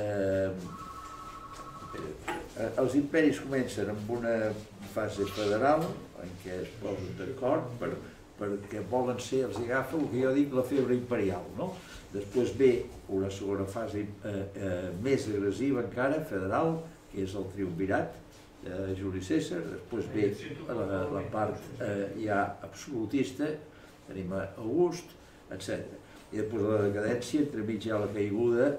els imperis comencen amb una fase federal, en què es posen d'acord perquè volen ser, els agafa el que jo dic la febre imperial, no? Després ve una segona fase més agressiva encara, federal, que és el triumvirat de Juli Cèsar, després ve la part ja absolutista, tenim August, etc. I després la decadència, entremig hi ha la caiguda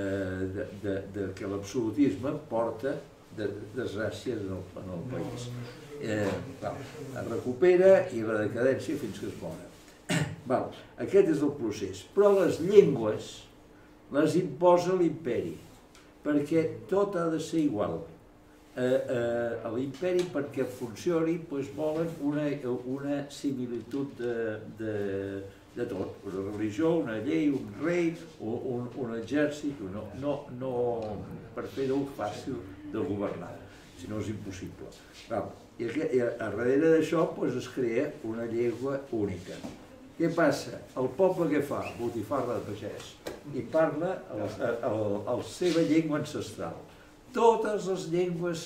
que l'absolutisme porta desgràcies en el país. Es recupera i la decadència fins que es mora. Aquest és el procés. Però les llengües les imposa l'imperi, perquè tot ha de ser igual. L'imperi, perquè funcioni, volen una similitud de tot. Una religió, una llei, un rei, un exèrcit, per fer-ho fàcil de governar, si no és impossible. I a darrere d'això es crea una llengua única. Què passa? El poble què fa? Botifarra de pagès. I parla la seva llengua ancestral. Totes les llengües,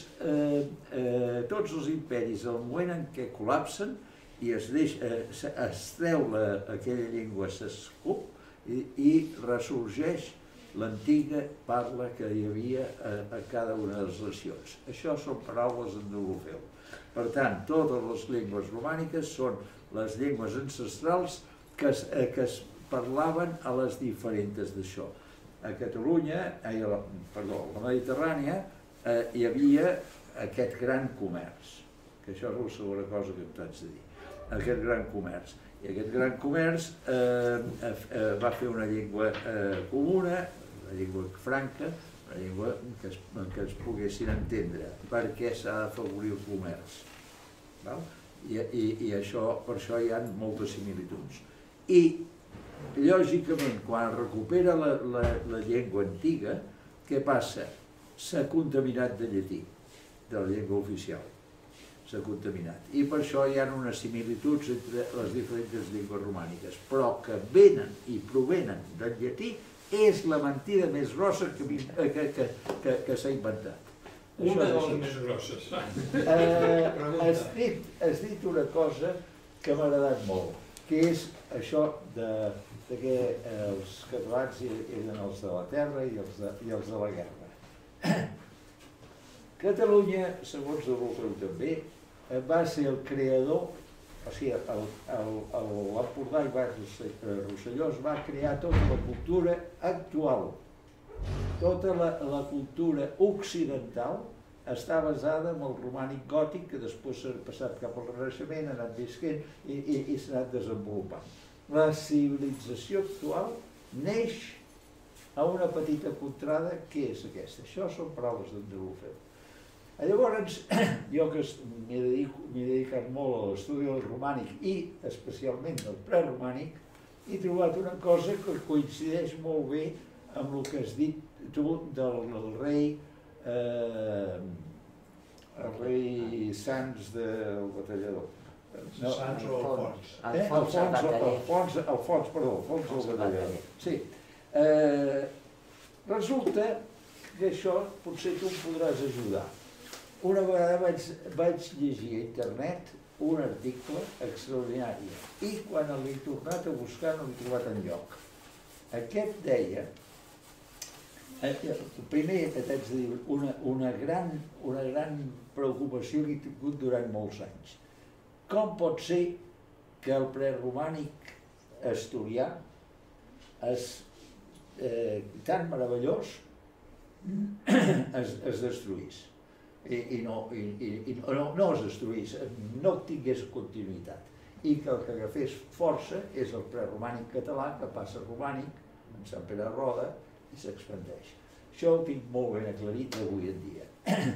tots els imperis, al moment en què col·lapsen i es treu aquella llengua, s'escup i ressorgeix l'antiga parla que hi havia a cada una de les nacions. Això són paraules en Deulofeu. Per tant, totes les llengües romàniques són les llengües ancestrals que es parlaven a les diferents d'això. A Catalunya, a la Mediterrània, hi havia aquest gran comerç, que això és la segona cosa que t'haig de dir, aquest gran comerç. I aquest gran comerç va fer una llengua comuna, una llengua franca, una llengua que es poguessin entendre, perquè s'ha d'afavorir el comerç. I per això hi ha moltes similituds. I, lògicament, quan es recupera la llengua antiga, què passa? S'ha contaminat de llatí, de la llengua oficial. S'ha contaminat. I per això hi ha unes similituds entre les diferents llengües romàniques, però que venen i provenen del llatí és la mentida més grossa que s'ha inventat. Una de les més grosses. Has dit una cosa que m'ha agradat molt, que és això que els catalans eren els de la terra i els de la guerra. Catalunya, segons Deulofeu també, va ser el creador, o sigui, l'Empordà i Baix Rosselló es va crear tota la cultura actual. Tota la cultura occidental està basada en el romànic gòtic, que després s'ha passat cap al Renaixement, ha anat visquent i s'ha anat desenvolupant. La civilització actual neix a una petita contrada. Què és aquesta? Això són paraules d'en Deulofeu. Llavors, jo que m'he dedicat molt a l'estudi del romànic i especialment del preromànic, he trobat una cosa que coincideix molt bé amb el que has dit tu del rei Sans del Batallador. Sans o Alfons? Alfons el Batallador. Sí. Resulta que això potser tu em podràs ajudar. Una vegada vaig llegir a internet un article extraordinari i quan l'he tornat a buscar no l'he trobat enlloc. Aquest deia, primer que t'haig de dir, una gran preocupació que he tingut durant molts anys. Com pot ser que el preromànic asturià és tan meravellós es destruís. I no es destruís, no tingués continuïtat. I que el que agafés força és el preromànic català, que passa a romànic, en Sant Pere Roda, i s'expandeix. Això ho tinc molt ben aclarit avui en dia.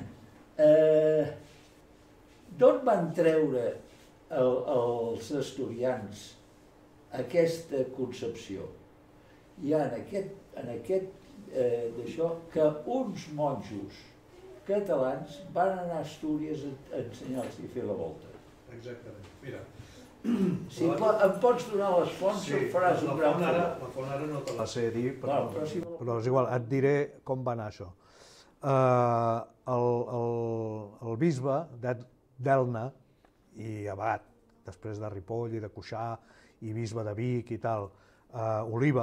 D'on van treure els asturians aquesta concepció? Hi ha en aquest d'això que uns monjos catalans van anar a Astúries a ensenyar-los a fer la volta. Exactament. Mira. Si em pots donar les fonts, em faràs un gran favor. La font ara no te la sé dir, però és igual, et diré com va anar això. El bisbe d'Elna i abat, després de Ripoll i de Cuixà i bisbe de Vic i tal, Oliva,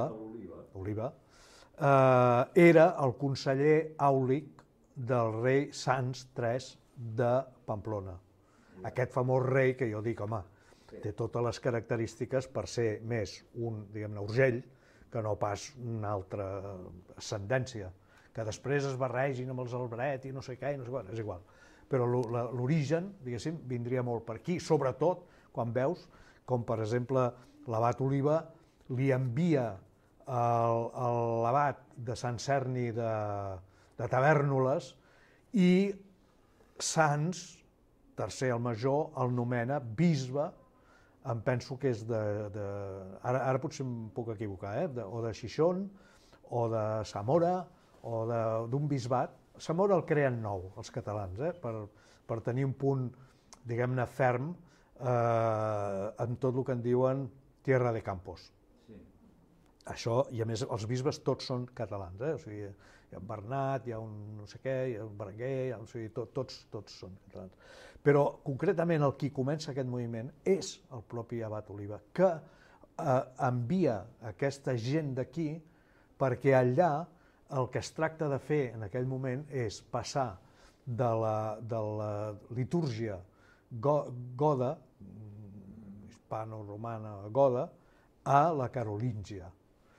era el conseller àulic del rei Sanç III de Pamplona. Aquest famós rei que jo dic, home, té totes les característiques per ser més un, diguem-ne, Urgell, que no pas una altra ascendència, que després es barregin amb els Albret i no sé què, és igual. Però l'origen, diguéssim, vindria molt per aquí, sobretot quan veus com, per exemple, l'abat Oliva li envia a l'abat de Sant Cerni de Tavèrnoles i Sants, tercer el major, el nomena bisbe, em penso que és ara potser em puc equivocar, o de Xixón, o de Zamora, o d'un bisbat. Zamora el creen nou, els catalans, per tenir un punt, diguem-ne, ferm en tot el que en diuen Tierra de Campos. Això, i a més els bisbes tots són catalans, o sigui, hi ha un Bernat, hi ha un no sé què, hi ha un Berenguer, o sigui, tots són catalans. Però concretament el qui comença aquest moviment és el propi abat Oliva, que envia aquesta gent d'aquí perquè allà el que es tracta de fer en aquell moment és passar de la litúrgia goda, hispano-romana goda, a la carolíngia.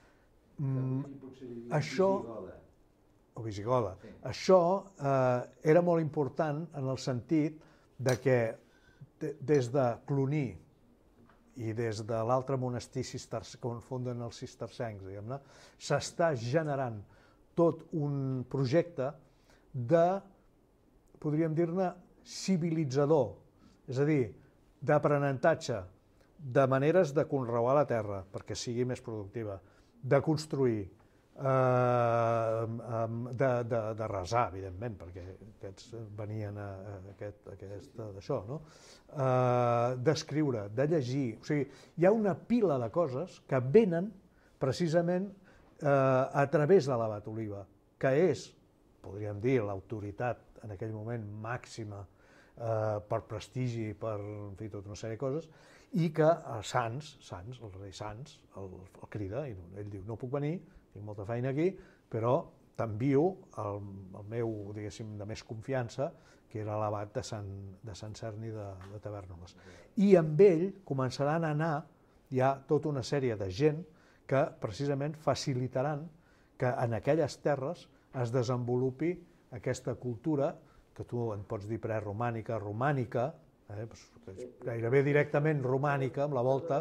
Això, o visigoda, això era molt important en el sentit de que des de Cluny i des de l'altre monestir on fonden els cistercencs, diguem-ne, s'està generant tot un projecte de, podríem dir-ne, civilitzador, és a dir, d'aprenentatge, de maneres de conrear la terra perquè sigui més productiva, de construir, de resar, evidentment, perquè aquests venien d'això, no? D'escriure, de llegir, o sigui, hi ha una pila de coses que venen precisament a través de l'abat Oliva, que és, podríem dir, l'autoritat en aquell moment màxima per prestigi, per fer tota una sèrie de coses, i que Sants, el rei Sants, el crida, i ell diu, no puc venir, tinc molta feina aquí, però t'envio el meu, diguéssim, de més confiança, que era l'abat de Sant Cerni de Tavèrnoles. I amb ell començaran a anar ja tota una sèrie de gent que precisament facilitaran que en aquelles terres es desenvolupi aquesta cultura, que tu en pots dir preromànica, romànica, gairebé directament romànica, amb la volta.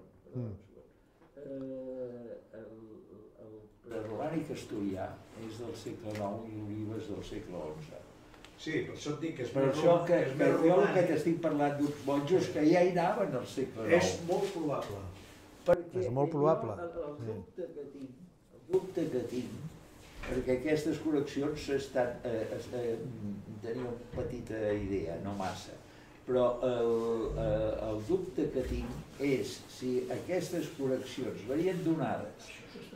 El preromànic asturià és del segle IX i Oliva és del segle XI. Sí, per això et dic que és per això que jo el que t'estic parlant d'uns monjos que ja hi anaven al segle IX. És molt probable. És molt probable. El dubte que tinc, perquè aquestes col·leccions tenia una petita idea, no massa, però el dubte que tinc és si aquestes col·leccions venien donades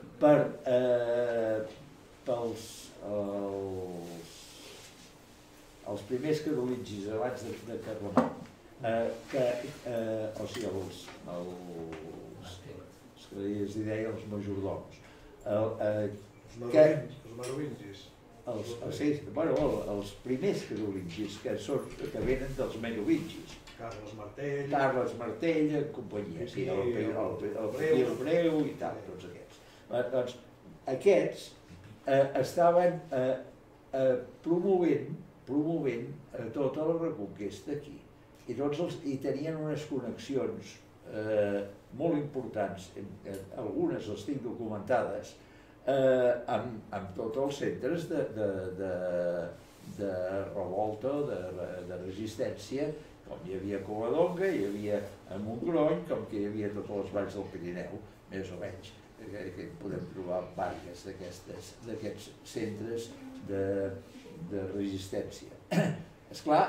pels els primers carolingis abans de Carlemany, o sigui, els que es deia els majordoms, els merovingis. Els primers carolingis que venen dels merovingis. Carles Martell, companyia, el Breu i tal, tots aquests. Doncs aquests estaven promovent tota la reconquesta aquí. I tenien unes connexions molt importants, algunes les tinc documentades, amb tots els centres de revolta, de resistència, com hi havia a Covadonga, hi havia a Montgrony, com que hi havia a totes les valls del Pirineu, més o menys, que podem trobar diversos d'aquests centres de resistència. Esclar,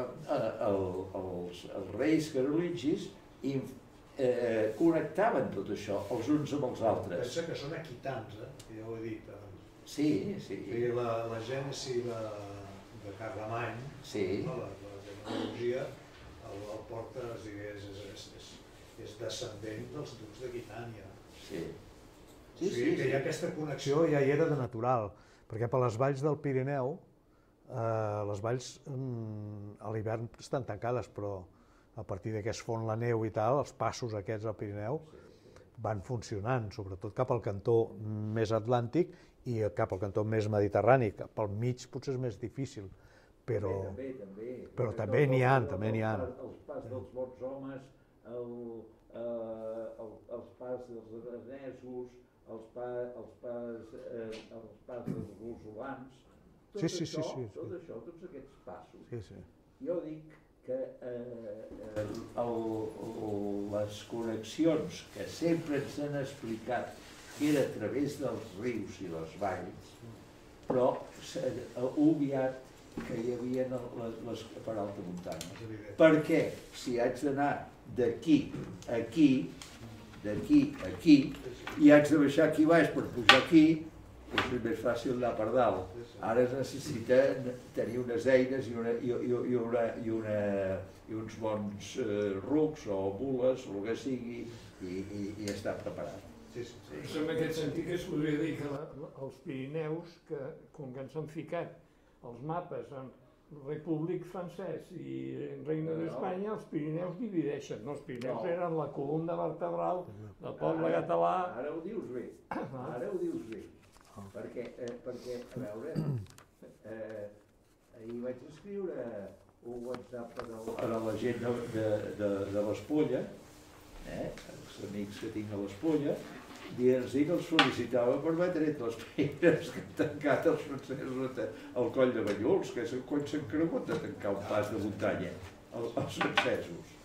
els reis carolingis connectaven tot això els uns amb els altres. Pensa que són aquitans, ja ho he dit abans. Sí, sí. La gènesi de Carlemany, la genealogia, el porta, és descendent dels ducs d'Aquitània. Sí. O sigui que hi ha aquesta connexió, ja hi era de natural, perquè per les valls del Pirineu, les valls a l'hivern estan tancades, però a partir que es fon la neu i tal, els passos aquests al Pirineu van funcionant, sobretot cap al cantó més atlàntic i cap al cantó més mediterrani. Pel mig potser és més difícil, però també n'hi ha. Els pas dels bons homes, els pas dels aranesos, els pas dels rosolans, tots aquests passos. Jo dic que les connexions que sempre ens han explicat que era a través dels rius i les valls, però s'ha obviat que hi havia per alta muntanya. Perquè si haig d'anar d'aquí a aquí, i haig de baixar aquí baix per pujar aquí, és més fàcil anar per dalt. Ara es necessita tenir unes eines i uns bons rucs o mules o el que sigui i estar preparat. En aquest sentit es podria dir que els Pirineus, com que ens han ficat els mapes en Repúblic Francès i Regne d'Espanya, els Pirineus divideixen. Els Pirineus eren la columna vertebral del poble català. Ara ho dius bé, perquè, a veure, ahir vaig escriure un WhatsApp per a la gent de l'Espolla, els amics que tinc a l'Espolla, dient-los que els felicitava per haver tret les pedres que han tancat els francesos al coll de Banyuls, que és el coll s'han cregut de tancar un pas de muntanya, els francesos.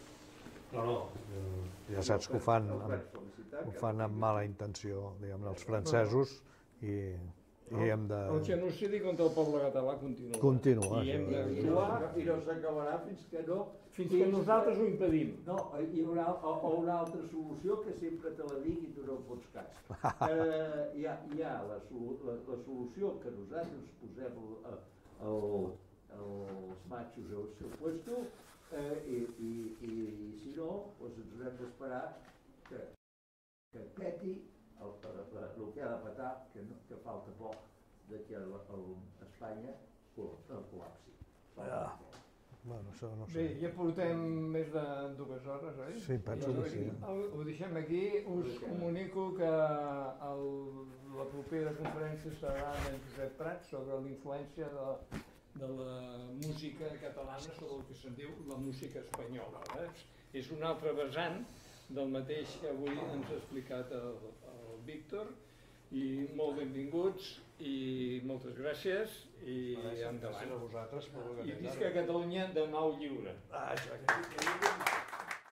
Ja saps que ho fan amb mala intenció, diguem-ne, els francesos, i hem de... El genocidi contra el poble català continua. I hem d'actuar... I no s'acabarà fins que nosaltres ho impedim. No, hi haurà una altra solució que sempre te la dic i tu no fots cas. Hi ha la solució que nosaltres posem els matxos al seu puesto i si no, ens haurem d'esperar que peti el que ha de petar, que falta poc que Espanya col·lapsi. Bé, ja portem més de 2 hores, oi? Sí, penso que sí. Ho deixem aquí. Us comunico que la propera conferència serà en Josep Prat sobre la influència de la música catalana sobre el que se'n diu la música espanyola. És un altre vessant del mateix que avui ens ha explicat el Víctor, i molt benvinguts i moltes gràcies i endavant. I visca Catalunya de nou lliure.